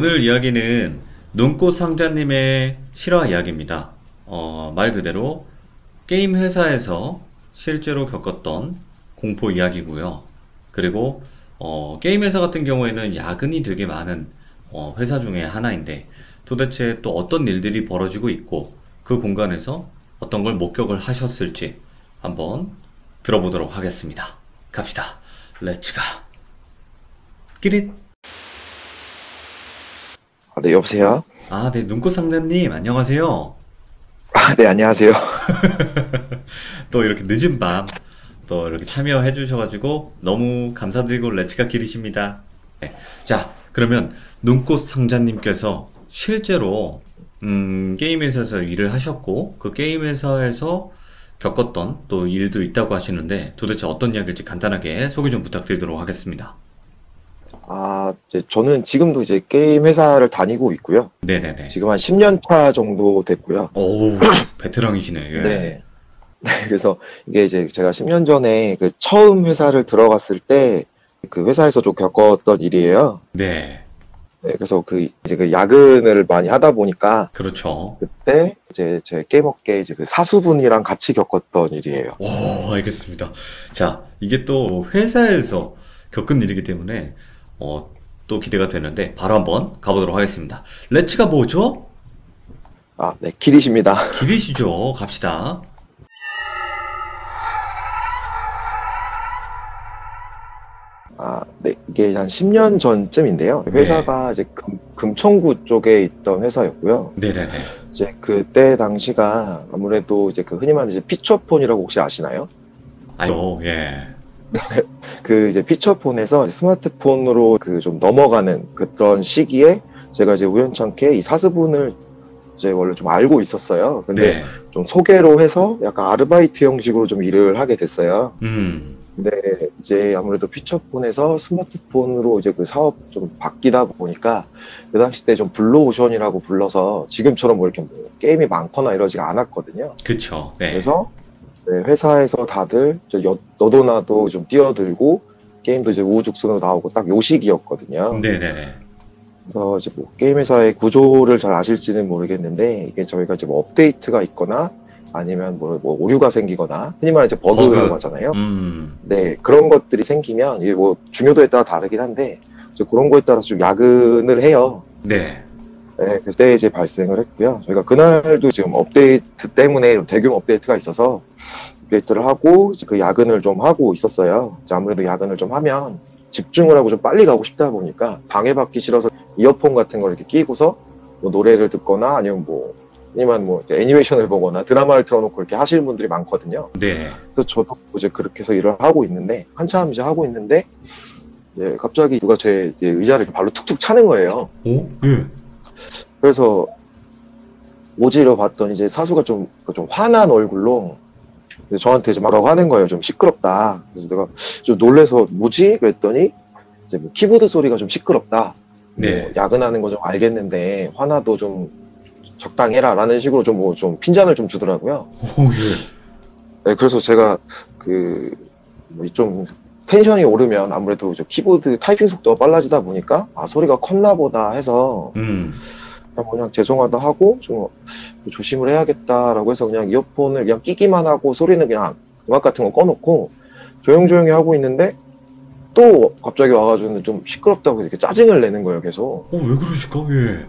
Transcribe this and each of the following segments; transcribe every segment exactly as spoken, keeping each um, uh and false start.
오늘 이야기는 눈꽃 상자님의 실화 이야기입니다. 어, 말 그대로 게임 회사에서 실제로 겪었던 공포 이야기고요. 그리고 어, 게임 회사 같은 경우에는 야근이 되게 많은 어, 회사 중에 하나인데 도대체 또 어떤 일들이 벌어지고 있고 그 공간에서 어떤 걸 목격을 하셨을지 한번 들어보도록 하겠습니다. 갑시다. 렛츠가. 끼릿. 아, 네, 여보세요? 아, 네, 눈꽃 상자님, 안녕하세요. 아, 네, 안녕하세요. 또 이렇게 늦은 밤, 또 이렇게 참여해 주셔가지고 너무 감사드리고 렛츠가 길이십니다. 네. 자, 그러면 눈꽃 상자님께서 실제로, 음, 게임 회사에서 일을 하셨고, 그 게임 회사에서 겪었던 또 일도 있다고 하시는데, 도대체 어떤 이야기일지 간단하게 소개 좀 부탁드리도록 하겠습니다. 아, 이제 저는 지금도 이제 게임 회사를 다니고 있고요. 네네네. 지금 한 십 년 차 정도 됐고요. 오, 베테랑이시네. 예. 네. 네, 그래서 이게 이제 제가 십 년 전에 그 처음 회사를 들어갔을 때 그 회사에서 좀 겪었던 일이에요. 네, 네, 그래서 그 이제 그 야근을 많이 하다 보니까 그렇죠. 그때 이제 제 게임업계 이제 그 사수분이랑 같이 겪었던 일이에요. 오, 알겠습니다. 자, 이게 또 회사에서 겪은 일이기 때문에 어, 또 기대가 되는데 바로 한번 가보도록 하겠습니다. 렛츠가 뭐죠? 아, 네, 길이십니다. 길이시죠. 갑시다. 아, 네, 이게 한 십 년 전쯤인데요. 네. 회사가 이제 금, 금천구 쪽에 있던 회사였고요. 네네네. 이제 그때 당시가 아무래도 이제 그 흔히 말하는 이제 피처폰이라고 혹시 아시나요? 아유, 예. 그 이제 피처폰에서 스마트폰으로 그 좀 넘어가는 그런 시기에 제가 이제 우연찮게 이 사수분을 이제 원래 좀 알고 있었어요. 근데 네. 좀 소개로 해서 약간 아르바이트 형식으로 좀 일을 하게 됐어요. 음, 근데 이제 아무래도 피처폰에서 스마트폰으로 이제 그 사업 좀 바뀌다 보니까 그 당시 때 좀 블루오션이라고 불러서 지금처럼 뭐 이렇게 뭐 게임이 많거나 이러지가 않았거든요. 그쵸. 네. 그래서 네, 회사에서 다들 저 여- 너도 나도 좀 뛰어들고 게임도 이제 우후죽순으로 나오고 딱 요 시기였거든요. 네네네. 그래서 이제 뭐 게임 회사의 구조를 잘 아실지는 모르겠는데 이게 저희가 이제 뭐 업데이트가 있거나 아니면 뭐, 뭐 오류가 생기거나 흔히 말해 이제 버그라고 버그. 하잖아요. 음, 네, 그런 것들이 생기면 이게 뭐 중요도에 따라 다르긴 한데 이제 그런 거에 따라서 좀 야근을 해요. 네. 네, 그때 이제 발생을 했고요. 저희가 그날도 지금 업데이트 때문에 좀 대규모 업데이트가 있어서 업데이트를 하고 이제 그 야근을 좀 하고 있었어요. 이제 아무래도 야근을 좀 하면 집중을 하고 좀 빨리 가고 싶다 보니까 방해받기 싫어서 이어폰 같은 걸 이렇게 끼고서 뭐 노래를 듣거나 아니면 뭐 아니면 뭐 이제 애니메이션을 보거나 드라마를 틀어놓고 이렇게 하시는 분들이 많거든요. 네. 그래서 저도 이제 그렇게 해서 일을 하고 있는데 한참 이제 하고 있는데 이제 갑자기 누가 제 이제 의자를 발로 툭툭 차는 거예요. 오, 예. 그래서 오지려 봤더니 이제 사수가 좀, 좀 화난 얼굴로 이제 저한테 이제 뭐라고 하는 거예요. 좀 시끄럽다. 그래서 내가 좀 놀래서 뭐지? 그랬더니 이제 뭐 키보드 소리가 좀 시끄럽다. 네. 뭐 야근하는 거 좀 알겠는데 화나도 좀 적당해라 라는 식으로 좀 뭐 좀 핀잔을 좀 주더라고요. 오, 예. 네, 그래서 제가 그 뭐 좀 텐션이 오르면 아무래도 이제 키보드 타이핑 속도가 빨라지다 보니까 아 소리가 컸나 보다 해서 음, 그냥, 그냥 죄송하다 하고 좀 조심을 해야겠다라고 해서 그냥 이어폰을 그냥 끼기만 하고 소리는 그냥 음악 같은 거 꺼놓고 조용조용히 하고 있는데 또 갑자기 와가지고 좀 시끄럽다고 이렇게 짜증을 내는 거예요, 계속. 어, 왜 그러실까? 예.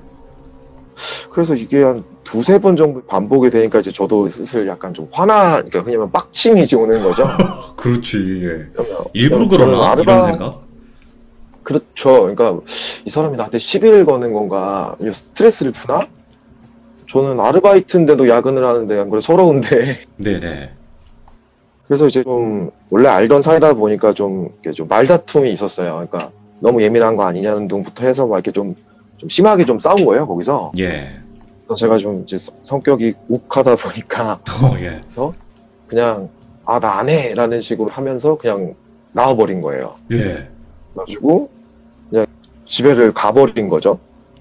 그래서 이게 한 두세 번 정도 반복이 되니까 이제 저도 슬슬 약간 좀 화나, 그러니까 흔히 말하면 빡침이 이제 오는 거죠. 그렇지, 예. 그러면 일부러 저는 그러나? 아르바- 이런 생각? 그렇죠. 그러니까 이 사람이 나한테 시비를 거는 건가, 아니면 스트레스를 푸나? 저는 아르바이트인데도 야근을 하는데 안 그래 서러운데. 네네. 그래서 이제 좀 원래 알던 사이다 보니까 좀 이렇게 좀 말다툼이 있었어요. 그러니까 너무 예민한 거 아니냐는 등부터 해서 막 이렇게 좀, 좀 심하게 좀 싸운 거예요, 거기서. 예. 그래서 제가 좀 이제 성- 성격이 욱하다 보니까 어, 예. 그래서 그냥 아, 나 안 해! 라는 식으로 하면서 그냥 나와버린 거예요. 예. 그래가지고 그냥 집에를 가버린 거죠.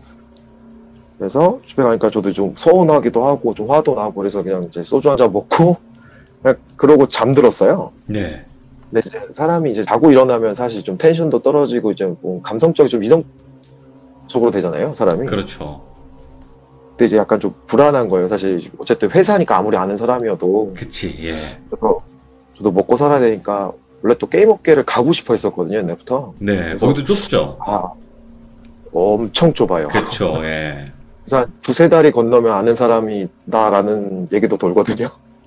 그래서 집에 가니까 저도 좀 서운하기도 하고 좀 화도 나고 그래서 그냥 이제 소주 한 잔 먹고 그냥 그러고 잠들었어요. 네. 근데 이제 사람이 이제 자고 일어나면 사실 좀 텐션도 떨어지고 이제 뭐 감성적이 좀 이성적인 속으로 되잖아요, 사람이. 그렇죠. 근데 이제 약간 좀 불안한 거예요. 사실 어쨌든 회사니까 아무리 아는 사람이어도. 그치, 예. 그래서 저도 먹고 살아야 되니까 원래 또 게임 업계를 가고 싶어 했었거든요, 옛날부터. 네, 그래서 거기도 좁죠. 아, 엄청 좁아요. 그쵸, 예. 그래서 한 두세 달이 건너면 아는 사람이 있다라는 얘기도 돌거든요.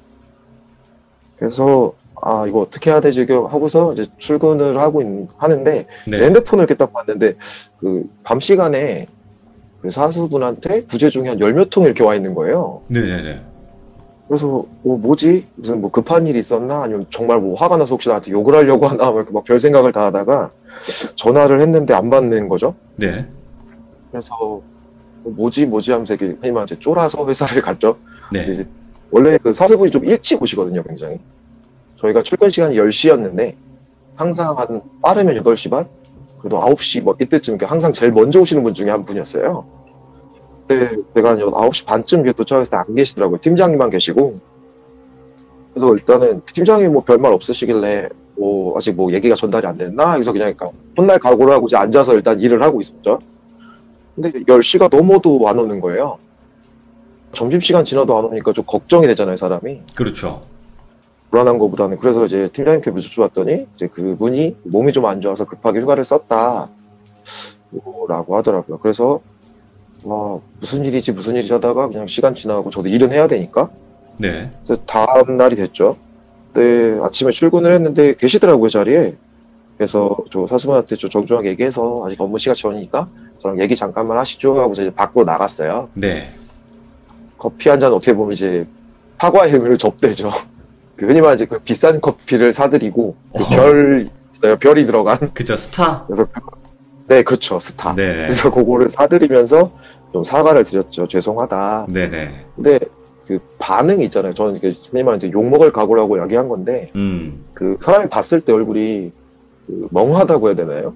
그래서 아 이거 어떻게 해야 되지 하고서 이제 출근을 하고 있, 하는데 네. 핸드폰을 이렇게 딱 봤는데 그 밤 시간에 그 사수분한테 부재 중에 한 열 몇 통 이렇게 와 있는 거예요. 네네네. 그래서 어 뭐지? 무슨 뭐 급한 일이 있었나? 아니면 정말 뭐 화가 나서 혹시 나한테 욕을 하려고 하나? 막 별 생각을 다 하다가 전화를 했는데 안 받는 거죠. 네. 그래서 어, 뭐지 뭐지 하면서 이렇게 흔히 말하는 쫄아서 회사를 갔죠. 근데 네. 이제 원래 그 사수분이 좀 일찍 오시거든요, 굉장히. 저희가 출근 시간이 열 시였는데 항상 한 빠르면 여덟 시 반? 그래도 아홉 시 뭐 이때쯤 이렇게 항상 제일 먼저 오시는 분 중에 한 분이었어요. 근데 내가 한 아홉 시 반쯤 도착했을 때 안 계시더라고요. 팀장님만 계시고. 그래서 일단은 팀장님이 뭐 별말 없으시길래 뭐 아직 뭐 얘기가 전달이 안 됐나? 그래서 그냥 약간 혼날 각오를 하고 이제 앉아서 일단 일을 하고 있었죠. 근데 열 시가 넘어도 안 오는 거예요. 점심시간 지나도 안 오니까 좀 걱정이 되잖아요, 사람이. 그렇죠. 불안한 것보다는. 그래서 이제 팀장님께 뮤직쇼 왔더니 이제 그분이 몸이 좀 안 좋아서 급하게 휴가를 썼다 라고 하더라고요. 그래서 와 무슨 일이지 무슨 일이지 하다가 그냥 시간 지나고 저도 일은 해야 되니까 네. 그래서 다음 날이 됐죠. 네, 아침에 출근을 했는데 계시더라고요, 자리에. 그래서 저 사수분한테 좀 정중하게 얘기해서 아직 업무 시간 전이니까 저랑 얘기 잠깐만 하시죠 하고 이제 밖으로 나갔어요. 네. 커피 한 잔 어떻게 보면 이제 사과의 의미로 접대죠. 그 흔히 말하는 그 비싼 커피를 사드리고 그 어. 별 있어요. 별이 들어간. 그죠, 스타? 그래서 그- 네, 그렇죠, 스타. 네. 그래서 그거를 사드리면서 좀 사과를 드렸죠. 죄송하다. 네네. 근데 그 반응이 있잖아요. 저는 이게 흔히 말하는 욕 먹을 각오라고 이야기한 건데 음. 그 사람이 봤을 때 얼굴이 그 멍하다고 해야 되나요?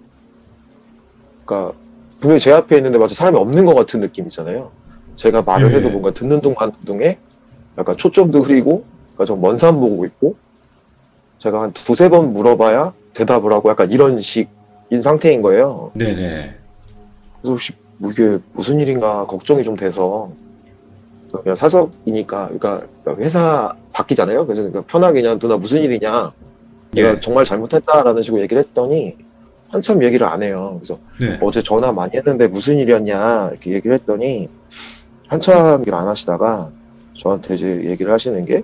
그러니까 분명히 제 앞에 있는데 마치 사람이 없는 것 같은 느낌 있잖아요. 제가 말을 예. 해도 뭔가 듣는 동안 동에 약간 초점도 흐리고 그러니까 좀 먼 산 보고 있고 제가 한 두세 번 물어봐야 대답을 하고 약간 이런 식인 상태인 거예요. 네네. 그래서 혹시 뭐 이게 무슨 일인가 걱정이 좀 돼서 그래서 그냥 사석이니까 그러니까 회사 바뀌잖아요. 그래서 그러니까 편하게 그냥 누나 무슨 일이냐 내가 예. 정말 잘못했다라는 식으로 얘기를 했더니 한참 얘기를 안 해요. 그래서 네. 어제 전화 많이 했는데 무슨 일이었냐 이렇게 얘기를 했더니 한참 얘기를 안 하시다가 저한테 이제 얘기를 하시는 게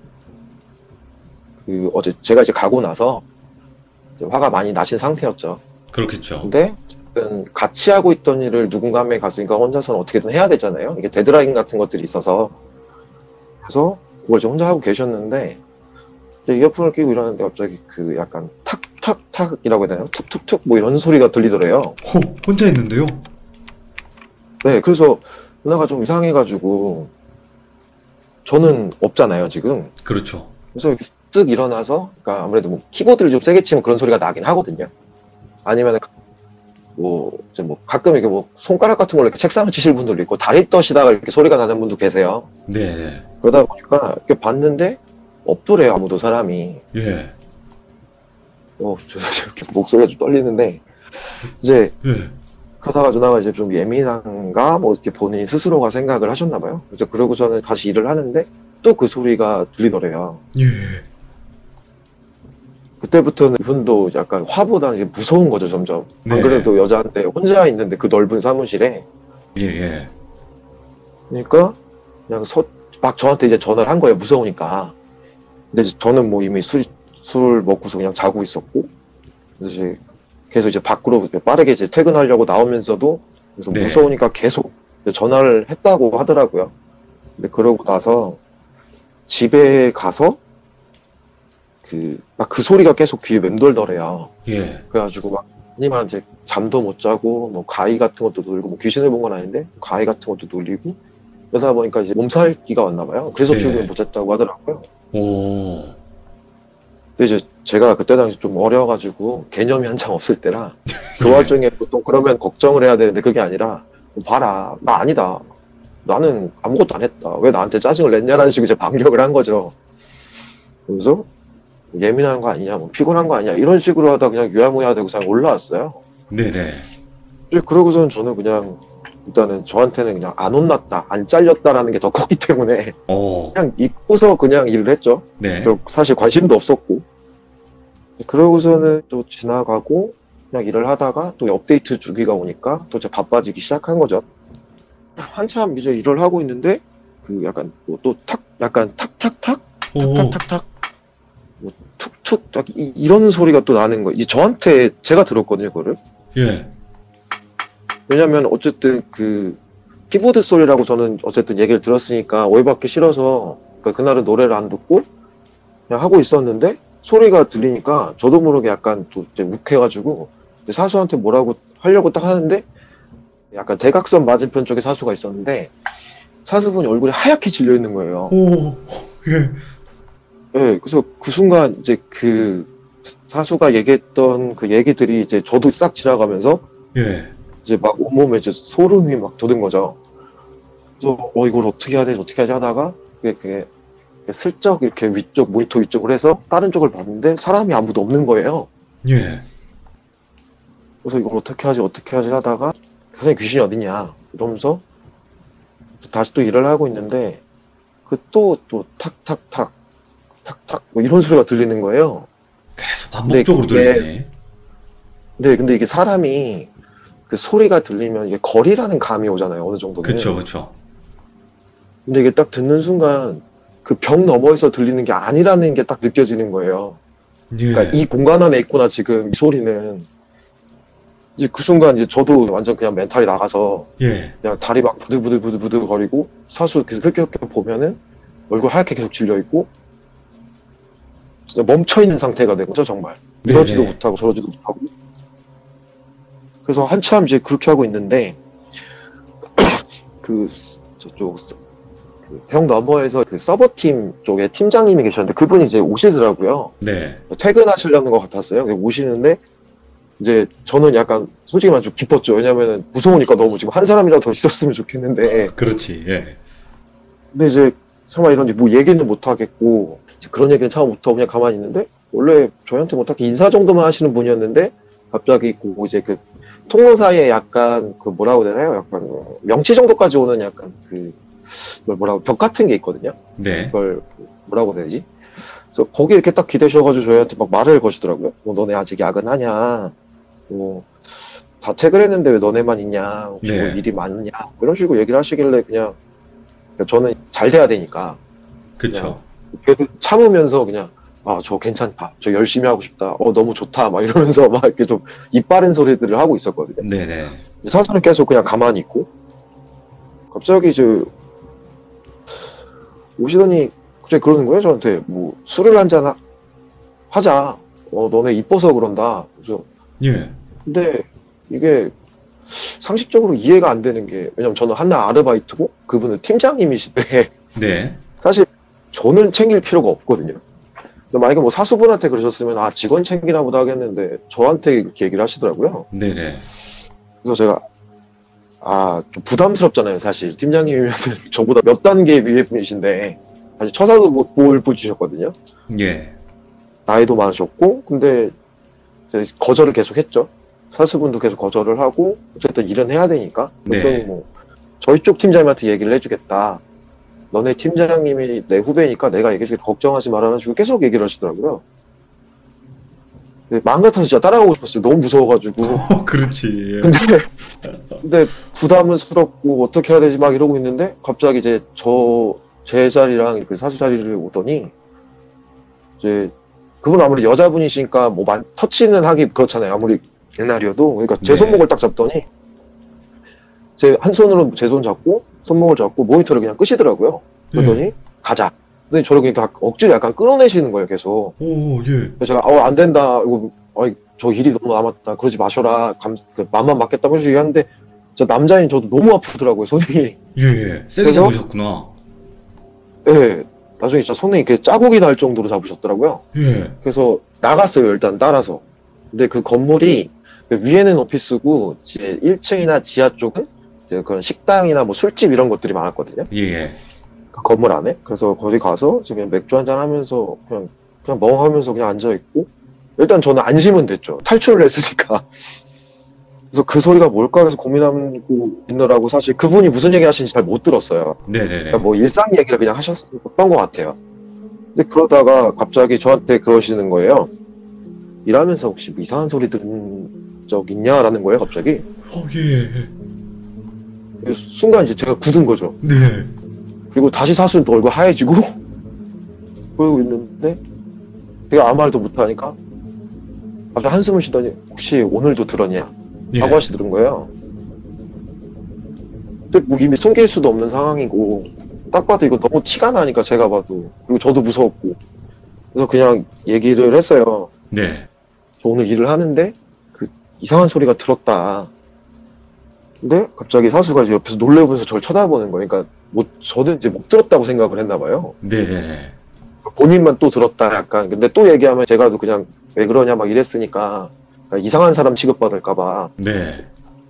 그 어제 제가 이제 가고 나서 이제 화가 많이 나신 상태였죠. 그렇겠죠. 근데 어쨌든 같이 하고 있던 일을 누군가 한 명이 갔으니까 혼자서는 어떻게든 해야 되잖아요. 이게 데드라인 같은 것들이 있어서 그래서 그걸 이제 혼자 하고 계셨는데 이제 이어폰을 끼고 이러는데 갑자기 그 약간 탁탁탁이라고 해야 되나요? 툭툭툭 뭐 이런 소리가 들리더래요. 호, 혼자 있는데요? 네, 그래서 누나가 좀 이상해가지고 저는 없잖아요, 지금. 그렇죠. 그래서 이렇게 뜩 일어나서, 그러니까 아무래도 뭐 키보드를 좀 세게 치면 그런 소리가 나긴 하거든요. 아니면 뭐 이제 뭐 가끔 이렇게 뭐 손가락 같은 걸로 이렇게 책상을 치실 분들도 있고 다리 떠시다가 이렇게 소리가 나는 분도 계세요. 네. 그러다 보니까 이렇게 봤는데 없더래요, 아무도 사람이. 예. 어, 저, 저 이렇게 목소리가 좀 떨리는데 이제 예. 그러다가 누나가 이제 좀 예민한가 뭐 이렇게 본인이 스스로가 생각을 하셨나 봐요. 그래서 그러고 저는 다시 일을 하는데 또 그 소리가 들리더래요. 예. 그때부터는 이분도 약간 화보다는 이제 무서운 거죠, 점점. 네. 안 그래도 여자한테 혼자 있는데 그 넓은 사무실에. 예, 예. 그러니까 그냥 서, 막 저한테 이제 전화를 한 거예요, 무서우니까. 근데 이제 저는 뭐 이미 술, 술 먹고서 그냥 자고 있었고. 그래서 이제 계속 이제 밖으로 빠르게 이제 퇴근하려고 나오면서도 그래서 네. 무서우니까 계속 이제 전화를 했다고 하더라고요. 근데 그러고 나서 집에 가서 그, 막 그 소리가 계속 귀에 맴돌더래요. 예. 그래가지고 막, 흔히 말하는 이제 잠도 못 자고, 뭐 가위 같은 것도 놀고, 뭐 귀신을 본 건 아닌데, 가위 같은 것도 놀리고, 그러다 보니까 이제 몸살기가 왔나 봐요. 그래서 네. 출근을 못 했다고 하더라고요. 오. 근데 이제 제가 그때 당시 좀 어려가지고, 개념이 한참 없을 때라, 그 네. 와중에 보통 그러면 걱정을 해야 되는데, 그게 아니라, 봐라, 나 아니다. 나는 아무것도 안 했다. 왜 나한테 짜증을 냈냐라는 식으로 이제 반격을 한 거죠. 그래서, 예민한 거 아니냐, 뭐 피곤한 거 아니냐, 이런 식으로 하다 그냥 유야무야 되고 그냥 올라왔어요. 네네. 이제 그러고서는 저는 그냥 일단은 저한테는 그냥 안 혼났다, 안 잘렸다라는 게 더 컸기 때문에 어, 그냥 잊고서 그냥 일을 했죠. 네. 결국 사실 관심도 없었고. 그러고서는 또 지나가고 그냥 일을 하다가 또 업데이트 주기가 오니까 또 이제 바빠지기 시작한 거죠. 한참 이제 일을 하고 있는데 그 약간 뭐 또 탁 약간 탁탁탁 오, 탁탁탁탁 뭐 툭툭 딱 이- 이런 소리가 또 나는 거예요. 이 저한테 제가 들었거든요, 그거를. 예, 왜냐면 어쨌든 그 키보드 소리라고 저는 어쨌든 얘기를 들었으니까 오해받기 싫어서 그러니까 그날은 노래를 안 듣고 그냥 하고 있었는데 소리가 들리니까 저도 모르게 약간 또 이제 욱해가지고 이제 사수한테 뭐라고 하려고 딱 하는데 약간 대각선 맞은편 쪽에 사수가 있었는데 사수분이 얼굴이 하얗게 질려 있는 거예요. 오, 예, 예, 그래서 그 순간 이제 그 사수가 얘기했던 그 얘기들이 이제 저도 싹 지나가면서 예, 이제 막 온몸에 이제 소름이 막 돋은 거죠. 그래서 어 이걸 어떻게 해야 되지 어떻게 하지 하다가 그게, 그게 슬쩍 이렇게 위쪽 모니터 위쪽을 해서 다른 쪽을 봤는데 사람이 아무도 없는 거예요. 예, 그래서 이걸 어떻게 하지 어떻게 하지 하다가 선생님 귀신이 어딨냐 이러면서 다시 또 일을 하고 있는데 그 또 또 탁탁탁 탁탁 뭐 이런 소리가 들리는 거예요. 계속 반복적으로 근데 그게- 들리네. 네, 근데 이게 사람이 그 소리가 들리면 이게 거리라는 감이 오잖아요, 어느 정도는. 그쵸, 그쵸. 근데 이게 딱 듣는 순간 그 벽 너머에서 들리는 게 아니라는 게 딱 느껴지는 거예요. 예, 그러니까 이 공간 안에 있구나, 지금 이 소리는. 이제 그 순간 이제 저도 완전 그냥 멘탈이 나가서 예, 그냥 다리 막 부들부들부들 거리고 사수 계속 흑격격 보면은 얼굴 하얗게 계속 질려 있고 진짜 멈춰 있는 상태가 된 거죠, 정말. 이러지도 네네. 못하고 저러지도 못하고. 그래서 한참 이제 그렇게 하고 있는데 그 저쪽 그 벽 너머에서 그 서버팀 쪽에 팀장님이 계셨는데 그분이 이제 오시더라고요. 네, 퇴근하시려는 것 같았어요. 오시는데 이제 저는 약간 솔직히 말하면 좀 기뻤죠. 왜냐면은 무서우니까 너무 지금 한 사람이라도 더 있었으면 좋겠는데 그렇지, 예, 근데 이제 설마 이런 뭐 얘기는 못 하겠고 이제 그런 얘기는 참 못하고 그냥 가만히 있는데 원래 저희한테 못하게 인사 정도만 하시는 분이었는데 갑자기 그 이제 그 통로 사이에 약간 그 뭐라고 해야 되나요? 약간 명치 정도까지 오는 약간 그 뭘 뭐라고 벽 같은 게 있거든요. 네, 그걸 뭐라고 해야 되지? 그래서 거기 이렇게 딱 기대셔가지고 저희한테 막 말을 거시더라고요. 뭐 너네 아직 야근하냐? 뭐 다 퇴근했는데 왜 너네만 있냐? 혹시 뭐 네. 일이 많으냐? 이런 식으로 얘기를 하시길래 그냥 저는 잘 돼야 되니까 그쵸. 그래도 참으면서 그냥 아 저 괜찮다, 저 열심히 하고 싶다, 어 너무 좋다 막 이러면서 막 이렇게 좀 입 바른 소리들을 하고 있었거든요. 네네. 사수는 계속 그냥 가만히 있고 갑자기 저 오시더니 갑자기 그러는 거예요 저한테 뭐 술을 한잔 하- 하자. 어 너네 이뻐서 그런다. 그래서 예, 근데 이게 상식적으로 이해가 안 되는 게 왜냐면 저는 한날 아르바이트고 그분은 팀장님이신데 네, 사실 저는 챙길 필요가 없거든요. 근데 만약에 뭐 사수분한테 그러셨으면 아 직원 챙기나 보다 하겠는데 저한테 이렇게 얘기를 하시더라고요. 네네. 그래서 제가 아 좀 부담스럽잖아요 사실. 팀장님이면 저보다 몇 단계 위에 분이신데 사실 처사도 못 보여주셨거든요. 예, 나이도 많으셨고 근데 이제 거절을 계속 했죠. 사수분도 계속 거절을 하고 어쨌든 일은 해야 되니까 그랬더니 네. 뭐 저희 쪽 팀장님한테 얘기를 해주겠다. 너네 팀장님이 내 후배니까 내가 얘기해줄게, 걱정하지 말라는 식으로 계속 얘기를 하시더라고요. 근데 마음 같아서 진짜 따라가고 싶었어요. 너무 무서워가지고. 어, 그렇지. 예. 근데 근데 부담스럽고 어떻게 해야 되지 막 이러고 있는데 갑자기 이제 저 제 자리랑 그 사수 자리를 오더니 이제 그분 아무리 여자분이시니까 뭐 만, 터치는 하기 그렇잖아요. 아무리 옛날이어도. 그러니까 제 네. 손목을 딱 잡더니 제 한 손으로 제 손 잡고 손목을 잡고 모니터를 그냥 끄시더라고요. 그러더니 예. 가자. 근데 저를 그러니까 억지로 약간 끌어내시는 거예요, 계속. 오, 예. 그래서 제가 어 안 된다. 이거 어이, 저 일이 너무 남았다. 그러지 마셔라. 감, 그 맘만 맞겠다고 얘기하는데 진짜 남자인 저도 너무 아프더라고요, 손이. 예, 예. 세게 그래서- 잡으셨구나. 예. 나중에 진짜 손에 이렇게 자국이 날 정도로 잡으셨더라고요. 예. 그래서 나갔어요, 일단 따라서. 근데 그 건물이 위에는 오피스고 이제 일 층이나 지하 쪽은 이제 그런 식당이나 뭐 술집 이런 것들이 많았거든요. 예, 예. 그 건물 안에. 그래서 거기 가서 지금 맥주 한잔 하면서 그냥 그냥 멍하면서 그냥 앉아 있고 일단 저는 안심은 됐죠. 탈출을 했으니까. 그래서 그 소리가 뭘까 해서 고민하고 있느라고 사실 그분이 무슨 얘기 하시는지 잘 못 들었어요. 네네네. 그러니까 뭐 일상 얘기를 그냥 하셨던 것 같아요. 근데 그러다가 갑자기 저한테 그러시는 거예요. 일하면서 혹시 뭐 이상한 소리 들은 적 있냐라는 거예요, 갑자기. 어, 예. 그래서 순간 이제 제가 굳은 거죠. 네. 그리고 다시 사수는 또 얼굴 하얘지고 그러고 있는데 제가 아무 말도 못하니까 갑자기 한숨을 쉬더니 혹시 오늘도 들었냐? 예. 하고 하시더는 거예요. 근데 뭐 이미 숨길 수도 없는 상황이고 딱 봐도 이거 너무 티가 나니까 제가 봐도 그리고 저도 무서웠고 그래서 그냥 얘기를 했어요. 네. 저 오늘 일을 하는데 그 이상한 소리가 들었다. 근데 갑자기 사수가 이제 옆에서 놀래면서 저를 쳐다보는 거예요. 그러니까 뭐 저는 이제 못 들었다고 생각을 했나 봐요. 네네네. 본인만 또 들었다 약간. 근데 또 얘기하면 제가 또 그냥 왜 그러냐 막 이랬으니까 그러니까 이상한 사람 취급받을까 봐. 네.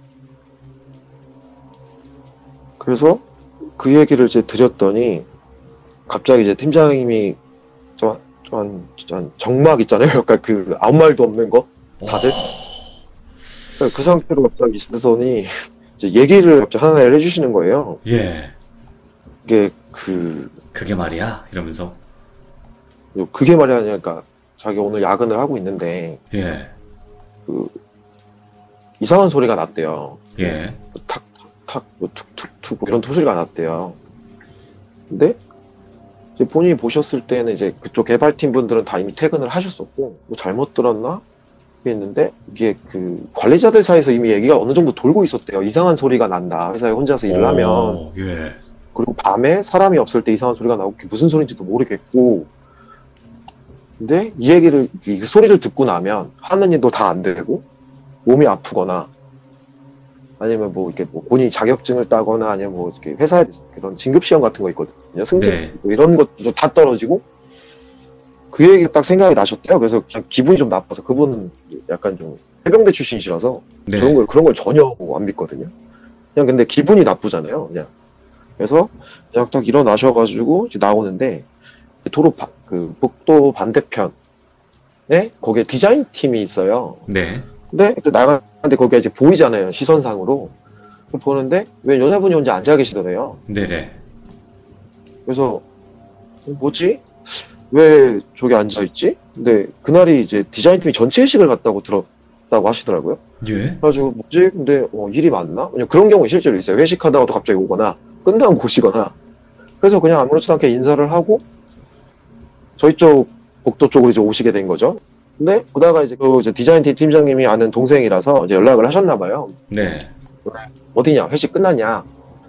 그래서 그 얘기를 이제 드렸더니 갑자기 이제 팀장님이 좀, 좀, 한- 한 정막 있잖아요. 약간 그 아무 말도 없는 거 다들. 그 상태로 갑자기 있으더니 이제 얘기를 갑자기 하나를 해주시는 거예요. 예. 이게 그 그게 말이야? 이러면서. 그게 말이 아니라 그러니까 자기 오늘 야근을 하고 있는데 예. 이상한 소리가 났대요. 예. 탁탁탁 뭐 툭툭툭 뭐 이런 소리가 났대요. 근데 이제 본인이 보셨을 때는 이제 그쪽 개발팀 분들은 다 이미 퇴근을 하셨었고 뭐 잘못 들었나 했는데 이게 그 관리자들 사이에서 이미 얘기가 어느 정도 돌고 있었대요. 이상한 소리가 난다. 회사에 혼자서 일을 하면. 오, 예. 그리고 밤에 사람이 없을 때 이상한 소리가 나고 그게 무슨 소리인지도 모르겠고. 근데 이 얘기를 이 소리를 듣고 나면 하는 일도 다 안 되고 몸이 아프거나 아니면 뭐 이렇게 뭐 본인이 자격증을 따거나 아니면 뭐 이렇게 회사에 그런 진급 시험 같은 거 있거든요. 승진 네. 뭐 이런 것도 다 떨어지고 그 얘기 딱 생각이 나셨대요. 그래서 그냥 기분이 좀 나빠서 그분은 약간 좀 해병대 출신이시라서 네. 그런 걸 그런 걸 전혀 안 믿거든요. 그냥 근데 기분이 나쁘잖아요. 그냥 그래서 그냥 딱 일어나셔가지고 이제 나오는데 도로 바, 그 복도 반대편에 거기에 디자인 팀이 있어요. 네. 근데 그때 나가는데 거기가 이제 보이잖아요. 시선상으로 보는데 왜 여자분이 혼자 앉아 계시더래요. 네네. 그래서 뭐지? 왜 저기 앉아 있지? 근데 그날이 이제 디자인 팀이 전체 회식을 갔다고 들었다고 하시더라고요. 예. 그래가지고 뭐지? 근데 어, 일이 많나? 그냥 그런 경우 실제로 있어요. 회식하다가도 갑자기 오거나 끝나고 오시거나. 그래서 그냥 아무렇지도 않게 인사를 하고 저희 쪽 복도 쪽으로 이제 오시게 된 거죠. 근데 보다가 이제 그 이제 디자인 팀 팀장님이 아는 동생이라서 이제 연락을 하셨나 봐요. 네. 어디냐? 회식 끝났냐?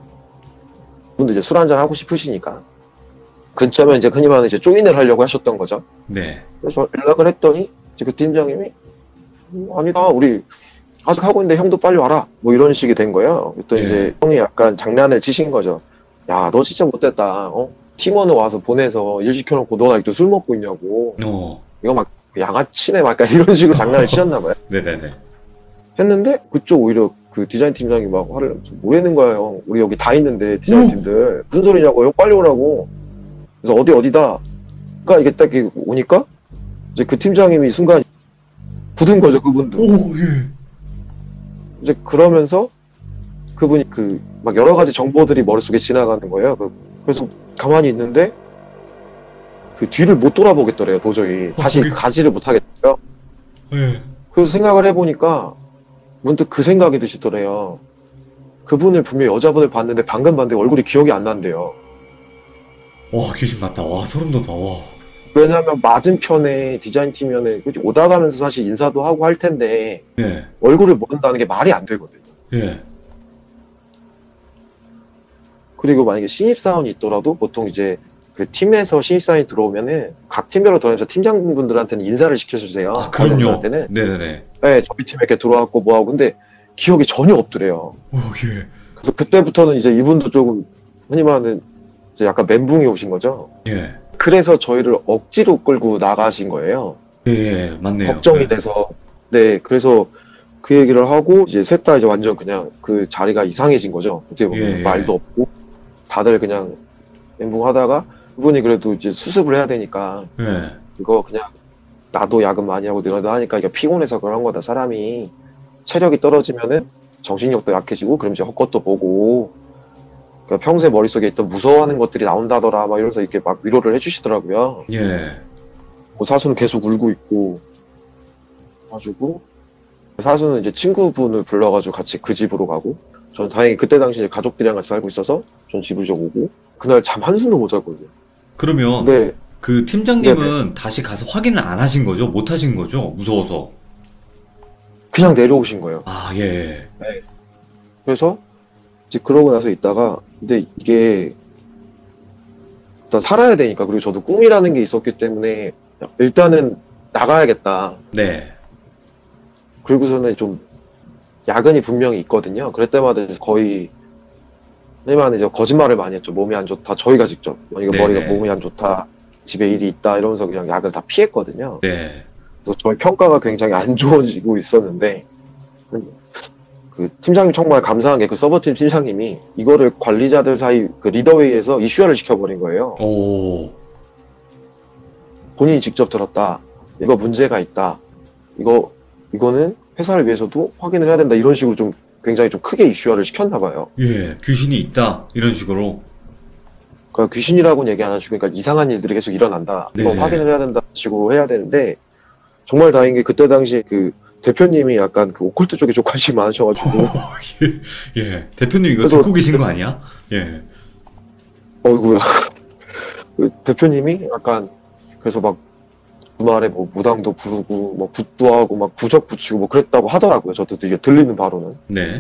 분도 이제 술 한잔 하고 싶으시니까 근처면 이제 흔히 말하는 이제 조인을 하려고 하셨던 거죠. 네. 그래서 연락을 했더니 이제 그 팀장님이 음, 아니다 우리 아직 하고 있는데 형도 빨리 와라 뭐 이런 식이 된 거예요. 그랬더니 네. 이제 형이 약간 장난을 치신 거죠. 야 너 진짜 못됐다. 어? 팀원을 와서 보내서 일 시켜놓고 너나 아직도 술 먹고 있냐고. 어. 이거 막 양아치네 막 약간 이런 식으로 장난을 치셨나 봐요. 네네네. 했는데 그쪽 오히려 그 디자인 팀장이 막 화를 뭐라는 거야 형. 우리 여기 다 있는데 디자인 오. 팀들 무슨 소리냐고 형 빨리 오라고. 그래서 어디 어디다. 그러니까 이게 딱 이렇게 오니까 이제 그 팀장님이 순간 굳은 거죠 그분도. 오, 예. 이제 그러면서 그분이 그 막 여러 가지 정보들이 머릿속에 지나가는 거예요. 그- 그래서 가만히 있는데 그 뒤를 못 돌아보겠더래요 도저히. 다시 거기- 가지를 못하겠더래요. 예. 그래서 생각을 해보니까 문득 그 생각이 드시더래요. 그분을 분명히 여자분을 봤는데 방금 봤는데 얼굴이 기억이 안 난대요. 와, 귀신 같다. 와, 소름 돋아. 와. 왜냐하면 맞은편에 디자인 팀이면은 오다 가면서 사실 인사도 하고 할 텐데 네. 얼굴을 모른다는 게 말이 안 되거든요. 예. 그리고 만약에 신입사원이 있더라도 보통 이제 그 팀에서 신입사원이 들어오면은 각 팀별로 들어오면서 팀장분들한테는 인사를 시켜주세요. 아, 그럼요. 관련자한테는. 네네네. 네, 저희 팀에 이렇게 들어왔고 뭐하고 근데 기억이 전혀 없더래요. 오, 예. 그래서 그때부터는 이제 이분도 조금 흔히 말하는 이제 약간 멘붕이 오신 거죠. 예. 그래서 저희를 억지로 끌고 나가신 거예요. 예, 예, 맞네요. 걱정이 네. 돼서. 네, 그래서 그 얘기를 하고 이제 셋 다 이제 완전 그냥 그 자리가 이상해진 거죠. 어떻게 보면 예, 예. 말도 없고 다들 그냥 멘붕하다가 그분이 그래도 이제 수습을 해야 되니까 예. 이거 그냥 나도 야근 많이 하고 늘어다 하니까 이게 피곤해서 그런 거다 사람이 체력이 떨어지면은 정신력도 약해지고 그럼 이제 헛것도 보고 그러니까 평소에 머릿속에 있던 무서워하는 것들이 나온다더라 막 이러면서 이렇게 막 위로를 해주시더라고요. 예. 뭐 사수는 계속 울고 있고 가지고 사수는 이제 친구분을 불러가지고 같이 그 집으로 가고 전 다행히 그때 당시에 가족들이랑 같이 살고 있어서 전 집을 좀 오고 그날 잠 한숨도 못 잤거든요. 그러면 근데 그 팀장님은 네네. 다시 가서 확인을 안 하신 거죠? 못 하신 거죠? 무서워서. 그냥 내려오신 거예요. 아, 예. 그래서 이제 그러고 나서 있다가 근데 이게 일단 살아야 되니까 그리고 저도 꿈이라는 게 있었기 때문에 일단은 나가야겠다. 네. 그리고서는 좀 야근이 분명히 있거든요. 그럴 때마다 이제 거의 왜냐면 이제 거짓말을 많이 했죠. 몸이 안 좋다. 저희가 직접 이거 네네. 머리가 몸이 안 좋다. 집에 일이 있다 이러면서 그냥 야근을 다 피했거든요. 네. 그래서 저희 평가가 굉장히 안 좋아지고 있었는데 그 팀장님 정말 감사한 게 그 서버팀 팀장님이 이거를 관리자들 사이 그 리더회의에서 이슈화를 시켜버린 거예요. 오. 본인이 직접 들었다. 이거 문제가 있다. 이거 이거는 회사를 위해서도 확인을 해야 된다. 이런 식으로 좀 굉장히 좀 크게 이슈화를 시켰나 봐요. 예. 귀신이 있다. 이런 식으로. 그러니까 귀신이라고는 얘기 안 하시고 그러니까 이상한 일들이 계속 일어난다. 이거 네네. 확인을 해야 된다 식으로 해야 되는데 정말 다행인 게 그때 당시에 그 대표님이 약간 그 오컬트 쪽에 좀 관심이 많으셔가지고 예. 예. 대표님 이거 그래서- 듣고 계신 거 아니야? 예. 어이구야. 그 대표님이 약간 그래서 막 주말에 뭐 무당도 부르고 뭐 굿도 하고 막 구적 붙이고 뭐 그랬다고 하더라고요. 저도 이게 들리는 바로는. 네.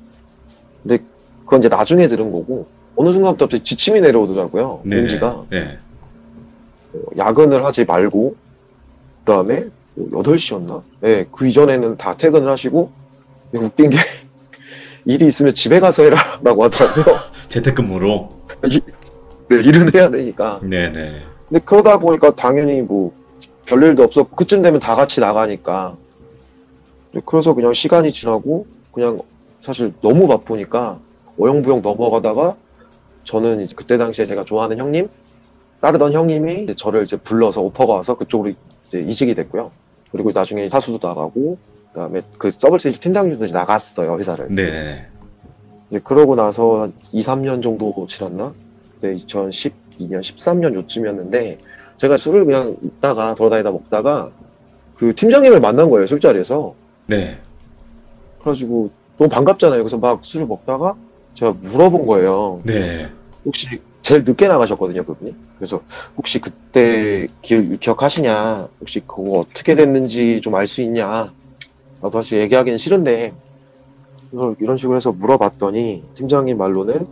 그건 이제 나중에 들은 거고 어느 순간부터 갑자기 지침이 내려오더라고요. 네. 공지가 네. 어, 야근을 하지 말고 그다음에 뭐 여덟 시였나? 네, 그 이전에는 다 퇴근을 하시고 웃긴 게 일이 있으면 집에 가서 해라라고 하더라고요. 재택근무로. 이- 네, 일은 해야 되니까. 네네. 근데 그러다 보니까 당연히 뭐 별일도 없었고 그쯤 되면 다 같이 나가니까 그래서 그냥 시간이 지나고 그냥 사실 너무 바쁘니까 어영부영 넘어가다가 저는 이제 그때 당시에 제가 좋아하는 형님 따르던 형님이 이제 저를 이제 불러서 오퍼가 와서 그쪽으로 이제 이직이 됐고요. 그리고 나중에 사수도 나가고 그다음에 그 서브세일즈 팀장님도 이제 나갔어요 회사를. 네네. 이제 그러고 나서 한 이, 삼 년 정도 지났나? 네, 이천십이 년, 십삼 년 요쯤이었는데 제가 술을 그냥 먹다가 돌아다니다 먹다가 그 팀장님을 만난 거예요 술자리에서. 네. 그래가지고 너무 반갑잖아요. 그래서 막 술을 먹다가 제가 물어본 거예요. 네. 혹시 제일 늦게 나가셨거든요 그분이. 그래서 혹시 그때 길 기억하시냐? 혹시 그거 어떻게 됐는지 좀 알 수 있냐? 나도 사실 얘기하기는 싫은데 그래서 이런 식으로 해서 물어봤더니 팀장님 말로는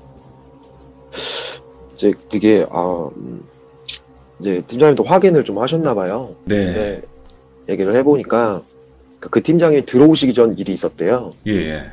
이제 그게 아 음, 이제 팀장님도 확인을 좀 하셨나 봐요. 네. 근데 얘기를 해보니까 그, 그 팀장이 들어오시기 전 일이 있었대요. 예, 예.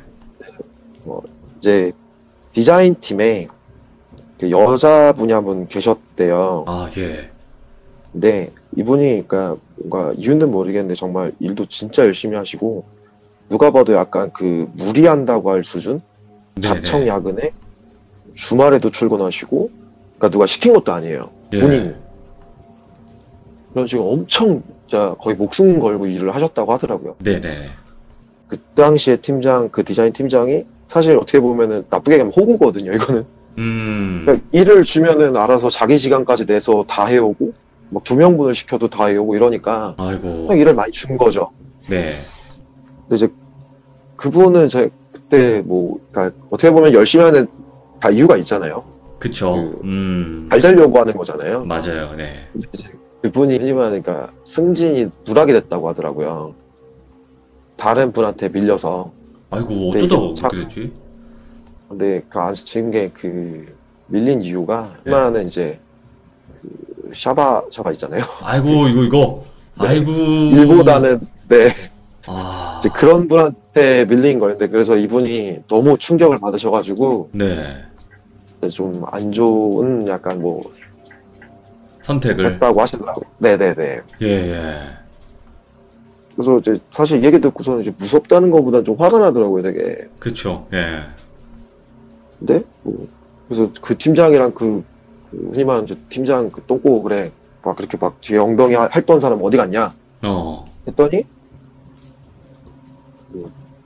이제 디자인 팀에 그 여자분이 한 분 계셨대요. 아, 예. 근데 이분이 그러니까 뭔가 이유는 모르겠는데 정말 일도 진짜 열심히 하시고 누가 봐도 약간 그 무리한다고 할 수준? 네네. 자청 야근에 주말에도 출근하시고 그러니까 누가 시킨 것도 아니에요. 예. 본인. 그런 식으로 엄청 진짜 거의 목숨 걸고 일을 하셨다고 하더라고요. 네네. 그 당시에 팀장, 그 디자인 팀장이 사실 어떻게 보면은 나쁘게 얘기하면 호구거든요, 이거는. 음. 그러니까 일을 주면은 알아서 자기 시간까지 내서 다 해오고, 막 두 명분을 시켜도 다 해오고 이러니까 아이고. 그냥 일을 많이 준 거죠. 네. 근데 이제 그분은 제 그때 뭐, 그러니까 어떻게 보면 열심히 하는 다 이유가 있잖아요. 그쵸. 그- 음. 잘 되려고 하는 거잖아요. 맞아요. 네. 근데 이제 그분이 하지만 그러니까 승진이 누락이 됐다고 하더라고요. 다른 분한테 밀려서. 아이고, 어쩌다가 이게 참- 그렇게 됐지? 근데 그 아쉬운 게 그 밀린 이유가 네. 얼마나는 이제 그 샤바 샤바 있잖아요. 아이고, 이거, 이거. 네. 아이고. 일보다는 네 아. 이제 그런 분한테 밀린 거였는데 그래서 이분이 너무 충격을 받으셔가지고 네. 좀 안 좋은 약간 뭐 선택을. 했다고 하시더라고요. 네네네. 예, 예. 그래서 이제 사실 얘기 듣고서는 이제 무섭다는 것보다 좀 화가 나더라고요, 되게. 그쵸. 예. 근데 뭐 그래서 그 팀장이랑 그, 그 흔히 말하는 저 팀장 그 똥꼬 그래 막 그렇게 막 뒤에 엉덩이 할 뻔 사람 어디 갔냐 어. 했더니 뭐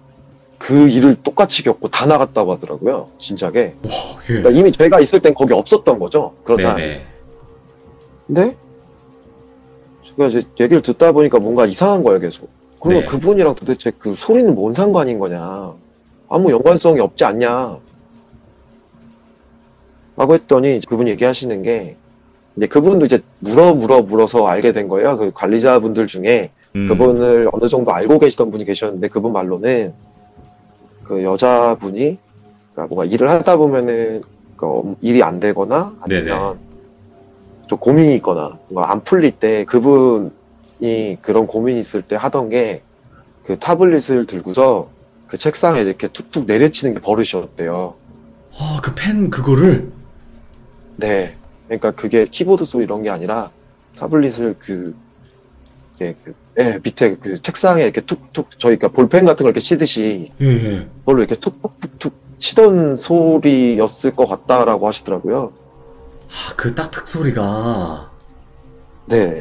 그 일을 똑같이 겪고 다 나갔다고 하더라고요. 진작에. 와, 예. 그러니까 이미 제가 있을 땐 거기 없었던 거죠. 그런 사람이. 네네. 근데 제가 이제 얘기를 듣다 보니까 뭔가 이상한 거예요, 계속. 그러면 네. 그분이랑 도대체 그 소리는 뭔 상관인 거냐. 아무 연관성이 없지 않냐. 라고 했더니 그분이 얘기하시는 게 이제 그분도 이제 물어 물어 물어서 알게 된 거예요. 그 관리자분들 중에 음. 그분을 어느 정도 알고 계시던 분이 계셨는데 그분 말로는 그 여자분이 그러니까 뭔가 일을 하다 보면은 그 일이 안 되거나 아니면 네네. 좀 고민이 있거나 뭔가 안 풀릴 때 그분이 그런 고민이 있을 때 하던 게 그 타블릿을 들고서 그 책상에 이렇게 툭툭 내려치는 게 버릇이었대요. 아, 그 펜 그거를? 네. 그러니까 그게 키보드 소리 이런 게 아니라 타블릿을 그, 예, 그, 예, 밑에 그 책상에 이렇게 툭툭, 저희가 볼펜 같은 걸 이렇게 치듯이 예, 예. 그걸로 이렇게 툭툭툭툭 치던 소리였을 것 같다라고 하시더라고요. 아, 그 딱딱 소리가. 네.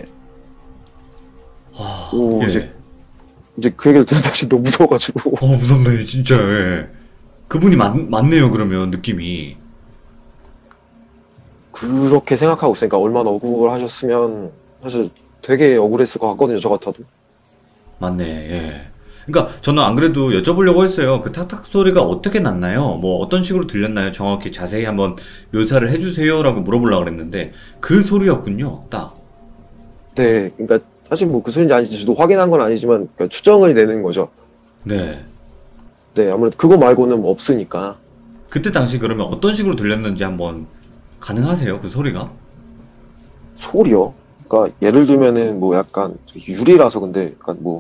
아, 오, 예. 이제, 이제 그 얘기를 들은 다시 너무 무서워가지고. 어, 무섭네, 진짜, 예. 그분이 맞, 맞네요, 그러면, 느낌이. 그렇게 생각하고 있으니까 얼마나 억울을 하셨으면 사실 되게 억울했을 것 같거든요, 저 같아도. 맞네, 예. 그러니까 저는 안 그래도 여쭤보려고 했어요. 그 탁탁 소리가 어떻게 났나요? 뭐 어떤 식으로 들렸나요? 정확히 자세히 한번 묘사를 해주세요라고 물어보려고 그랬는데 그 소리였군요, 딱. 네, 그러니까 사실 뭐 그 소리인지 아닌지 저도 확인한 건 아니지만 그러니까 추정을 내는 거죠. 네. 네, 아무래도 그거 말고는 뭐 없으니까. 그때 당시 그러면 어떤 식으로 들렸는지 한번 가능하세요? 그 소리가? 소리요? 그러니까 예를 들면은 뭐 약간 유리라서 근데 약간 뭐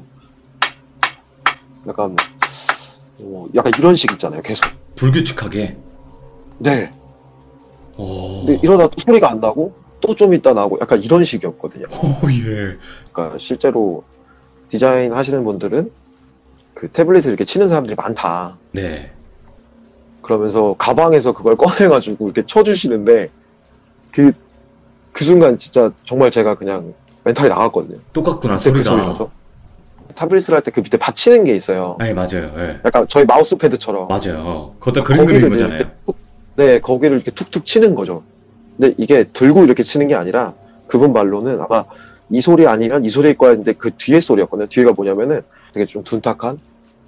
약간 뭐 약간 이런 식 있잖아요, 계속. 불규칙하게. 네. 오. 근데 이러다 또 소리가 안 나고 또 좀 있다 나고 약간 이런 식이었거든요. 오, 예. 그러니까 실제로 디자인 하시는 분들은 그 태블릿을 이렇게 치는 사람들이 많다. 네. 그러면서 가방에서 그걸 꺼내가지고 이렇게 쳐주시는데 그, 그 순간 진짜 정말 제가 그냥 멘탈이 나갔거든요. 똑같구나, 그때 그 소리가. 소리라서. 타블릿을 할 때 그 밑에 받치는 게 있어요. 네, 맞아요. 예. 약간 저희 마우스 패드처럼. 맞아요. 거기다 그림 거기를 그리는 이제 거잖아요. 이렇게 툭- 네, 거기를 이렇게 툭툭 치는 거죠. 근데 이게 들고 이렇게 치는 게 아니라 그분 말로는 아마 이 소리 아니면 이 소리일 거야 했는데 그 뒤에 소리였거든요. 뒤에가 뭐냐면은 되게 좀 둔탁한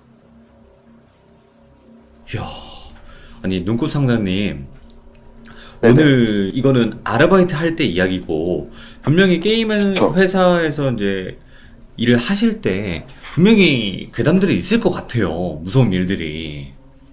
이야. 아니, 눈꽃 상자님. 네네. 오늘 이거는 아르바이트 할 때 이야기고 분명히 게임 그쵸. 회사에서 이제 일을 하실 때 분명히 괴담들이 있을 것 같아요. 무서운 일들이.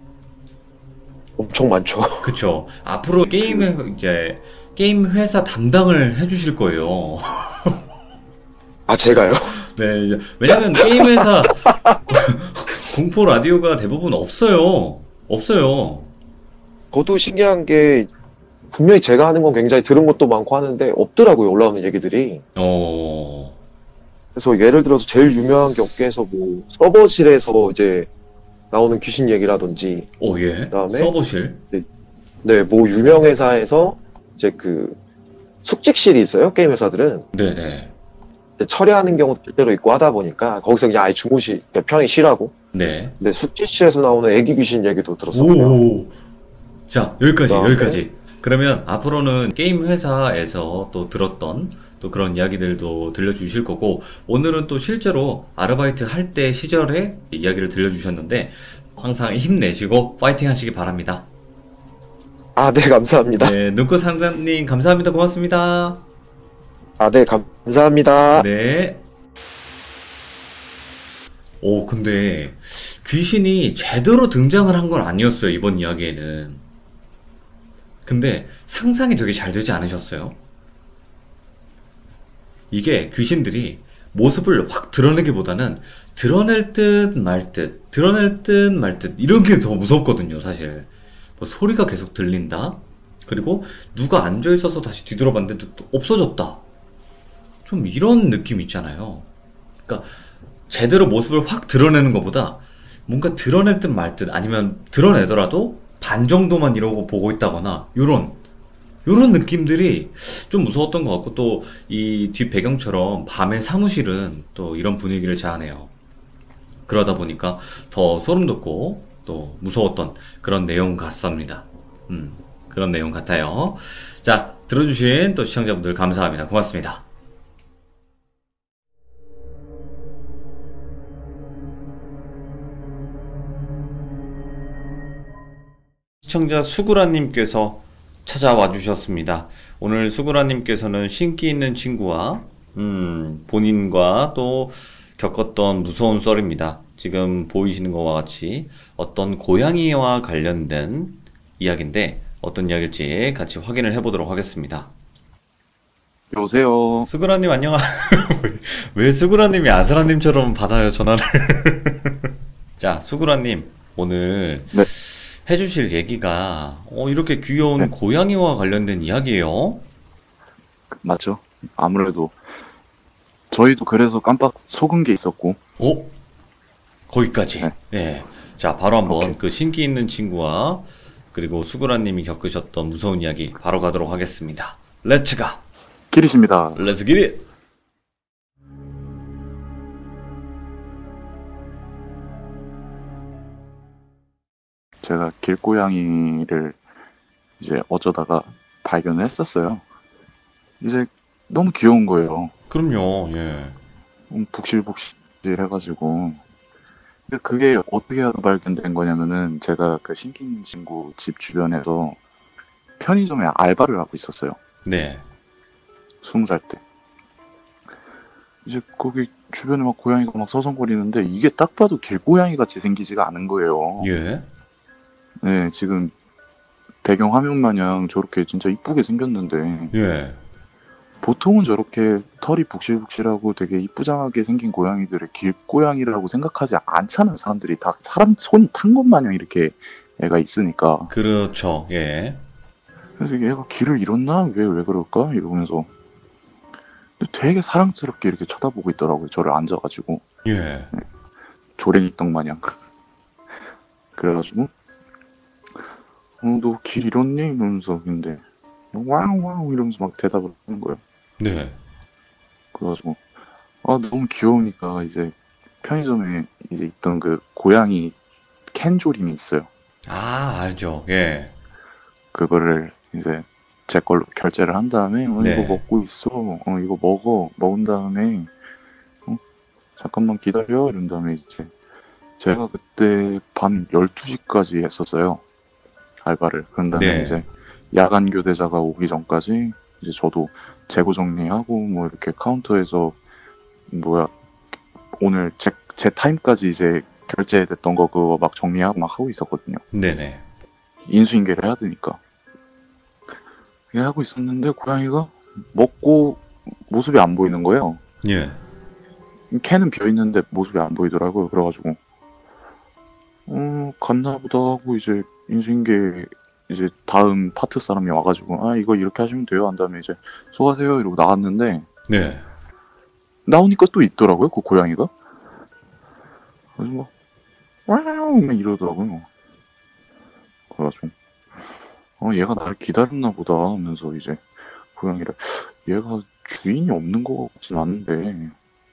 엄청 많죠. 그쵸. 앞으로 게임 회- 이제 게임 회사 담당을 해주실 거예요. 아, 제가요? 네, 이제 왜냐면 게임 회사 공포 라디오가 대부분 없어요. 없어요. 저도 신기한 게 분명히 제가 하는 건 굉장히 들은 것도 많고 하는데 없더라고요. 올라오는 얘기들이. 어, 그래서 예를 들어서 제일 유명한 게 업계에서 뭐 서버실에서 이제 나오는 귀신 얘기라든지 오, 예. 그다음에 서버실. 네, 뭐 유명 회사에서 이제 그 숙직실이 있어요. 게임 회사들은. 네네. 근데 처리하는 경우도 실제로 있고 하다 보니까 거기서 그냥 아예 주무시 그냥 편히 쉬라고. 네. 근데 숙직실에서 나오는 애기 귀신 얘기도 들었었고요. 오. 자, 여기까지, 그다음에 여기까지. 그러면 앞으로는 게임 회사에서 또 들었던 또 그런 이야기들도 들려주실 거고, 오늘은 또 실제로 아르바이트 할 때 시절에 이야기를 들려주셨는데, 항상 힘내시고 파이팅 하시기 바랍니다. 아, 네, 감사합니다. 네, 눈꽃 상자님 감사합니다. 고맙습니다. 아, 네, 감사합니다. 네. 오, 근데 귀신이 제대로 등장을 한 건 아니었어요, 이번 이야기에는. 근데 상상이 되게 잘 되지 않으셨어요? 이게 귀신들이 모습을 확 드러내기보다는 드러낼 듯 말 듯, 드러낼 듯 말 듯, 이런 게 더 무섭거든요, 사실. 뭐 소리가 계속 들린다? 그리고 누가 앉아있어서 다시 뒤돌아봤는데 또 없어졌다. 좀 이런 느낌 있잖아요. 그러니까 제대로 모습을 확 드러내는 것보다 뭔가 드러낼 듯 말 듯, 아니면 드러내더라도 반 정도만 이러고 보고 있다거나 요런 요런 느낌들이 좀 무서웠던 것 같고, 또 이 뒷 배경처럼 밤의 사무실은 또 이런 분위기를 자아내요. 그러다 보니까 더 소름 돋고 또 무서웠던 그런 내용 같습니다. 음, 그런 내용 같아요. 자, 들어주신 또 시청자분들 감사합니다. 고맙습니다. 시청자 수구라님께서 찾아와 주셨습니다. 오늘 수구라님께서는 신기 있는 친구와 음, 본인과 또 겪었던 무서운 썰입니다. 지금 보이시는 것과 같이 어떤 고양이와 관련된 이야기인데 어떤 이야기일지 같이 확인을 해보도록 하겠습니다. 여보세요. 수구라님 안녕. 왜 수구라님이 아스라님처럼 받아요 전화를? 자, 수구라님 오늘 네. 해주실 얘기가 어, 이렇게 귀여운 네. 고양이와 관련된 이야기예요. 맞죠? 아무래도 저희도 그래서 깜빡 속은 게 있었고. 오, 거기까지. 네. 예. 자, 바로 한번 오케이. 그 신기 있는 친구와 그리고 수구라님이 겪으셨던 무서운 이야기 바로 가도록 하겠습니다. 렛츠 가. 길이십니다. 렛츠 기릿. 제가 길고양이를 이제 어쩌다가 발견을 했었어요. 이제 너무 귀여운 거예요. 그럼요. 예. 음, 북실북실 해가지고. 근데 그게 어떻게 하다 발견된 거냐면은 제가 그 신기 있는 친구 집 주변에서 편의점에 알바를 하고 있었어요. 네. 스무 살 때. 이제 거기 주변에 막 고양이가 막 서성거리는데 이게 딱 봐도 길고양이 같이 생기지가 않은 거예요. 예. 네, 지금 배경 화면 마냥 저렇게 진짜 이쁘게 생겼는데 예. 보통은 저렇게 털이 북실북실하고 되게 이쁘장하게 생긴 고양이들을 길고양이라고 생각하지 않잖아요. 사람들이 다 사람 손이 탄 것 마냥 이렇게 애가 있으니까. 그렇죠. 예. 그래서 얘가 길을 잃었나? 왜, 왜 그럴까? 이러면서 되게 사랑스럽게 이렇게 쳐다보고 있더라고요. 저를 앉아가지고 예. 조랭이 떡 마냥. 그래가지고 어, 너 길 잃었니? 이러면서 근데 와우 와우 이러면서 막 대답을 하는 거예요. 네. 그래가지고 아 너무 귀여우니까 이제 편의점에 이제 있던 그 고양이 캔 조림이 있어요. 아, 알죠. 예. 그거를 이제 제 걸로 결제를 한 다음에 어, 네. 이거 먹고 있어. 어 이거 먹어. 먹은 다음에 어, 잠깐만 기다려. 이런 다음에 이제 제가 그때 밤 열두 시까지 했었어요. 알바를. 그런 다음에 네. 이제 야간 교대자가 오기 전까지 이제 저도 재고 정리하고 뭐 이렇게 카운터에서 뭐야 오늘 제, 제 타임까지 이제 결제됐던 거 그거 막 정리하고 막 하고 있었거든요. 네네. 인수인계를 해야 되니까. 그게 하고 있었는데 고양이가 먹고 모습이 안 보이는 거예요. 예. 캔은 비어있는데 모습이 안 보이더라고요. 그래가지고 어 갔나 보다 하고 이제 인수인계 이제 다음 파트 사람이 와가지고 아 이거 이렇게 하시면 돼요 한 다음에 이제 수고하세요 이러고 나왔는데 네. 나오니까 또 있더라고요 그 고양이가. 그래서 막 와우 막 이러더라고요. 그래가지고 어 얘가 나를 기다렸나 보다 하면서 이제 고양이를 얘가 주인이 없는 것 같진 않은데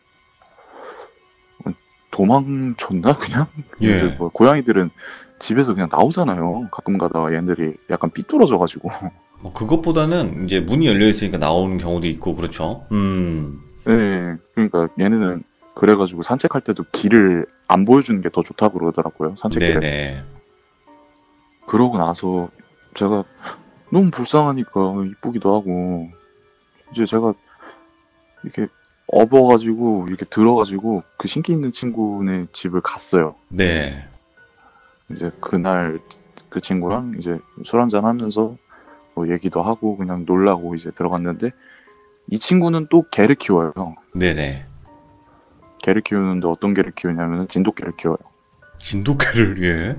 도망쳤나 그냥? 예. 이제 뭐 고양이들은 집에서 그냥 나오잖아요. 가끔 가다가 얘네들이 약간 삐뚤어져가지고. 뭐 그것보다는 이제 문이 열려 있으니까 나오는 경우도 있고 그렇죠. 음. 네, 그러니까 얘네는 그래가지고 산책할 때도 길을 안 보여주는 게 더 좋다고 그러더라고요. 산책길을. 네네. 그러고 나서 제가 너무 불쌍하니까 이쁘기도 하고 이제 제가 이렇게 업어가지고 이렇게 들어가지고 그 신기 있는 친구네 집을 갔어요. 네. 이제 그날 그 친구랑 이제 술 한잔 하면서 뭐 얘기도 하고 그냥 놀라고 이제 들어갔는데 이 친구는 또 개를 키워요. 네네. 개를 키우는데 어떤 개를 키우냐면 진돗개를 키워요. 진돗개를 예.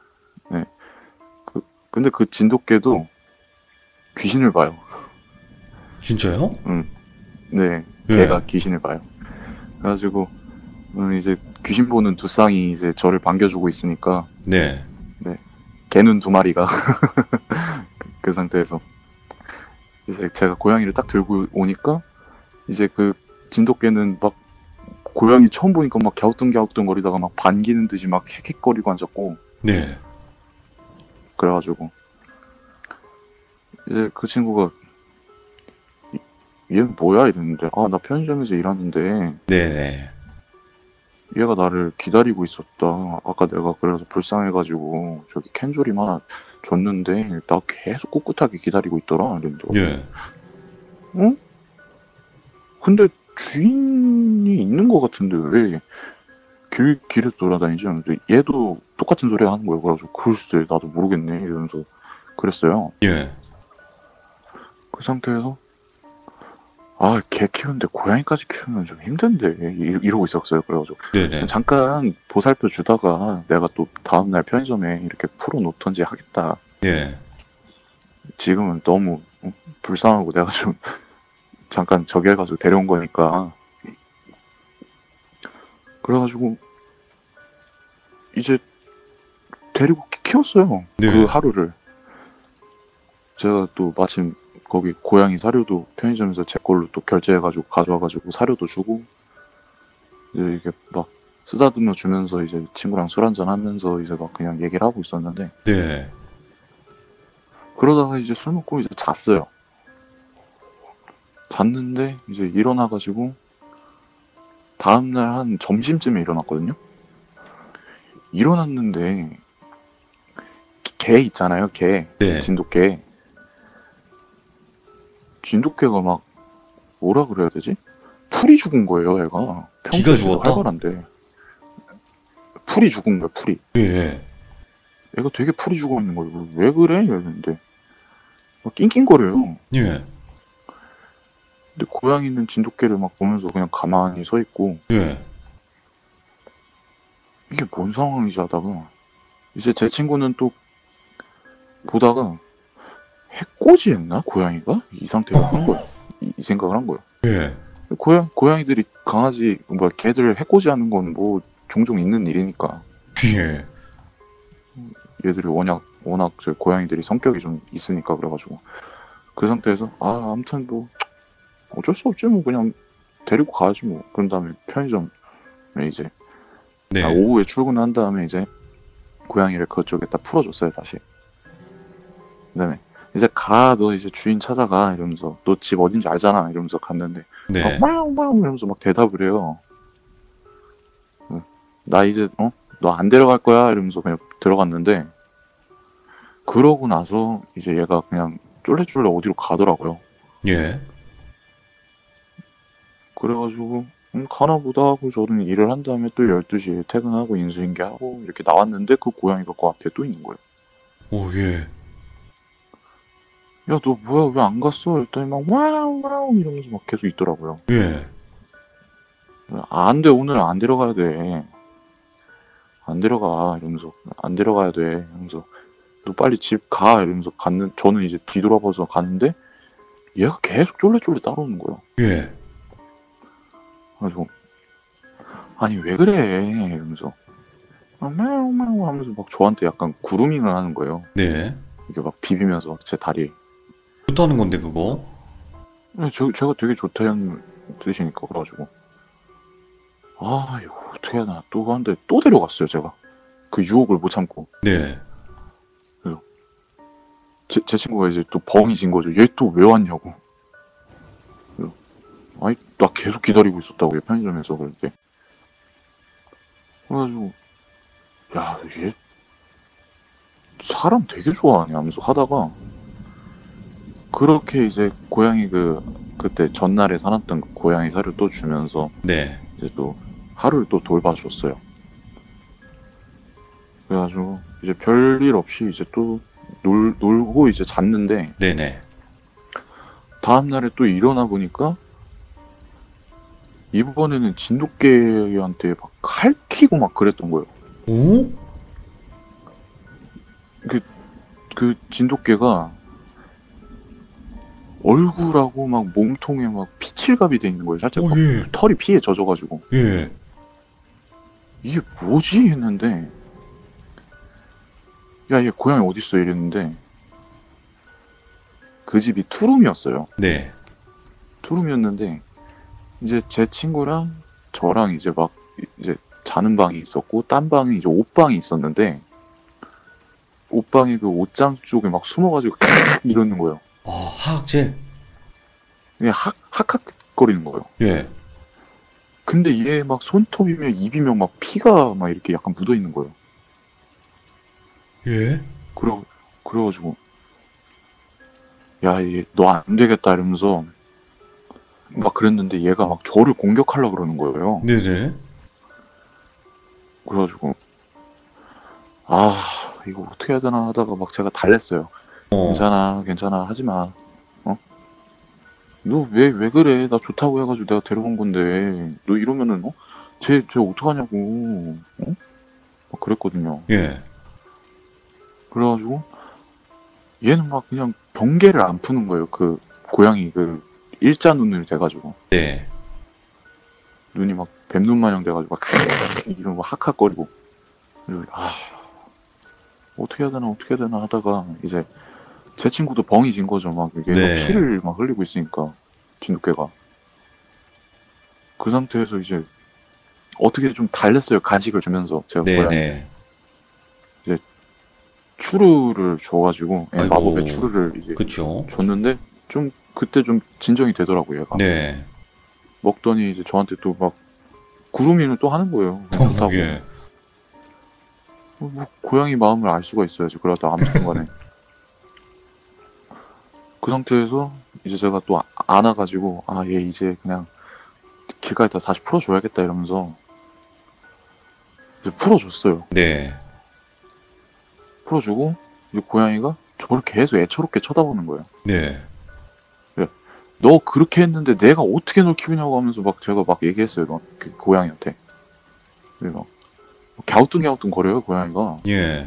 근데 그 진돗개도 귀신을 봐요. 진짜요? 네, 예. 개가 귀신을 봐요. 그래가지고 음, 이제 귀신 보는 두 쌍이 이제 저를 반겨주고 있으니까 네. 개는 두 마리가 그 상태에서 이제 제가 고양이를 딱 들고 오니까 이제 그 진돗개는 막 고양이 처음 보니까 막 갸우뚱갸우뚱 거리다가 막 반기는 듯이 막 헥헥거리고 앉았고 네. 그래가지고 이제 그 친구가 얘는 뭐야 이랬는데, 아 나 편의점에서 일하는데 네네. 얘가 나를 기다리고 있었다. 아까 내가 그래서 불쌍해가지고 저기 캔조림 하나 줬는데 나 계속 꿋꿋하게 기다리고 있더라 이랬는데, 예. 어? 근데 주인이 있는 것 같은데 왜 길, 길에 돌아다니지? 하면서 얘도 똑같은 소리 하는 거예요. 그래가지고 글쎄 나도 모르겠네 이러면서 그랬어요. 예. 그 상태에서 아, 개 키우는데 고양이까지 키우면 좀 힘든데 이- 이러고 있었어요. 그래가지고 네네. 잠깐 보살펴 주다가 내가 또 다음날 편의점에 이렇게 풀어놓던지 하겠다. 예. 지금은 너무 어, 불쌍하고 내가 좀 잠깐 저기 해가지고 데려온 거니까. 그래가지고 이제 데리고 키- 키웠어요. 네. 그 하루를. 제가 또 마침 거기 고양이 사료도 편의점에서 제 걸로 또 결제해가지고 가져와가지고 사료도 주고, 이제 이게 막 쓰다듬어 주면서 이제 친구랑 술 한잔 하면서 이제 막 그냥 얘기를 하고 있었는데, 네. 그러다가 이제 술 먹고 이제 잤어요. 잤는데 이제 일어나가지고 다음날 한 점심쯤에 일어났거든요. 일어났는데 개 있잖아요, 개. 네. 진돗개. 진돗개가 막 뭐라 그래야 되지? 풀이 죽은 거예요, 얘가. 기가 평소에 죽었다? 활발한데 풀이 죽은 거야, 풀이. 예. 얘가 되게 풀이 죽어 있는 거예요. 왜 그래? 이랬는데 막 낑낑거려요. 예. 근데 고양이는 진돗개를 막 보면서 그냥 가만히 서 있고, 예. 이게 뭔 상황이지 하다가 이제 제 친구는 또 보다가 해코지 했나? 고양이가? 이 상태로 한 거예요. 이, 이 생각을 한 거예요. 예. 고양, 고양이들이 강아지, 뭐, 개들 해코지 하는 건 뭐, 종종 있는 일이니까. 예. 얘들이 워낙, 워낙, 저 고양이들이 성격이 좀 있으니까, 그래가지고. 그 상태에서, 아, 아무튼 뭐, 어쩔 수 없지, 뭐, 그냥 데리고 가야지, 뭐. 그런 다음에 편의점에 이제, 네. 아, 오후에 출근한 다음에 이제, 고양이를 그쪽에다 풀어줬어요, 다시. 그 다음에, 이제 가, 너 이제 주인 찾아가, 이러면서, 너 집 어딘지 알잖아, 이러면서 갔는데, 네. 막 와우 와우 이러면서 막 대답을 해요. 어, 나 이제 어? 너 안 데려갈 거야? 이러면서 그냥 들어갔는데, 그러고 나서 이제 얘가 그냥 쫄래쫄래 어디로 가더라고요. 예. 그래가지고 음, 가나 보다 하고 저는 일을 한 다음에 또 열두 시에 퇴근하고 인수인계하고 이렇게 나왔는데 그 고양이가 그 앞에 또 있는 거예요. 오, 예. 야, 너 뭐야? 왜 안 갔어? 했더니 막 와우 와우 이러면서 막 계속 있더라고요. 예. 아, 안 돼. 오늘 안 데려가야 돼. 안 데려가. 이러면서 안 데려가야 돼. 이러면서 너 빨리 집 가. 이러면서 갔는 저는 이제 뒤돌아봐서 갔는데 얘가 계속 쫄래쫄래 따라오는 거예요. 예. 그래서 아니 왜 그래? 이러면서 막 мя우 мя우 하면서 막 저한테 약간 그루밍을 하는 거예요. 네. 이게 막 비비면서 제 다리에. 좋다는 건데, 그거? 저, 제가 되게 좋다는 뜻이니까 그래가지고 아 이거 어떻게 해야 되나 또 하는데 또 데려갔어요. 제가 그 유혹을 못 참고 네. 제, 제 친구가 이제 또 벙이 진 거죠. 얘 또 왜 왔냐고. 그래서, 아니 나 계속 기다리고 있었다고 얘 편의점에서. 그럴 때 그래가지고 야 얘 사람 되게 좋아하네 하면서 하다가 그렇게 이제 고양이 그 그때 전날에 사놨던 그 고양이 사료 또 주면서 네. 이제 또 하루를 또 돌봐줬어요. 그래가지고 이제 별일 없이 이제 또 놀, 놀고 이제 잤는데 네네. 다음날에 또 일어나 보니까 이번에는 진돗개한테 막 칼키고 막 그랬던 거예요. 오? 그 진돗개가 얼굴하고 막 몸통에 막 피칠갑이 돼 있는 거예요. 살짝 오, 막 예. 털이 피에 젖어가지고 예. 이게 뭐지 했는데 야 얘 고양이 어딨어 이랬는데 그 집이 투룸이었어요. 네. 투룸이었는데 이제 제 친구랑 저랑 이제 막 이제 자는 방이 있었고 딴 방이 이제 옷방이 있었는데 옷방에 그 옷장 쪽에 막 숨어가지고 이러는 거예요. 아, 하악질? 그냥 학 학학거리는 거예요. 예. 근데 얘 막 손톱이며 입이며 막 피가 막 이렇게 약간 묻어 있는 거예요. 예? 그래 그래가지고 야, 얘 너 안 되겠다 이러면서 막 그랬는데 얘가 막 저를 공격하려고 그러는 거예요. 네네. 그래가지고 아 이거 어떻게 해야 되나 하다가 막 제가 달랬어요. 어. 괜찮아 괜찮아 하지마. 어? 너 왜 왜 그래? 나 좋다고 해가지고 내가 데려온 건데 너 이러면은 어? 쟤, 쟤 어떡하냐고. 어? 막 그랬거든요. 예. 그래가지고 얘는 막 그냥 경계를 안 푸는 거예요. 그 고양이 그 일자 눈을 돼가지고 네. 눈이 막 뱀눈 마냥 돼가지고 막 이런 거 학학거리고. 그리고 아 어떻게 해야 되나 어떻게 해야 되나 하다가 이제 제 친구도 벙이 진 거죠. 막 이게 네. 피를 막 흘리고 있으니까 진돗개가. 그 상태에서 이제 어떻게 좀 달랬어요. 간식을 주면서 제가 고양이 네네. 추루를 줘가지고 예, 아이고. 마법의 추루를 이제 그쵸. 줬는데 좀 그때 좀 진정이 되더라고요. 얘가. 네. 먹더니 이제 저한테 또 막 구루미는 또 하는 거예요. 그냥 좋다고. 예. 어, 뭐 고양이 마음을 알 수가 있어야지. 그러다 아무튼 간에 그 상태에서 이제 제가 또 아- 안아가지고 아 얘 이제 그냥 길가에다 다시 풀어줘야겠다 이러면서 이제 풀어줬어요. 네. 풀어주고 이 고양이가 저를 계속 애처롭게 쳐다보는 거예요. 네. 너 그렇게 했는데 내가 어떻게 널 키우냐고 하면서 막 제가 막 얘기했어요. 막 그 고양이한테. 그래서 갸우뚱갸우뚱 거려요 고양이가. 예.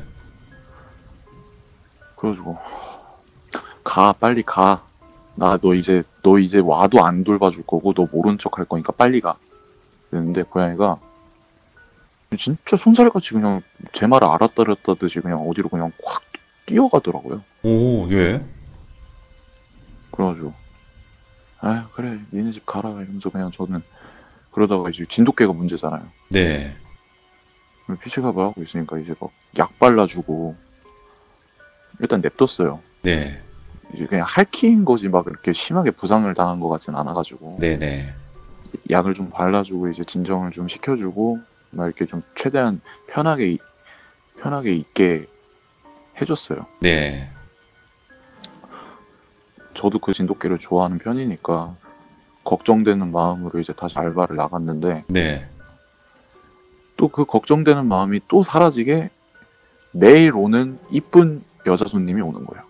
그래가지고 가 빨리 가. 나 너 이제 너 이제 와도 안 돌봐줄 거고 너 모른 척 할 거니까 빨리 가. 그랬는데 고양이가 진짜 손살같이 그냥 제 말을 알아들었다듯이 그냥 어디로 그냥 확 뛰어가더라고요. 오, 예. 그래가지고 아 그래 니네 집 가라 이러면서 그냥 저는 그러다가 이제 진돗개가 문제잖아요. 네. 피씨가 뭐하고 있으니까 이제 막 약 발라주고 일단 냅뒀어요. 네. 이제 그냥 할퀴인 거지 막 이렇게 심하게 부상을 당한 것 같진 않아가지고 네네. 약을 좀 발라주고 이제 진정을 좀 시켜주고 막 이렇게 좀 최대한 편하게 이- 편하게 있게 해줬어요. 네. 저도 그 진돗개를 좋아하는 편이니까 걱정되는 마음으로 이제 다시 알바를 나갔는데 네. 또 그 걱정되는 마음이 또 사라지게 매일 오는 이쁜 여자 손님이 오는 거예요.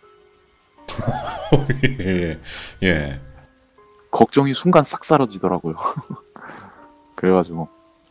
예. 예. 걱정이 순간 싹 사라지더라고요. 그래가지고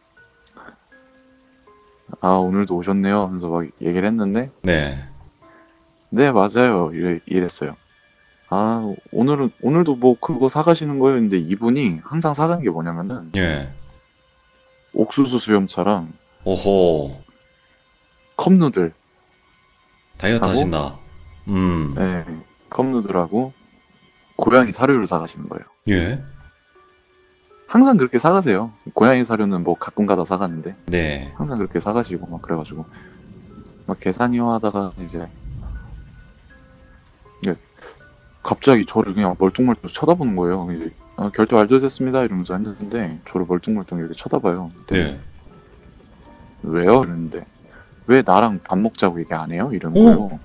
아 오늘도 오셨네요 하면서 막 얘기를 했는데 네. 네 맞아요 이래, 이랬어요. 아 오늘은 오늘도 뭐 그거 사가시는 거예요. 근데 이분이 항상 사가는 게 뭐냐면은 예. 옥수수 수염차랑 오호. 컵누들. 다이어트 하고? 하신다. 음. 네, 컵누들하고 고양이 사료를 사가시는 거예요. 예. 항상 그렇게 사가세요. 고양이 사료는 뭐 가끔가다 사가는데 네. 항상 그렇게 사가시고 막 그래가지고 막 계산이요 하다가 이제 이게 갑자기 저를 그냥 멀뚱멀뚱 쳐다보는 거예요. 이제 아, 결제 완료됐습니다 이러면서 했는데 저를 멀뚱멀뚱 이렇게 쳐다봐요. 근데 네. 왜요? 이랬는데 왜 나랑 밥 먹자고 얘기 안 해요? 이러는 오! 거예요.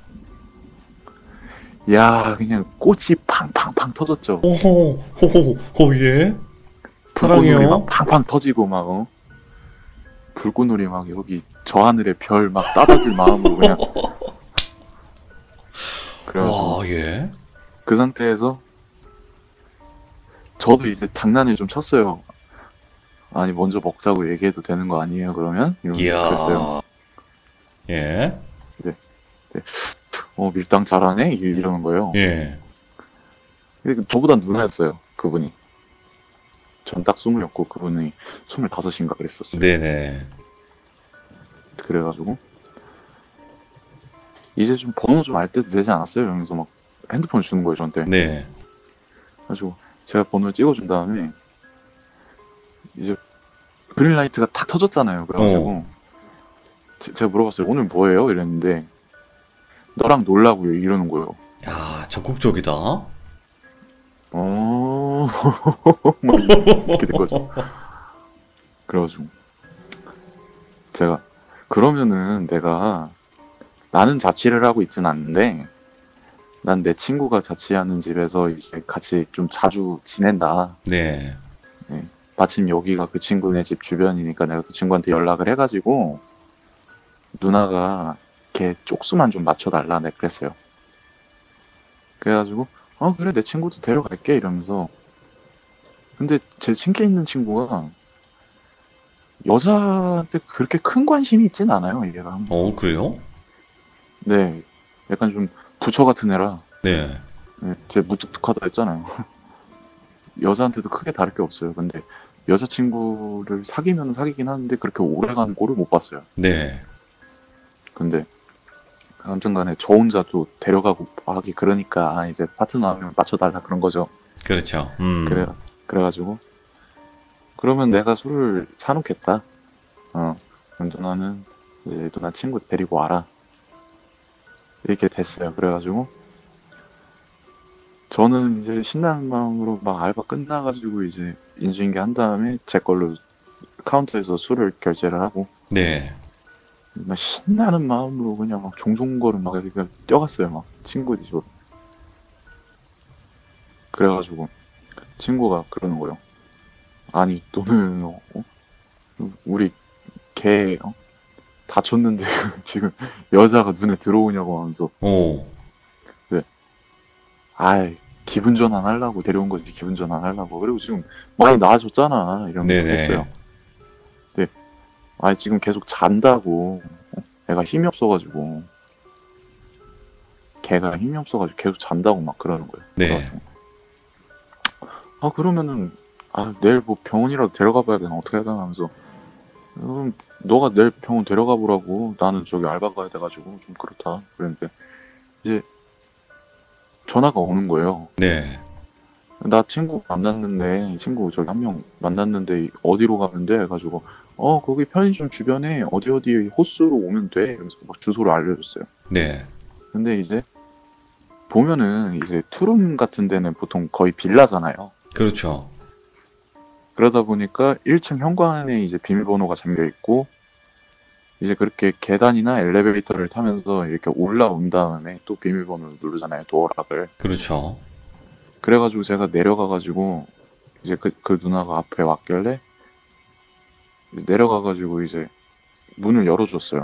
야 그냥 꽃이 팡팡팡 터졌죠. 오호. 호호. 호 예. 불꽃놀이 사랑해요. 막 팡팡 터지고 막 어? 불꽃놀이 막 여기 저 하늘의 별 막 따라줄 마음으로 그냥 그래가지고 와, 예. 그 상태에서 저도 이제 장난을 좀 쳤어요. 아니 먼저 먹자고 얘기해도 되는 거 아니에요 그러면? 이러면서 이야. 그랬어요. 예. 어 밀당 잘하네? 이- 이러는 거예요. 예. 근데 저보다 누나였어요 그분이. 전 딱 스물였고 그분이 스물다섯인가 그랬었어요. 네네. 그래가지고 이제 좀 번호 좀 알 때도 되지 않았어요? 이러면서 막 핸드폰 주는 거예요 저한테. 네. 그래가지고 제가 번호를 찍어준 다음에 이제 그린라이트가 탁 터졌잖아요. 그래가지고 제- 제가 물어봤어요. 오늘 뭐예요? 이랬는데 너랑 놀라고요 이러는 거예요. 야, 적극적이다. 어, 막 이렇게 된 거죠. 그래가지고 제가 그러면은 내가 나는 자취를 하고 있진 않는데 난 내 친구가 자취하는 집에서 이제 같이 좀 자주 지낸다. 네. 예. 마침 여기가 그 친구네 집 주변이니까 내가 그 친구한테 연락을 해가지고 누나가 걔 쪽수만 좀 맞춰달라 네 그랬어요. 그래가지고 어 그래 내 친구도 데려갈게 이러면서 근데 제 친께 있는 친구가 여자한테 그렇게 큰 관심이 있진 않아요 얘가. 어, 그래요? 네 약간 좀 부처 같은 애라 네. 네, 제 무뚝뚝하다 했잖아요. 여자한테도 크게 다를 게 없어요. 근데 여자친구를 사귀면 사귀긴 하는데 그렇게 오래가는 꼴을 못 봤어요. 네. 근데 아무튼 간에 저 혼자 또 데려가고 하기 그러니까 아, 이제 파트너 하면 맞춰달라 그런 거죠. 그렇죠. 음. 그래, 그래가지고 그러면 내가 술을 사놓겠다. 어, 그럼 누나는 이제 누나 친구 데리고 와라. 이렇게 됐어요. 그래가지고 저는 이제 신나는 마음으로 막 알바 끝나가지고 이제 인수인계 한 다음에 제 걸로 카운터에서 술을 결제를 하고 네. 막 신나는 마음으로 그냥 막 종종거를 막 이렇게 뛰어갔어요. 막 친구 집으로. 그래가지고 친구가 그러는 거예요. 아니 너는 어? 우리 걔 어? 다쳤는데 지금 여자가 눈에 들어오냐고 하면서 오. 아이 기분 전환 하려고 데려온 거지 기분 전환 하려고 그리고 지금 많이 나아졌잖아 이러면서 네네. 했어요. 근데 아 지금 계속 잔다고 어? 애가 힘이 없어가지고 걔가 힘이 없어가지고 계속 잔다고 막 그러는 거예요. 네. 그래가지고 아 그러면은 아 내일 뭐 병원이라도 데려가 봐야 되나 어떻게 해야 되나 하면서 음, 너가 내일 병원 데려가 보라고 나는 저기 알바 가야 돼가지고 좀 그렇다 그랬는데 이제 전화가 오는 거예요. 네. 나 친구 만났는데 친구 저기 한 명 만났는데 어디로 가면 돼? 해가지고 어 거기 편의점 주변에 어디 어디 호수로 오면 돼 이러면서 막 주소를 알려줬어요. 네. 근데 이제 보면은 이제 투룸 같은 데는 보통 거의 빌라잖아요. 그렇죠. 그러다 보니까 일 층 현관에 이제 비밀번호가 잠겨 있고 이제 그렇게 계단이나 엘리베이터를 타면서 이렇게 올라온 다음에 또 비밀번호를 누르잖아요. 도어락을. 그렇죠. 그래가지고 제가 내려가가지고 이제 그, 그 누나가 앞에 왔길래 내려가가지고 이제 문을 열어줬어요.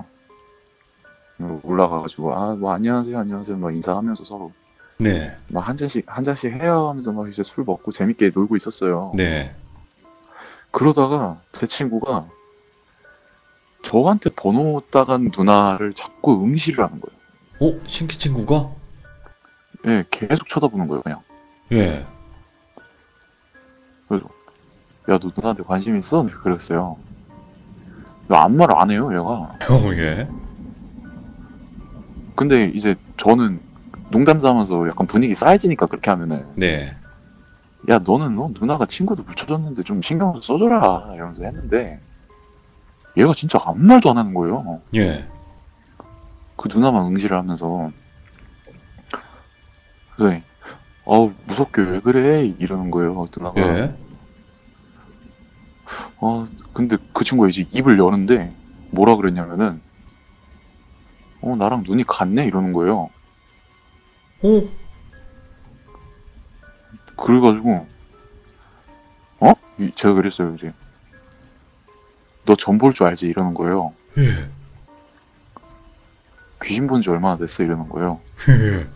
올라가가지고 아 뭐 안녕하세요 안녕하세요 막 인사하면서 서로 네. 막 한 잔씩 한 잔씩 해요 하면서 막 이제 술 먹고 재밌게 놀고 있었어요. 네. 그러다가 제 친구가 저한테 번호 따간 누나를 자꾸 응시를 하는 거예요. 어? 신기 친구가? 예, 계속 쳐다보는 거예요 그냥. 예. 그래서 야 너 누나한테 관심 있어? 이렇게 그랬어요. 아무 말 안 해요 얘가. 어, 예. 근데 이제 저는 농담 삼아서 약간 분위기 쌓여지니까 그렇게 하면은 네. 야 너는 너 누나가 친구도 붙여줬는데 좀 신경 좀 써줘라 이러면서 했는데 얘가 진짜 아무 말도 안 하는 거예요. 예. 그 누나만 응시를 하면서 그래서 어우 무섭게 왜 그래 이러는 거예요 누나가. 예. 어 근데 그 친구가 이제 입을 여는데 뭐라 그랬냐면은 어 나랑 눈이 같네 이러는 거예요. 어? 그래가지고 어? 이- 제가 그랬어요 이제 너 전 볼 줄 알지 이러는 거예요. 예. 귀신 본 지 얼마나 됐어 이러는 거예요. 예.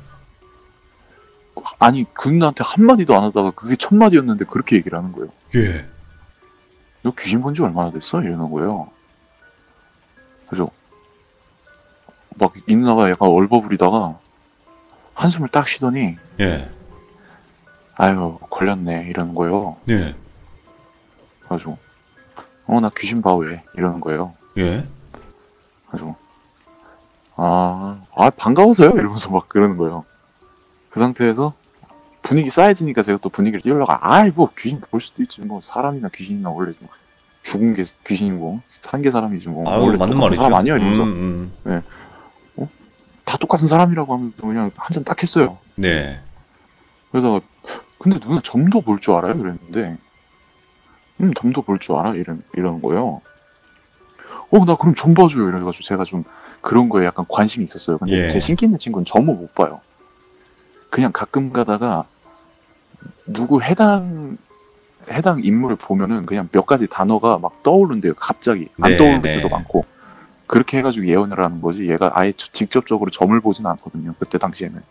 아니 그 누나한테 한마디도 안 하다가 그게 첫 마디였는데 그렇게 얘기를 하는 거예요. 예. 너 귀신 본 지 얼마나 됐어? 이러는 거예요. 그래서 막 이 누나가 약간 얼버무리다가 한숨을 딱 쉬더니 예. 아유 걸렸네 이러는 거예요. 예. 그래가지고 어 나 귀신 봐 왜 이러는 거예요. 예. 그래서 아, 아 반가워서요 이러면서 막 그러는 거예요. 그 상태에서 분위기 쌓여지니까 제가 또 분위기를 띄우려고 아이 뭐 귀신 볼 수도 있지 뭐 사람이나 귀신이나 원래 뭐 죽은 게 귀신이고 산 게 사람이지 뭐 아유, 원래 맞는 똑같은 말이죠. 사람 아니야 이러면서 음, 음. 다 똑같은 사람이라고 하면 그냥 한 잔 딱 했어요. 네. 그러다가 근데 누나 점도 볼 줄 알아요? 이랬는데 음 점도 볼 줄 알아? 이런 이러는 거예요. 어 나 그럼 점 봐줘요. 이래가지고 제가 좀 그런 거에 약간 관심이 있었어요. 근데 예. 제 신기 있는 친구는 점을 못 봐요. 그냥 가끔 가다가 누구 해당 해당 인물을 보면은 그냥 몇 가지 단어가 막 떠오른대요. 갑자기 안 네, 떠오를 네. 때도 많고 그렇게 해가지고 예언을 하는 거지. 얘가 아예 저- 직접적으로 점을 보진 않거든요. 그때 당시에는.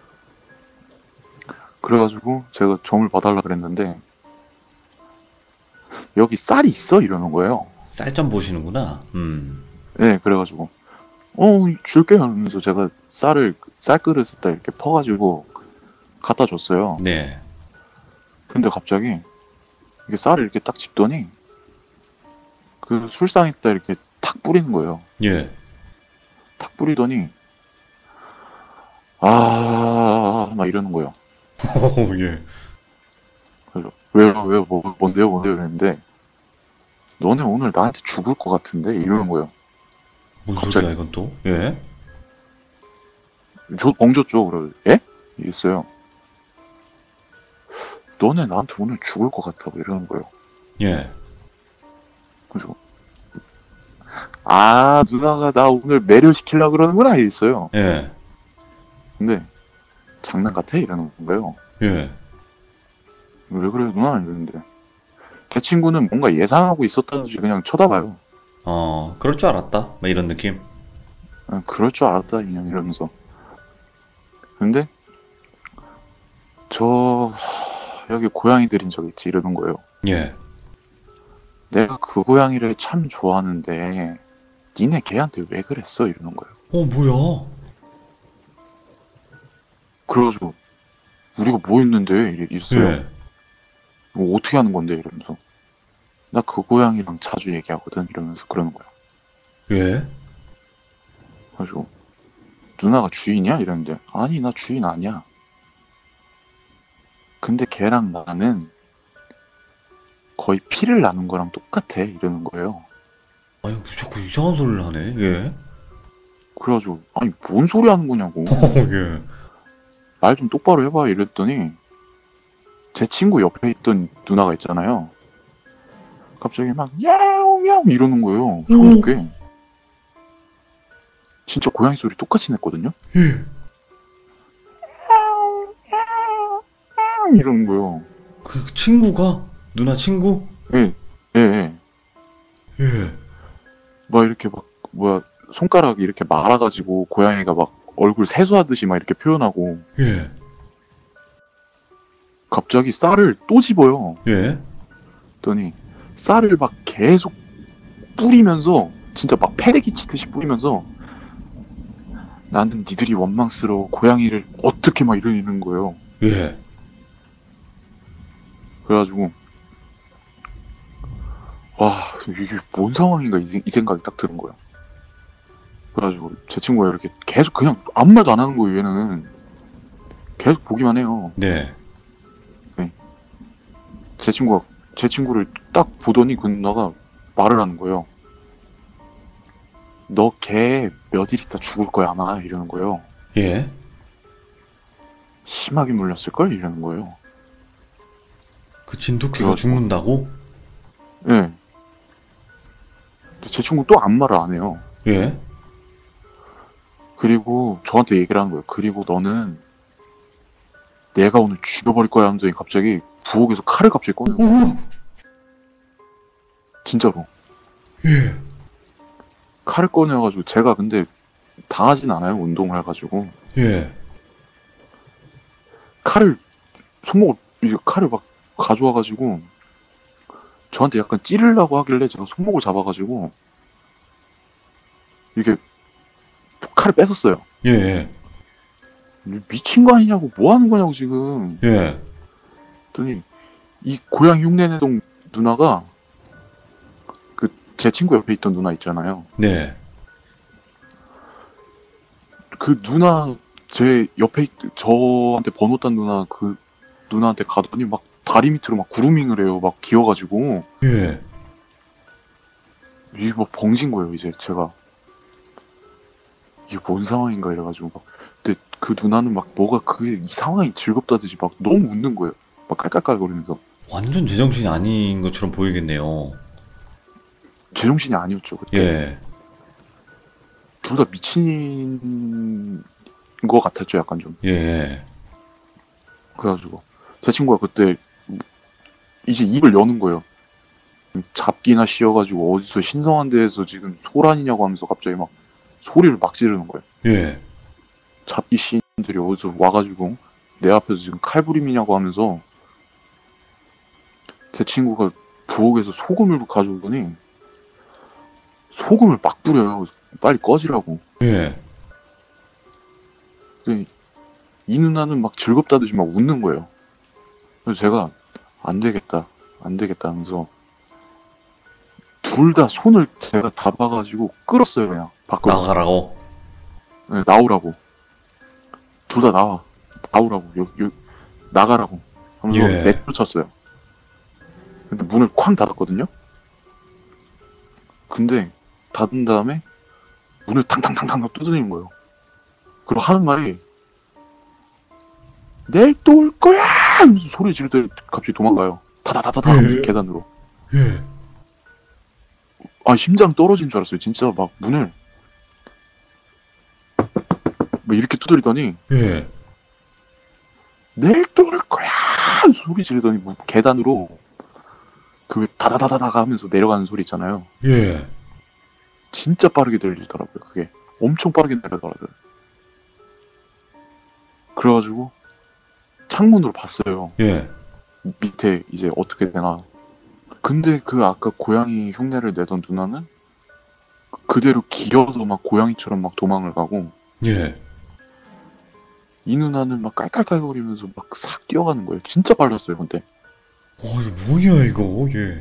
그래가지고 제가 점을 봐달라 그랬는데 여기 쌀이 있어? 이러는 거예요. 쌀 좀 보시는구나. 음. 네, 그래가지고 어 줄게요 하면서 제가 쌀을 쌀그릇에다 이렇게 퍼가지고 갖다 줬어요. 네. 근데 갑자기 이게 쌀을 이렇게 딱 집더니 그 술상에다 이렇게 탁 뿌리는 거예요. 예. 탁 뿌리더니 아 막 이러는 거예요. 오, 예. 그래서 왜요 왜요 뭐 뭔데요 뭔데요 이랬는데 너네 오늘 나한테 죽을 것 같은데 이러는 거예요. 뭔 갑자기. 소리야 이건 또? 예. 저 멍졌죠. 그래 예? 이랬어요. 너네 나한테 오늘 죽을 것 같다고 이러는 거예요. 예. 그래서 아 누나가 나 오늘 매료시키려고 그러는구나 이랬어요. 예. 근데 장난 같아? 이러는 거예요. 예. 왜 그래 누나 이러는데 제 친구는 뭔가 예상하고 있었다는지 그냥 쳐다봐요. 어, 그럴 줄 알았다. 막 이런 느낌. 아, 그럴 줄 알았다 그냥 이러면서. 근데 저 여기 고양이 들인 적 있지 이러는 거예요. 예. 내가 그 고양이를 참 좋아하는데 니네 걔한테 왜 그랬어 이러는 거예요. 어, 뭐야? 그래가지고 우리가 뭐 했는데 이래- 이랬어요. 예. 뭐 어떻게 하는 건데 이러면서 나 그 고양이랑 자주 얘기하거든 이러면서 그러는 거예요. 예. 그래가지고 누나가 주인이야? 이랬는데 아니 나 주인 아니야. 근데 걔랑 나는 거의 피를 나눈 거랑 똑같아 이러는 거예요. 아니, 자꾸 이상한 소리를 하네. 예. 그래가지고 아니 뭔 소리 하는 거냐고 어, 예. 말 좀 똑바로 해봐 이랬더니 제 친구 옆에 있던 누나가 있잖아요. 갑자기 막 야옹 야옹 이러는 거예요. 저렇게 진짜 고양이 소리 똑같이 냈거든요. 예. 야옹 이러는 거예요. 그 친구가? 누나 친구? 예, 예, 예. 예. 막 이렇게 막 뭐야 손가락 이렇게 말아가지고 고양이가 막 얼굴 세수하듯이 막 이렇게 표현하고 예. 갑자기 쌀을 또 집어요. 예. 그랬더니 쌀을 막 계속 뿌리면서 진짜 막 패대기 치듯이 뿌리면서 나는 니들이 원망스러워 고양이를 어떻게 막 이러는 거예요. 예. 그래가지고 와 이게 뭔 상황인가 이, 생- 이 생각이 딱 드는 거예요. 그래가지고 제 친구가 이렇게 계속 그냥 아무 말도 안 하는 거예요. 얘는 계속 보기만 해요. 네. 제 친구가 제 친구를 딱 보더니 그 누나가 말을 하는 거예요. 너 걔 몇 일 있다 죽을 거야 아마 이러는 거예요. 예. 심하게 물렸을걸 이러는 거예요. 그 진돗개가 그래가지고- 죽는다고? 예. 근데 제 친구 또 아무 말을 안 해요. 예. 그리고 저한테 얘기를 하는 거예요. 그리고 너는 내가 오늘 죽여버릴 거야 하면서 갑자기 부엌에서 칼을 갑자기 꺼내요. 오! 진짜로. 예. 칼을 꺼내가지고 제가 근데 당하진 않아요. 운동을 해가지고. 예. 칼을 손목을 이제 칼을 막 가져와가지고 저한테 약간 찌르려고 하길래 제가 손목을 잡아가지고 이렇게 칼을 뺏었어요. 예. 예. 미친 거 아니냐고 뭐 하는 거냐고 지금. 예. 그랬더니 이 고양이 흉내내던 누나가 그 제 친구 옆에 있던 누나 있잖아요. 네. 그 누나 제 옆에 있, 저한테 번호 딴 누나 그 누나한테 가더니 막 다리 밑으로 막 그루밍을 해요. 막 기어가지고 예. 이게 뭐 벙진 거예요. 이제 제가 이게 뭔 상황인가 이래가지고 막 근데 그 누나는 막 뭐가 그게 이 상황이 즐겁다듯이 막 너무 웃는 거예요. 막 깔깔깔거리면서. 완전 제정신이 아닌 것처럼 보이겠네요. 제정신이 아니었죠 그때. 예. 둘 다 미친 거 같았죠 약간 좀. 예. 그래가지고 제 친구가 그때 이제 입을 여는 거예요. 잡기나 씌워가지고 어디서 신성한 데에서 지금 소란이냐고 하면서 갑자기 막 소리를 막 지르는 거예요. 예. 잡기 시인들이 어디서 와가지고 내 앞에서 지금 칼부림이냐고 하면서 제 친구가 부엌에서 소금을 가져오더니 소금을 막 뿌려요. 빨리 꺼지라고. 예. 그랬더니 이 누나는 막 즐겁다듯이 막 웃는 거예요. 그래서 제가 안 되겠다, 안 되겠다 하면서 둘 다 손을 제가 잡아가지고 끌었어요 그냥 밖으로. 나가라고. 네, 나오라고. 둘 다 나와. 나오라고. 요, 요, 나가라고. 하면서 예. 내쫓았어요. 근데 문을 쾅 닫았거든요. 근데 닫은 다음에 문을 탕탕탕탕 두드리는 거예요. 그리고 하는 말이 내일 또 올 거야! 하면서 소리 지를 때 갑자기 도망가요. 다다다다다 하면서 예. 계단으로. 예. 아 심장 떨어진 줄 알았어요. 진짜 막 문을 뭐 이렇게 두드리더니 예. 내일 또 올 거야! 소리 지르더니 뭐 계단으로 그 다다다다다 하면서 내려가는 소리 있잖아요. 예. 진짜 빠르게 들리더라고요. 그게 엄청 빠르게 내려가더라고요. 그래가지고 창문으로 봤어요. 예. 밑에 이제 어떻게 되나. 근데 그 아까 고양이 흉내를 내던 누나는 그대로 기어서 막 고양이처럼 막 도망을 가고 예. 이 누나는 막 깔깔깔거리면서 막 싹 뛰어가는 거예요. 진짜 빨랐어요. 근데 와, 이거 뭐냐, 이거. 예.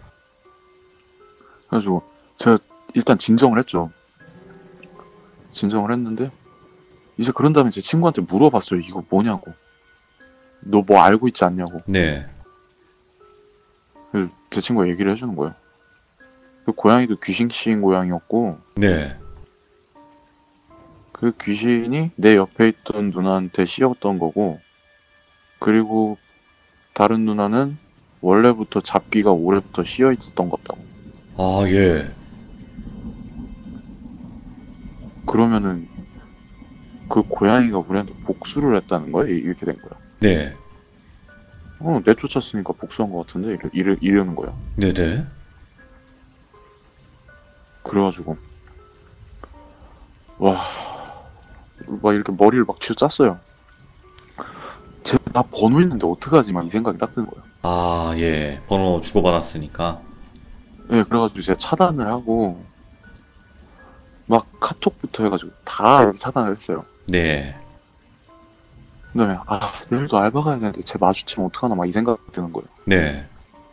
그래가지고 제가 일단 진정을 했죠. 진정을 했는데 이제 그런 다음에 제 친구한테 물어봤어요. 이거 뭐냐고. 너 뭐 알고 있지 않냐고. 네. 그래서 제 친구가 얘기를 해주는 거예요. 그 고양이도 귀신 씌인 고양이였고 네. 그 귀신이 내 옆에 있던 누나한테 씌었던 거고 그리고 다른 누나는 원래부터 잡기가 올해부터 씌어 있었던 것 같다고. 아, 예. 그러면은 그 고양이가 우리한테 복수를 했다는 거야? 이렇게 된 거야. 네. 어, 내쫓았으니까 복수한 것 같은데 이래, 이래, 이러는 거야. 네네. 그래가지고 와, 막 이렇게 머리를 막 쥐어짰어요. 쟤나 번호 있는데 어떡하지? 막 이 생각이 딱 드는 거야. 아, 예. 번호 주고받았으니까. 예, 그래가지고 제가 차단을 하고 막 카톡부터 해가지고 다 이렇게 차단을 했어요. 네. 그 다음에 아 내일도 알바 가야 되는데 쟤 마주치면 어떡하나 막 이 생각이 드는 거예요. 네.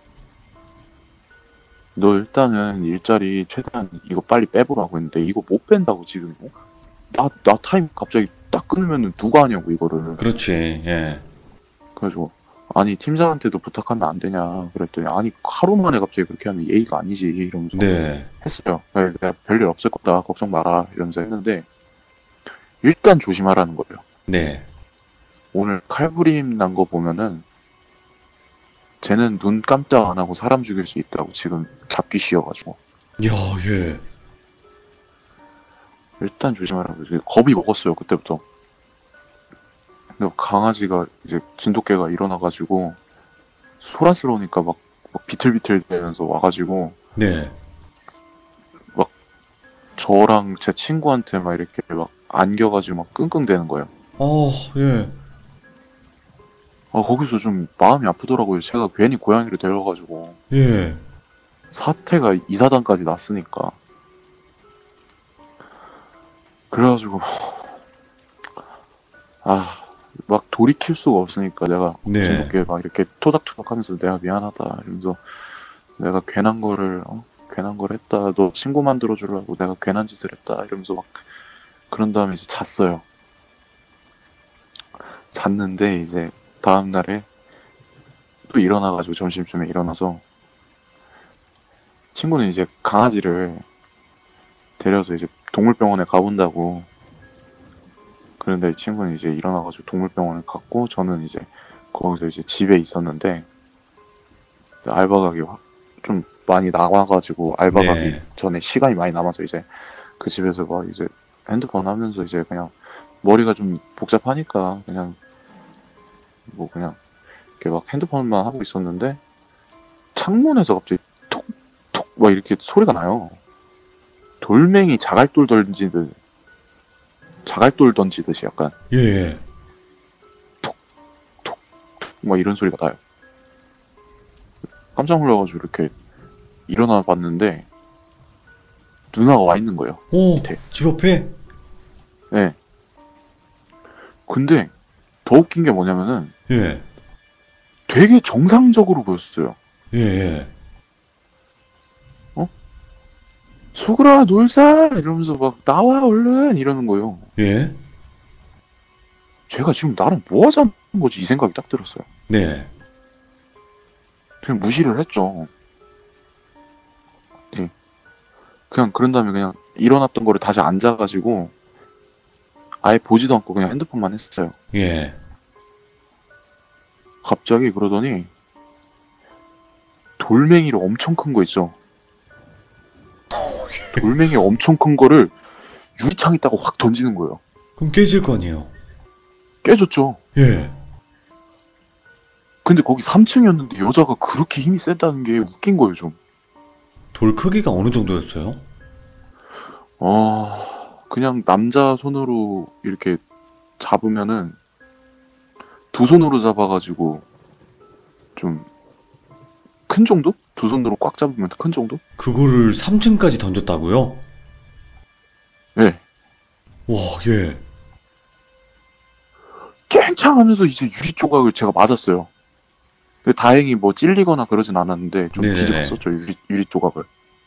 너 일단은 일자리 최대한 이거 빨리 빼보라고 했는데 이거 못 뺀다고 지금. 어? 나, 나 타임 갑자기 딱 끊으면은 누가 하냐고 이거를. 그렇지. 예. 그래가지고 아니 팀장한테도 부탁하면 안 되냐 그랬더니 아니 하루 만에 갑자기 그렇게 하면 예의가 아니지 이러면서 네. 했어요. 네, 내가 별일 없을 거다 걱정 마라 이러면서 했는데 일단 조심하라는 거예요. 네. 오늘 칼부림 난 거 보면은 쟤는 눈 깜짝 안 하고 사람 죽일 수 있다고 지금 잡기 씌어가지고 야, 예. 일단 조심하라고. 겁이 먹었어요 그때부터. 근데 강아지가 이제 진돗개가 일어나가지고 소란스러우니까 막, 막 비틀비틀 대면서 와가지고 네. 저랑 제 친구한테 막 이렇게 막 안겨가지고 막 끙끙대는 거예요. 어, 예. 아 거기서 좀 마음이 아프더라고요. 제가 괜히 고양이를 데려가지고 예. 사태가 이사단까지 났으니까. 그래가지고 아 막 돌이킬 수가 없으니까 내가 네. 진돗개 막 이렇게 토닥토닥하면서 내가 미안하다 이러면서 내가 괜한 거를 어? 괜한 걸 했다. 너 친구 만들어 주려고 내가 괜한 짓을 했다 이러면서 막 그런 다음에 이제 잤어요. 잤는데 이제 다음 날에 또 일어나가지고 점심쯤에 일어나서 친구는 이제 강아지를 데려서 이제 동물병원에 가본다고 그런데 이 친구는 이제 일어나가지고 동물병원을 갔고, 저는 이제 거기서 이제 집에 있었는데, 알바 가기 확- 좀 많이 나와가지고, 알바 가기 네. 전에 시간이 많이 남아서 이제 그 집에서 막 이제 핸드폰 하면서 이제 그냥 머리가 좀 복잡하니까 그냥 뭐 그냥 이렇게 막 핸드폰만 하고 있었는데, 창문에서 갑자기 톡톡 막 이렇게 소리가 나요. 돌멩이 자갈돌 던지듯, 자갈돌 던지듯이 약간 예, 예. 막 이런 소리가 나요. 깜짝 놀라가지고 이렇게 일어나 봤는데 누나가 와 있는 거예요. 오, 밑에. 집 앞에? 네. 근데 더 웃긴 게 뭐냐면은 예, 되게 정상적으로 보였어요. 예, 예. 수그라 놀자 이러면서 막 나와 얼른 이러는 거예요. 예? 제가 지금 나랑 뭐 하자는 거지 이 생각이 딱 들었어요. 네. 그냥 무시를 했죠. 네. 그냥 그런 다음에 그냥 일어났던 거를 다시 앉아가지고 아예 보지도 않고 그냥 핸드폰만 했어요. 예. 갑자기 그러더니 돌멩이를 엄청 큰 거 있죠. 돌멩이 엄청 큰 거를 유리창 있다고 확 던지는 거예요. 그럼 깨질 거 아니에요? 깨졌죠. 예. 근데 거기 삼 층이었는데 여자가 그렇게 힘이 세다는 게 웃긴 거예요, 좀. 돌 크기가 어느 정도였어요? 어, 그냥 남자 손으로 이렇게 잡으면은 두 손으로 잡아가지고 좀 큰 정도? 두 손으로 꽉 잡으면 큰 정도? 그거를 삼 층까지 던졌다고요? 네. 와, 예. 깽창 하면서 이제 유리 조각을 제가 맞았어요. 근데 다행히 뭐 찔리거나 그러진 않았는데 좀 네네네. 뒤집었었죠, 유리, 유리 조각을.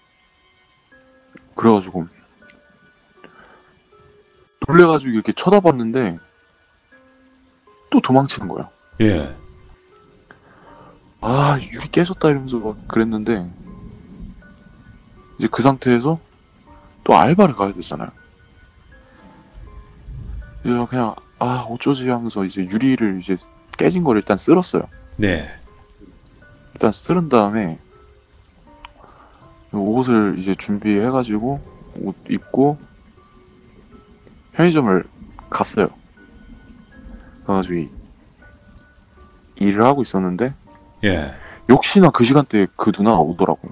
그래가지고 놀래가지고 이렇게 쳐다봤는데 또 도망치는 거예요. 예. 아, 유리 깨졌다 이러면서 막 그랬는데 이제 그 상태에서 또 알바를 가야 되잖아요. 그래서 그냥 아 어쩌지 하면서 이제 유리를 이제 깨진 걸 일단 쓸었어요. 네. 일단 쓸은 다음에 옷을 이제 준비해가지고 옷 입고 편의점을 갔어요. 그래가지고 이- 일을 하고 있었는데 예. 역시나 그 시간대에 그 누나가 오더라고요.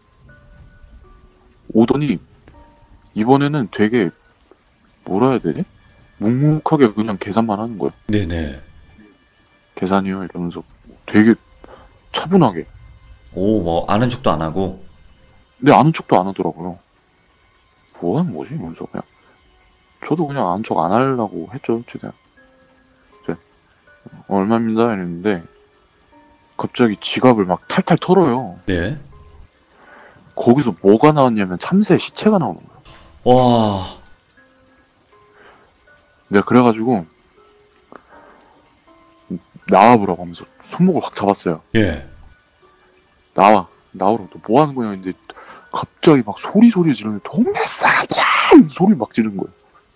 오더니 이번에는 되게 뭐라 해야 되지? 묵묵하게 그냥 계산만 하는 거예요. 네네. 계산이요 이러면서 되게 차분하게. 오, 뭐, 아는 척도 안 하고. 근데 아는 척도 안 하더라고요. 뭐 하는 거지? 이러면서 그냥 저도 그냥 아는 척 안 하려고 했죠. 최대한. 이제 어, 얼마입니다 이랬는데 갑자기 지갑을 막 탈탈 털어요. 네. 거기서 뭐가 나왔냐면 참새 시체가 나오는 거예요. 와, 내가 그래가지고 나와보라고 하면서 손목을 확 잡았어요. 예. 나와 나오라고. 너 뭐 하는 거냐 했는데 갑자기 막 소리 소리 지르는데 동네 사람들 소리 막 지르는 거예요.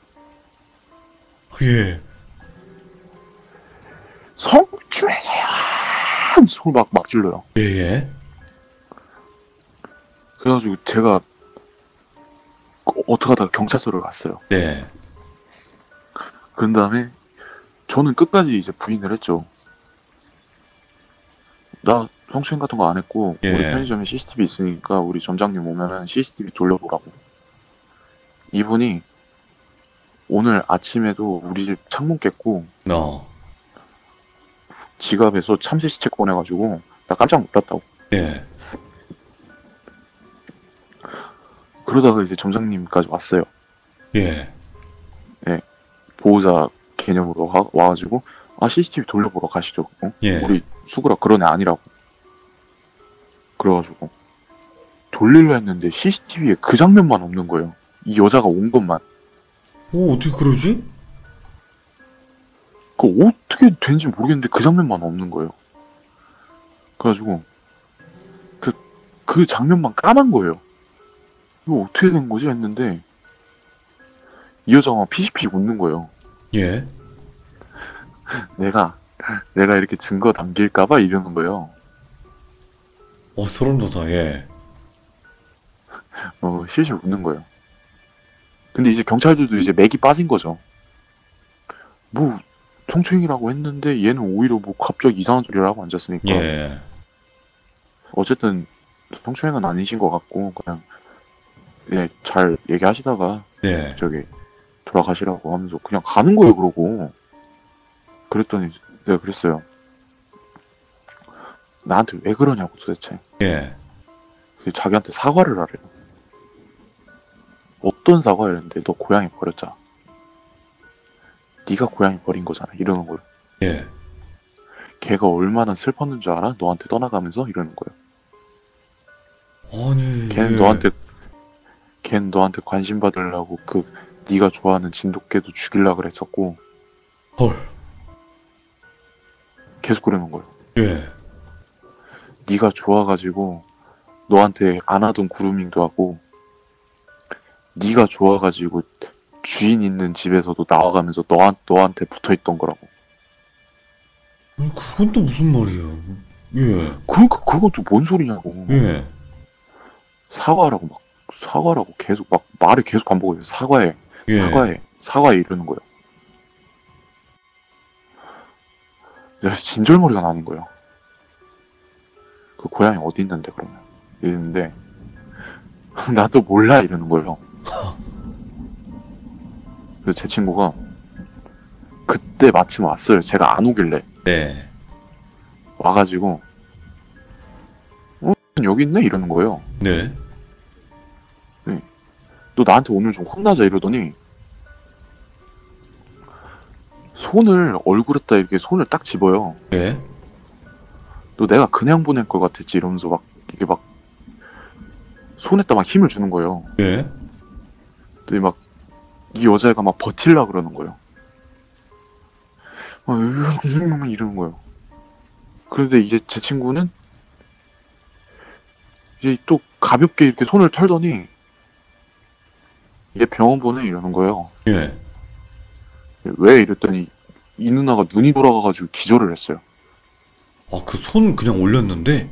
예. 성추행이야 소리 막, 막 질러요. 예, 예. 그래가지고 제가 어떻게 하다가 경찰서를 갔어요. 네. 그런 다음에 저는 끝까지 이제 부인을 했죠. 나 성추행 같은 거 안 했고 예. 우리 편의점에 씨씨티비 있으니까 우리 점장님 오면은 씨씨티비 돌려보라고. 이분이 오늘 아침에도 우리 집 창문 깼고 어. 지갑에서 참새 시체 꺼내가지고 나 깜짝 놀랐다고. 예. 그러다가 이제 점장님까지 왔어요. 예. 보호자 개념으로 와- 와가지고 아 씨씨티비 돌려보러 가시죠. 어? 예. 우리 수구라 그런 애 아니라고. 그래가지고 돌리려 했는데 씨씨티비에 그 장면만 없는 거예요. 이 여자가 온 것만. 오, 어떻게 그러지? 그 어떻게 된지 모르겠는데 그 장면만 없는 거예요. 그래가지고 그, 그 장면만 까만 거예요. 이거 어떻게 된 거지 했는데 이 여자가 막 피식피식 웃는 거예요. 예. 내가 내가 이렇게 증거 남길까봐 이러는 거예요. 어, 소름 돋아. 예. 어, 실실 웃는 거예요. 근데 이제 경찰들도 이제 맥이 빠진 거죠. 뭐 성추행이라고 했는데 얘는 오히려 뭐 갑자기 이상한 소리를 하고 앉았으니까 예. 어쨌든 성추행은 아니신 것 같고 그냥 예, 잘 얘기하시다가 네. 저기 돌아가시라고 하면서 그냥 가는 거예요. 그러고 그랬더니 내가 그랬어요. 나한테 왜 그러냐고 도대체. 예. 자기한테 사과를 하래요. 어떤 사과를 했는데 너 고양이 버렸잖아. 네가 고양이 버린 거잖아. 이러는 거예요. 예. 걔가 얼마나 슬펐는 줄 알아? 너한테 떠나가면서 이러는 거예요. 아니. 걔는 예. 너한테 걔는 너한테 관심 받으려고 그 네가 좋아하는 진돗개도 죽이려고 그랬었고 헐. 계속 그러는 거예요. 예. 네가 좋아가지고 너한테 안하던 그루밍도 하고 네가 좋아가지고 주인 있는 집에서도 나와가면서 너한, 너한테 붙어있던 거라고. 아니, 그건 또 무슨 말이에요? 예. 그러니까 그건 또 뭔 소리냐고. 예. 사과하라고 막 사과라고 계속 막 말을 계속 반복해요. 사과해, 예. 사과해, 사과해 이러는 거예요. 그래서 진절머리가 나는 거예요. 그 고양이 어디 있는데 그러면 이랬는데 나도 몰라 이러는 거예요. 그래서 제 친구가 그때 마침 왔어요. 제가 안 오길래 네. 와가지고 어 여기 있네 이러는 거예요. 네. 너 나한테 오늘 좀 혼나자 이러더니 손을 얼굴에다 이렇게 손을 딱 집어요. 예. 너 내가 그냥 보낼 것 같았지 이러면서 막 이게 막 손에다 막 힘을 주는 거예요. 예. 근데 막 이 여자애가 막 버틸라 그러는 거예요. 막 이러는 거예요. 그런데 이제 제 친구는 이제 또 가볍게 이렇게 손을 털더니 얘 병원 보내 이러는 거예요. 예. 왜 이랬더니 이 누나가 눈이 돌아가가지고 기절을 했어요. 아, 그 손 그냥 올렸는데?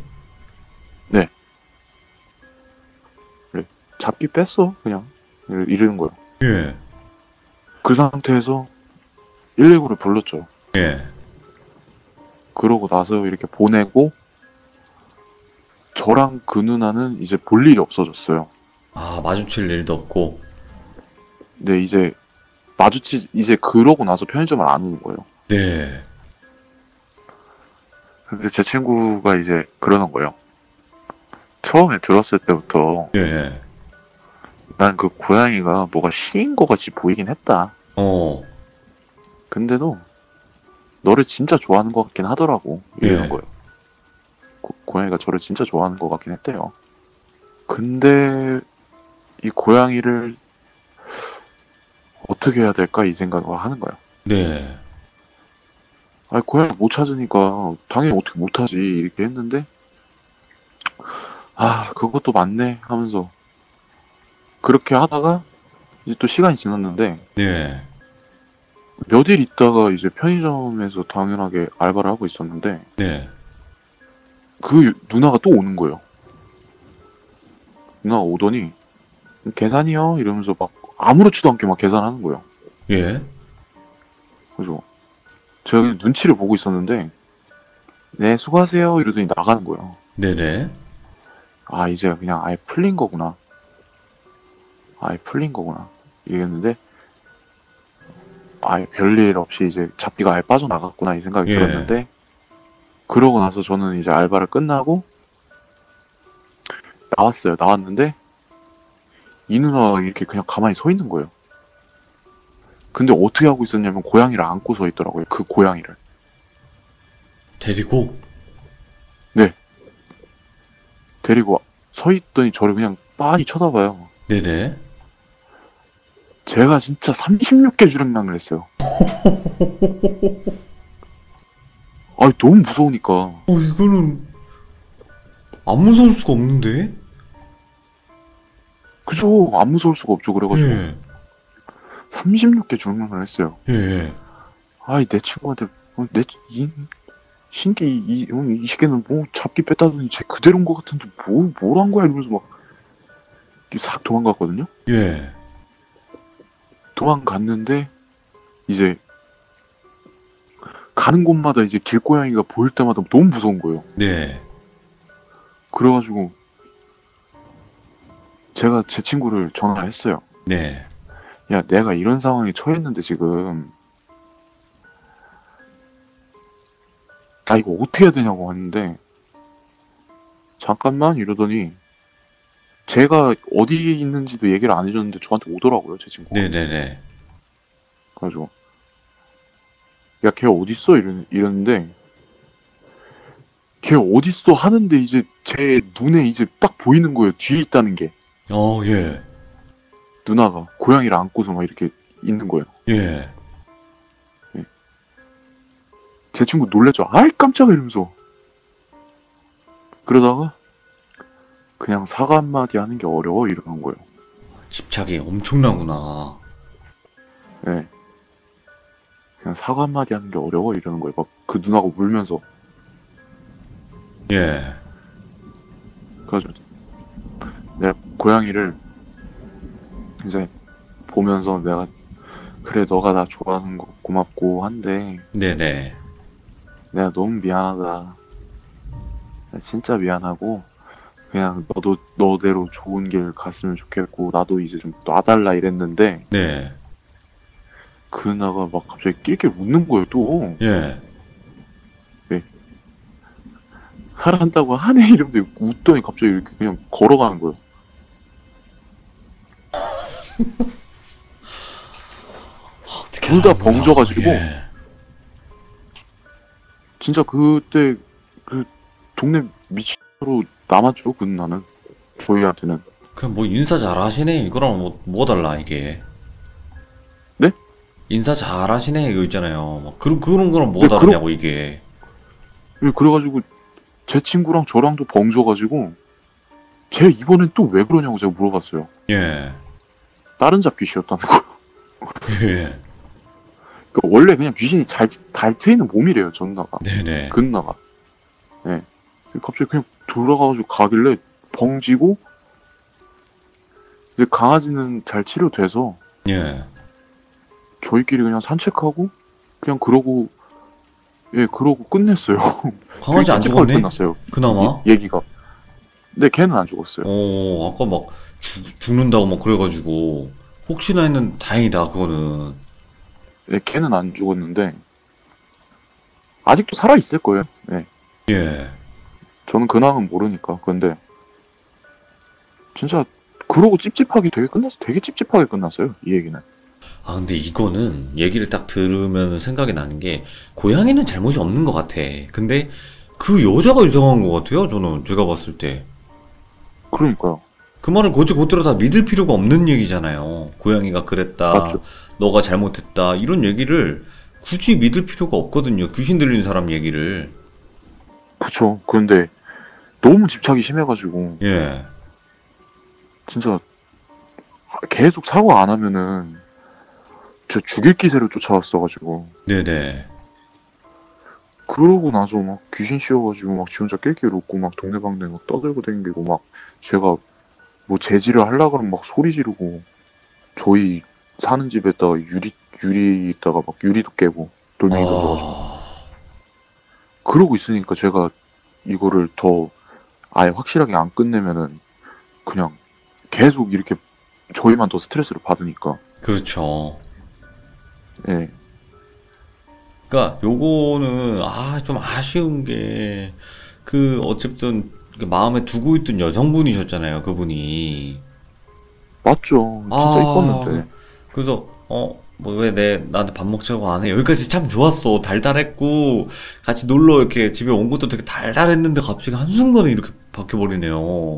잡기 뺐어 그냥 이러는 거예요. 예. 그 상태에서 일일구를 불렀죠. 예. 그러고 나서 이렇게 보내고 저랑 그 누나는 이제 볼 일이 없어졌어요. 아, 마주칠 일도 없고. 근데 이제 마주치 이제 그러고 나서 편의점을 안 오는 거예요. 네. 근데 제 친구가 이제 그러는 거예요. 처음에 들었을 때부터 예. 난 그 고양이가 뭐가 시인 거 같이 보이긴 했다. 어. 근데도 너를 진짜 좋아하는 것 같긴 하더라고. 이러는 예. 거예요. 고, 고양이가 저를 진짜 좋아하는 것 같긴 했대요. 근데 이 고양이를 어떻게 해야 될까 이 생각을 하는 거예요. 네. 아니 고양이 못 찾으니까 당연히 어떻게 못하지 이렇게 했는데 아 그것도 맞네 하면서 그렇게 하다가 이제 또 시간이 지났는데 네. 몇 일 있다가 이제 편의점에서 당연하게 알바를 하고 있었는데 네. 그 누나가 또 오는 거예요. 누나가 오더니 계산이요 이러면서 막 아무렇지도 않게 막 계산하는 거예요. 예. 그래서 제가 눈치를 보고 있었는데 네 수고하세요 이러더니 나가는 거예요. 네네. 아 이제 그냥 아예 풀린 거구나. 아예 풀린 거구나 이랬는데 아예 별일 없이 이제 잡기가 아예 빠져나갔구나 이 생각이 예. 들었는데 그러고 나서 저는 이제 알바를 끝나고 나왔어요. 나왔는데 이 누나가 이렇게 그냥 가만히 서 있는 거예요. 근데 어떻게 하고 있었냐면 고양이를 안고 서 있더라고요. 그 고양이를. 데리고? 데리고 서 있더니 저를 그냥 빤히 쳐다봐요. 네네. 제가 진짜 삼십육 개 주랭랑을 했어요. 아니 너무 무서우니까. 어, 이거는 안 무서울 수가 없는데? 그죠? 안 무서울 수가 없죠. 그래가지고 예. 삼십육 개 주문을 했어요. 예, 예. 아이, 내 친구한테, 어, 내, 이, 신기, 이, 어, 이 시계는 뭐, 잡기 뺐다더니 쟤 그대로인 것 같은데, 뭐, 뭘 한 거야? 이러면서 막, 싹 도망갔거든요? 예. 도망갔는데, 이제, 가는 곳마다 이제 길고양이가 보일 때마다 너무 무서운 거예요. 네. 그래가지고, 제가 제 친구를 전화를 했어요. 네. 야, 내가 이런 상황에 처했는데 지금, 나 이거 어떻게 해야 되냐고 하는데, 잠깐만 이러더니, 제가 어디에 있는지도 얘기를 안 해줬는데 저한테 오더라고요, 제 친구가. 네네네. 그래가지고, 야, 걔 어딨어? 이러, 이랬는데, 걔 어딨어? 하는데 이제 제 눈에 이제 딱 보이는 거예요, 뒤에 있다는 게. 어, 예. 누나가 고양이를 안고서 막 이렇게 있는 거예요. 예. 제 친구 놀랬죠. 아이, 깜짝이야, 이러면서. 그러다가, 그냥 사과 한마디 하는 게 어려워, 이러는 거예요. 집착이 엄청나구나. 네. 그냥 사과 한마디 하는 게 어려워, 이러는 거예요. 막 그 누나가 울면서. 예. 그래가지고, 내가 고양이를 이제 보면서 내가, 그래, 너가 나 좋아하는 거 고맙고 한데, 네네. 내가 너무 미안하다. 진짜 미안하고, 그냥 너도 너대로 좋은 길 갔으면 좋겠고, 나도 이제 좀 놔달라 이랬는데, 네. 그 누나가 막 갑자기 낄낄 웃는 거예요, 또. 예. 하란다고 하네 이러면서 웃더니 갑자기 이렇게 그냥 걸어가는 거예요. 어떻게 둘 다 하는 거야? 벙져가지고, 예. 진짜 그때 그 동네 미친으로 남았죠, 그 누나는. 저희한테는. 그냥 뭐 인사 잘하시네. 이거랑 뭐, 뭐 달라, 이게. 네? 인사 잘하시네. 이거 있잖아요. 막 그런, 그런 거랑 뭐 네, 다르냐고, 이게. 예, 그래가지고 제 친구랑 저랑도 벙져가지고, 쟤 이번엔 또 왜 그러냐고 제가 물어봤어요. 예. 다른 잡 귀신이었다는 거예요. 예. 그러니까 원래 그냥 귀신이 잘, 잘 트이는 몸이래요, 저 누나가. 네네. 그 누나가. 예. 갑자기 그냥 돌아가가지고 가길래 벙지고, 이제 강아지는 잘 치료돼서 예. 저희끼리 그냥 산책하고 그냥 그러고, 예, 그러고 끝냈어요. 강아지 안 되게 찝찝하게 죽었네? 끝났어요. 그나마? 이- 얘기가. 근데 걔는 안 죽었어요. 어, 아까 막 죽, 죽는다고 막 그래가지고 혹시나 했는 다행이다 그거는. 예, 걔는 안 죽었는데 아직도 살아 있을 거예요. 예. 예. 저는 근황은 모르니까. 근데 진짜 그러고 찝찝하게 되게 끝났어. 되게 찝찝하게 끝났어요, 이 얘기는. 아 근데 이거는 얘기를 딱 들으면 생각이 나는 게 고양이는 잘못이 없는 것 같아. 근데 그 여자가 이상한 것 같아요. 저는 제가 봤을 때. 그러니까요. 그 말을 곧이 곧들어 다 믿을 필요가 없는 얘기잖아요. 고양이가 그랬다. 맞죠. 너가 잘못했다. 이런 얘기를 굳이 믿을 필요가 없거든요. 귀신 들리는 사람 얘기를. 그쵸. 근데 너무 집착이 심해가지고 예. 진짜 계속 사과 안 하면은 저 죽일 기세로 쫓아왔어가지고, 네네. 그러고 나서 막 귀신 씌워가지고 막 지 혼자 낄낄 웃고 막 동네방네 막 떠들고 다니고, 막 제가 뭐 재질을 하려 그러면 막 소리 지르고, 저희 사는 집에다가 유리 유리에다가 막 유리도 깨고 돌멩이 던져가지고 아, 그러고 있으니까 제가 이거를 더 아예 확실하게 안 끝내면은 그냥 계속 이렇게 저희만 더 스트레스를 받으니까. 그렇죠. 예. 그러니까 요거는 아 좀 아쉬운 게 그 어쨌든 그 마음에 두고 있던 여성분이셨잖아요. 그분이. 맞죠. 진짜 아, 이뻤는데. 그래서 어 뭐 왜 내 나한테 밥 먹자고 안 해? 여기까지 참 좋았어. 달달했고 같이 놀러 이렇게 집에 온 것도 되게 달달했는데 갑자기 한순간에 이렇게 바뀌어 버리네요.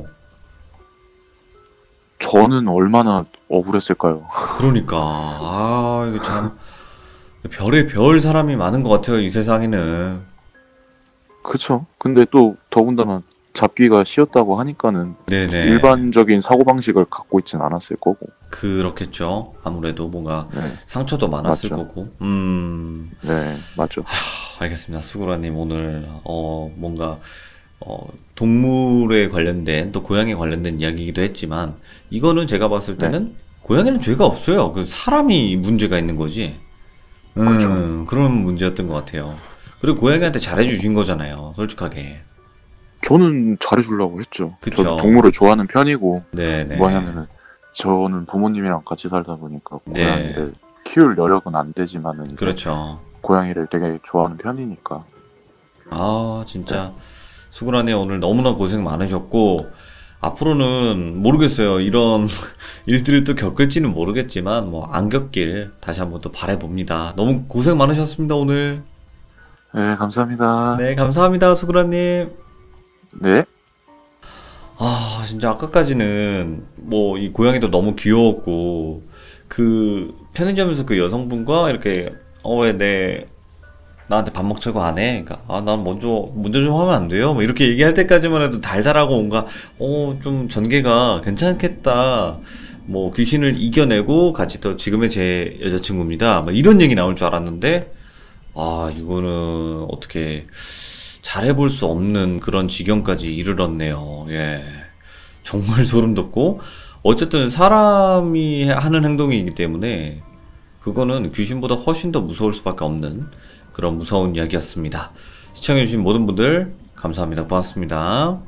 저는 얼마나 억울했을까요? 그러니까 아 이거 참 별의 별 사람이 많은 것 같아요. 이 세상에는. 그쵸. 근데 또 더군다나 잡기가 쉬웠다고 하니까는 네네. 일반적인 사고방식을 갖고 있진 않았을 거고. 그렇겠죠. 아무래도 뭔가 네, 상처도 많았을 맞죠. 거고. 음, 네, 맞죠. 알겠습니다. 수구라님 오늘 어 뭔가 어 동물에 관련된 또 고양이에 관련된 이야기이기도 했지만 이거는 제가 봤을 네, 때는 고양이는 죄가 없어요. 그 사람이 문제가 있는 거지. 그렇죠. 음, 그런 문제였던 것 같아요. 그리고 고양이한테 잘해주신 거잖아요. 솔직하게. 저는 잘해주려고 했죠. 그쵸. 저도 동물을 좋아하는 편이고, 네네. 뭐냐면은, 저는 부모님이랑 같이 살다 보니까 네. 고양이를 키울 여력은 안 되지만은, 이제 그렇죠. 고양이를 되게 좋아하는 편이니까. 아, 진짜 수고라네. 오늘 너무나 고생 많으셨고 앞으로는 모르겠어요. 이런 일들을 또 겪을지는 모르겠지만 뭐 안 겪길 다시 한번 또 바라봅니다. 너무 고생 많으셨습니다, 오늘. 네, 감사합니다. 네, 감사합니다, 수구라님. 네. 아, 진짜 아까까지는 뭐 이 고양이도 너무 귀여웠고 그 편의점에서 그 여성분과 이렇게 어, 왜 내 나한테 밥 먹자고 안 해? 그러니까 아, 난 먼저 먼저 좀 하면 안 돼요? 뭐 이렇게 얘기할 때까지만 해도 달달하고 뭔가 어, 좀 전개가 괜찮겠다. 뭐 귀신을 이겨내고 같이 또 지금의 제 여자친구입니다. 뭐 이런 얘기 나올 줄 알았는데 아, 이거는 어떻게 잘해볼 수 없는 그런 지경까지 이르렀네요. 예. 정말 소름 돋고, 어쨌든 사람이 하는 행동이기 때문에, 그거는 귀신보다 훨씬 더 무서울 수밖에 없는 그런 무서운 이야기였습니다. 시청해주신 모든 분들, 감사합니다. 고맙습니다.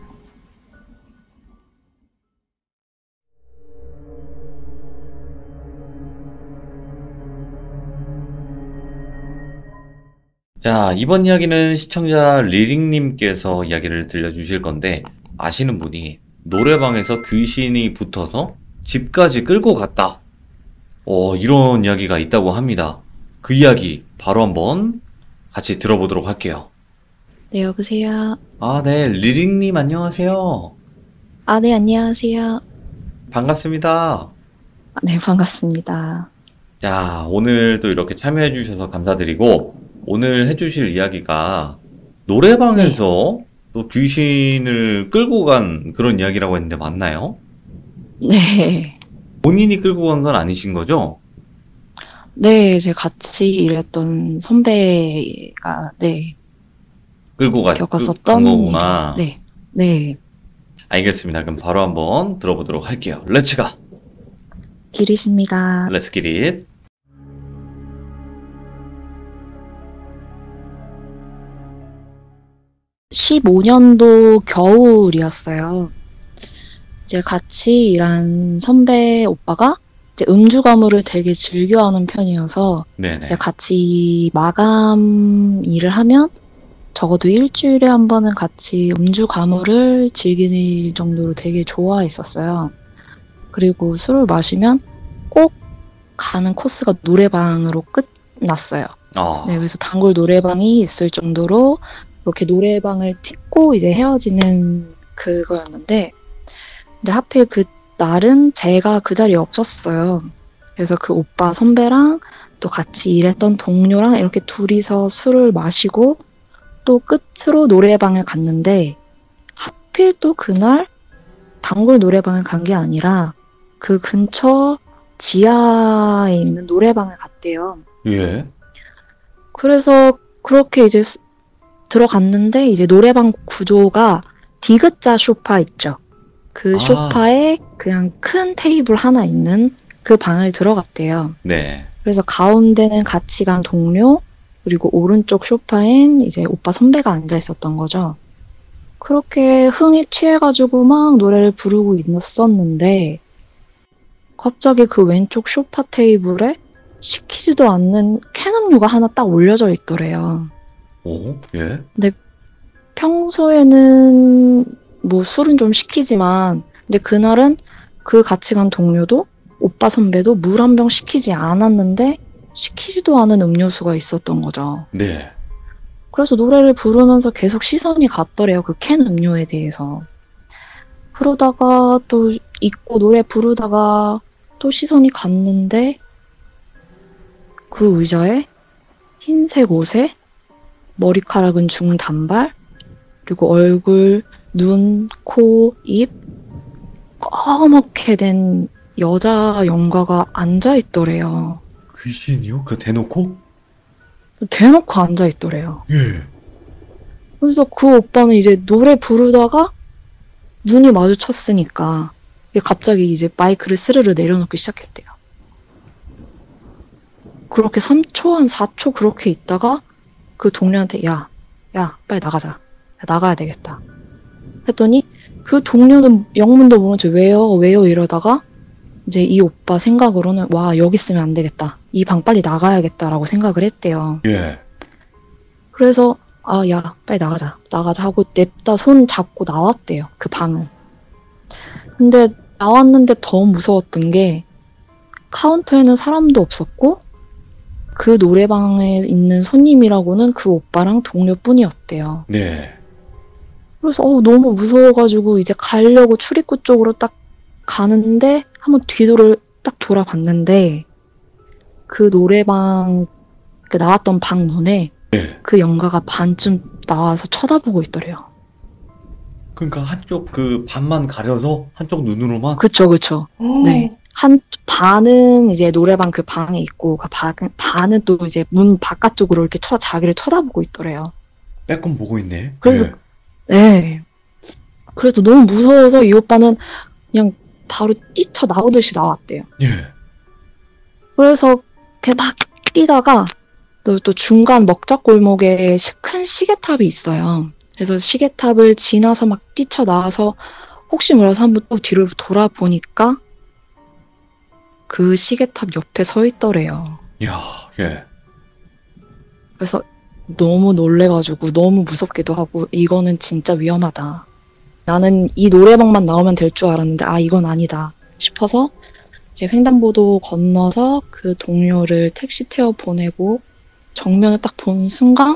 자, 이번 이야기는 시청자 리링님께서 이야기를 들려주실 건데, 아시는 분이 노래방에서 귀신이 붙어서 집까지 끌고 갔다. 어, 이런 이야기가 있다고 합니다. 그 이야기 바로 한번 같이 들어보도록 할게요. 네, 여보세요. 아, 네, 리링님 안녕하세요. 아, 네, 안녕하세요. 반갑습니다. 아, 네, 반갑습니다. 자, 오늘 또 이렇게 참여해주셔서 감사드리고, 오늘 해주실 이야기가 노래방에서 또 귀신을 끌고 간 그런 이야기라고 했는데 맞나요? 네. 본인이 끌고 간 건 아니신 거죠? 네, 제 같이 일했던 선배가, 네, 끌고 가, 간 겪었었던 거구나. 일이에요. 네, 네. 알겠습니다. 그럼 바로 한번 들어보도록 할게요. 렛츠가! 길이십니다. 렛츠 기릿! 십오 년도 겨울이었어요. 이제 같이 일한 선배 오빠가 이제 음주 가무를 되게 즐겨하는 편이어서 네네. 이제 같이 마감 일을 하면 적어도 일주일에 한 번은 같이 음주 가무를 즐길 정도로 되게 좋아했었어요. 그리고 술을 마시면 꼭 가는 코스가 노래방으로 끝났어요. 아, 네, 그래서 단골 노래방이 있을 정도로 이렇게 노래방을 딛고 이제 헤어지는 그거였는데, 근데 하필 그 날은 제가 그 자리에 없었어요. 그래서 그 오빠 선배랑 또 같이 일했던 동료랑 이렇게 둘이서 술을 마시고 또 끝으로 노래방을 갔는데, 하필 또 그날 단골 노래방을 간 게 아니라 그 근처 지하에 있는 노래방을 갔대요. 예. 그래서 그렇게 이제 수- 들어갔는데 이제 노래방 구조가 디귿자 소파 있죠. 그 아. 소파에 그냥 큰 테이블 하나 있는 그 방을 들어갔대요. 네. 그래서 가운데는 같이 간 동료, 그리고 오른쪽 소파엔 이제 오빠 선배가 앉아 있었던 거죠. 그렇게 흥에 취해가지고 막 노래를 부르고 있었는데 갑자기 그 왼쪽 소파 테이블에 시키지도 않는 캔 음료가 하나 딱 올려져 있더래요. 오, 예. 평소에는 뭐 술은 좀 시키지만, 근데 그날은 그 같이 간 동료도 오빠 선배도 물 한 병 시키지 않았는데 시키지도 않은 음료수가 있었던 거죠. 네. 그래서 노래를 부르면서 계속 시선이 갔더래요. 그 캔 음료에 대해서. 그러다가 또 잊고 노래 부르다가 또 시선이 갔는데 그 의자에 흰색 옷에 머리카락은 중단발, 그리고 얼굴 눈, 코, 입 꺼멓게 된 여자 영가가 앉아있더래요. 귀신이요? 그 대놓고? 대놓고 앉아있더래요. 예. 그래서 그 오빠는 이제 노래 부르다가 눈이 마주쳤으니까 갑자기 이제 마이크를 스르르 내려놓기 시작했대요. 그렇게 삼 초, 한 사 초 그렇게 있다가 그 동료한테 야, 야, 빨리 나가자. 야, 나가야 되겠다. 했더니 그 동료는 영문도 모른 채 왜요? 왜요? 이러다가 이제 이 오빠 생각으로는 와, 여기 있으면 안 되겠다. 이 방 빨리 나가야겠다라고 생각을 했대요. 예. 그래서 아, 야, 빨리 나가자. 나가자 하고 냅다 손 잡고 나왔대요. 그 방을. 근데 나왔는데 더 무서웠던 게 카운터에는 사람도 없었고 그 노래방에 있는 손님이라고는 그 오빠랑 동료뿐이었대요. 네. 그래서 어, 너무 무서워가지고 이제 가려고 출입구 쪽으로 딱 가는데 한번 뒤도를 딱 돌아봤는데 그 노래방 그 나왔던 방 문에 예. 그 영가가 반쯤 나와서 쳐다보고 있더래요. 그러니까 한쪽 그 반만 가려서 한쪽 눈으로만. 그쵸, 그쵸. 네. 한 반은 이제 노래방 그 방에 있고 그 반, 반은 또 이제 문 바깥쪽으로 이렇게 쳐 자기를 쳐다보고 있더래요. 빼꼼 보고 있네. 그래서 예. 네. 그래서 너무 무서워서 이 오빠는 그냥 바로 뛰쳐 나오듯이 나왔대요. 예. 그래서 이렇게 막 뛰다가 또, 또 중간 먹자골목에 시- 큰 시계탑이 있어요. 그래서 시계탑을 지나서 막 뛰쳐 나와서 혹시 몰라서 한번 또 뒤를 돌아보니까 그 시계탑 옆에 서 있더래요. 야, 예. 그래서 너무 놀래가지고 너무 무섭기도 하고 이거는 진짜 위험하다. 나는 이 노래방만 나오면 될 줄 알았는데 아 이건 아니다 싶어서 이제 횡단보도 건너서 그 동료를 택시 태워 보내고 정면을 딱 본 순간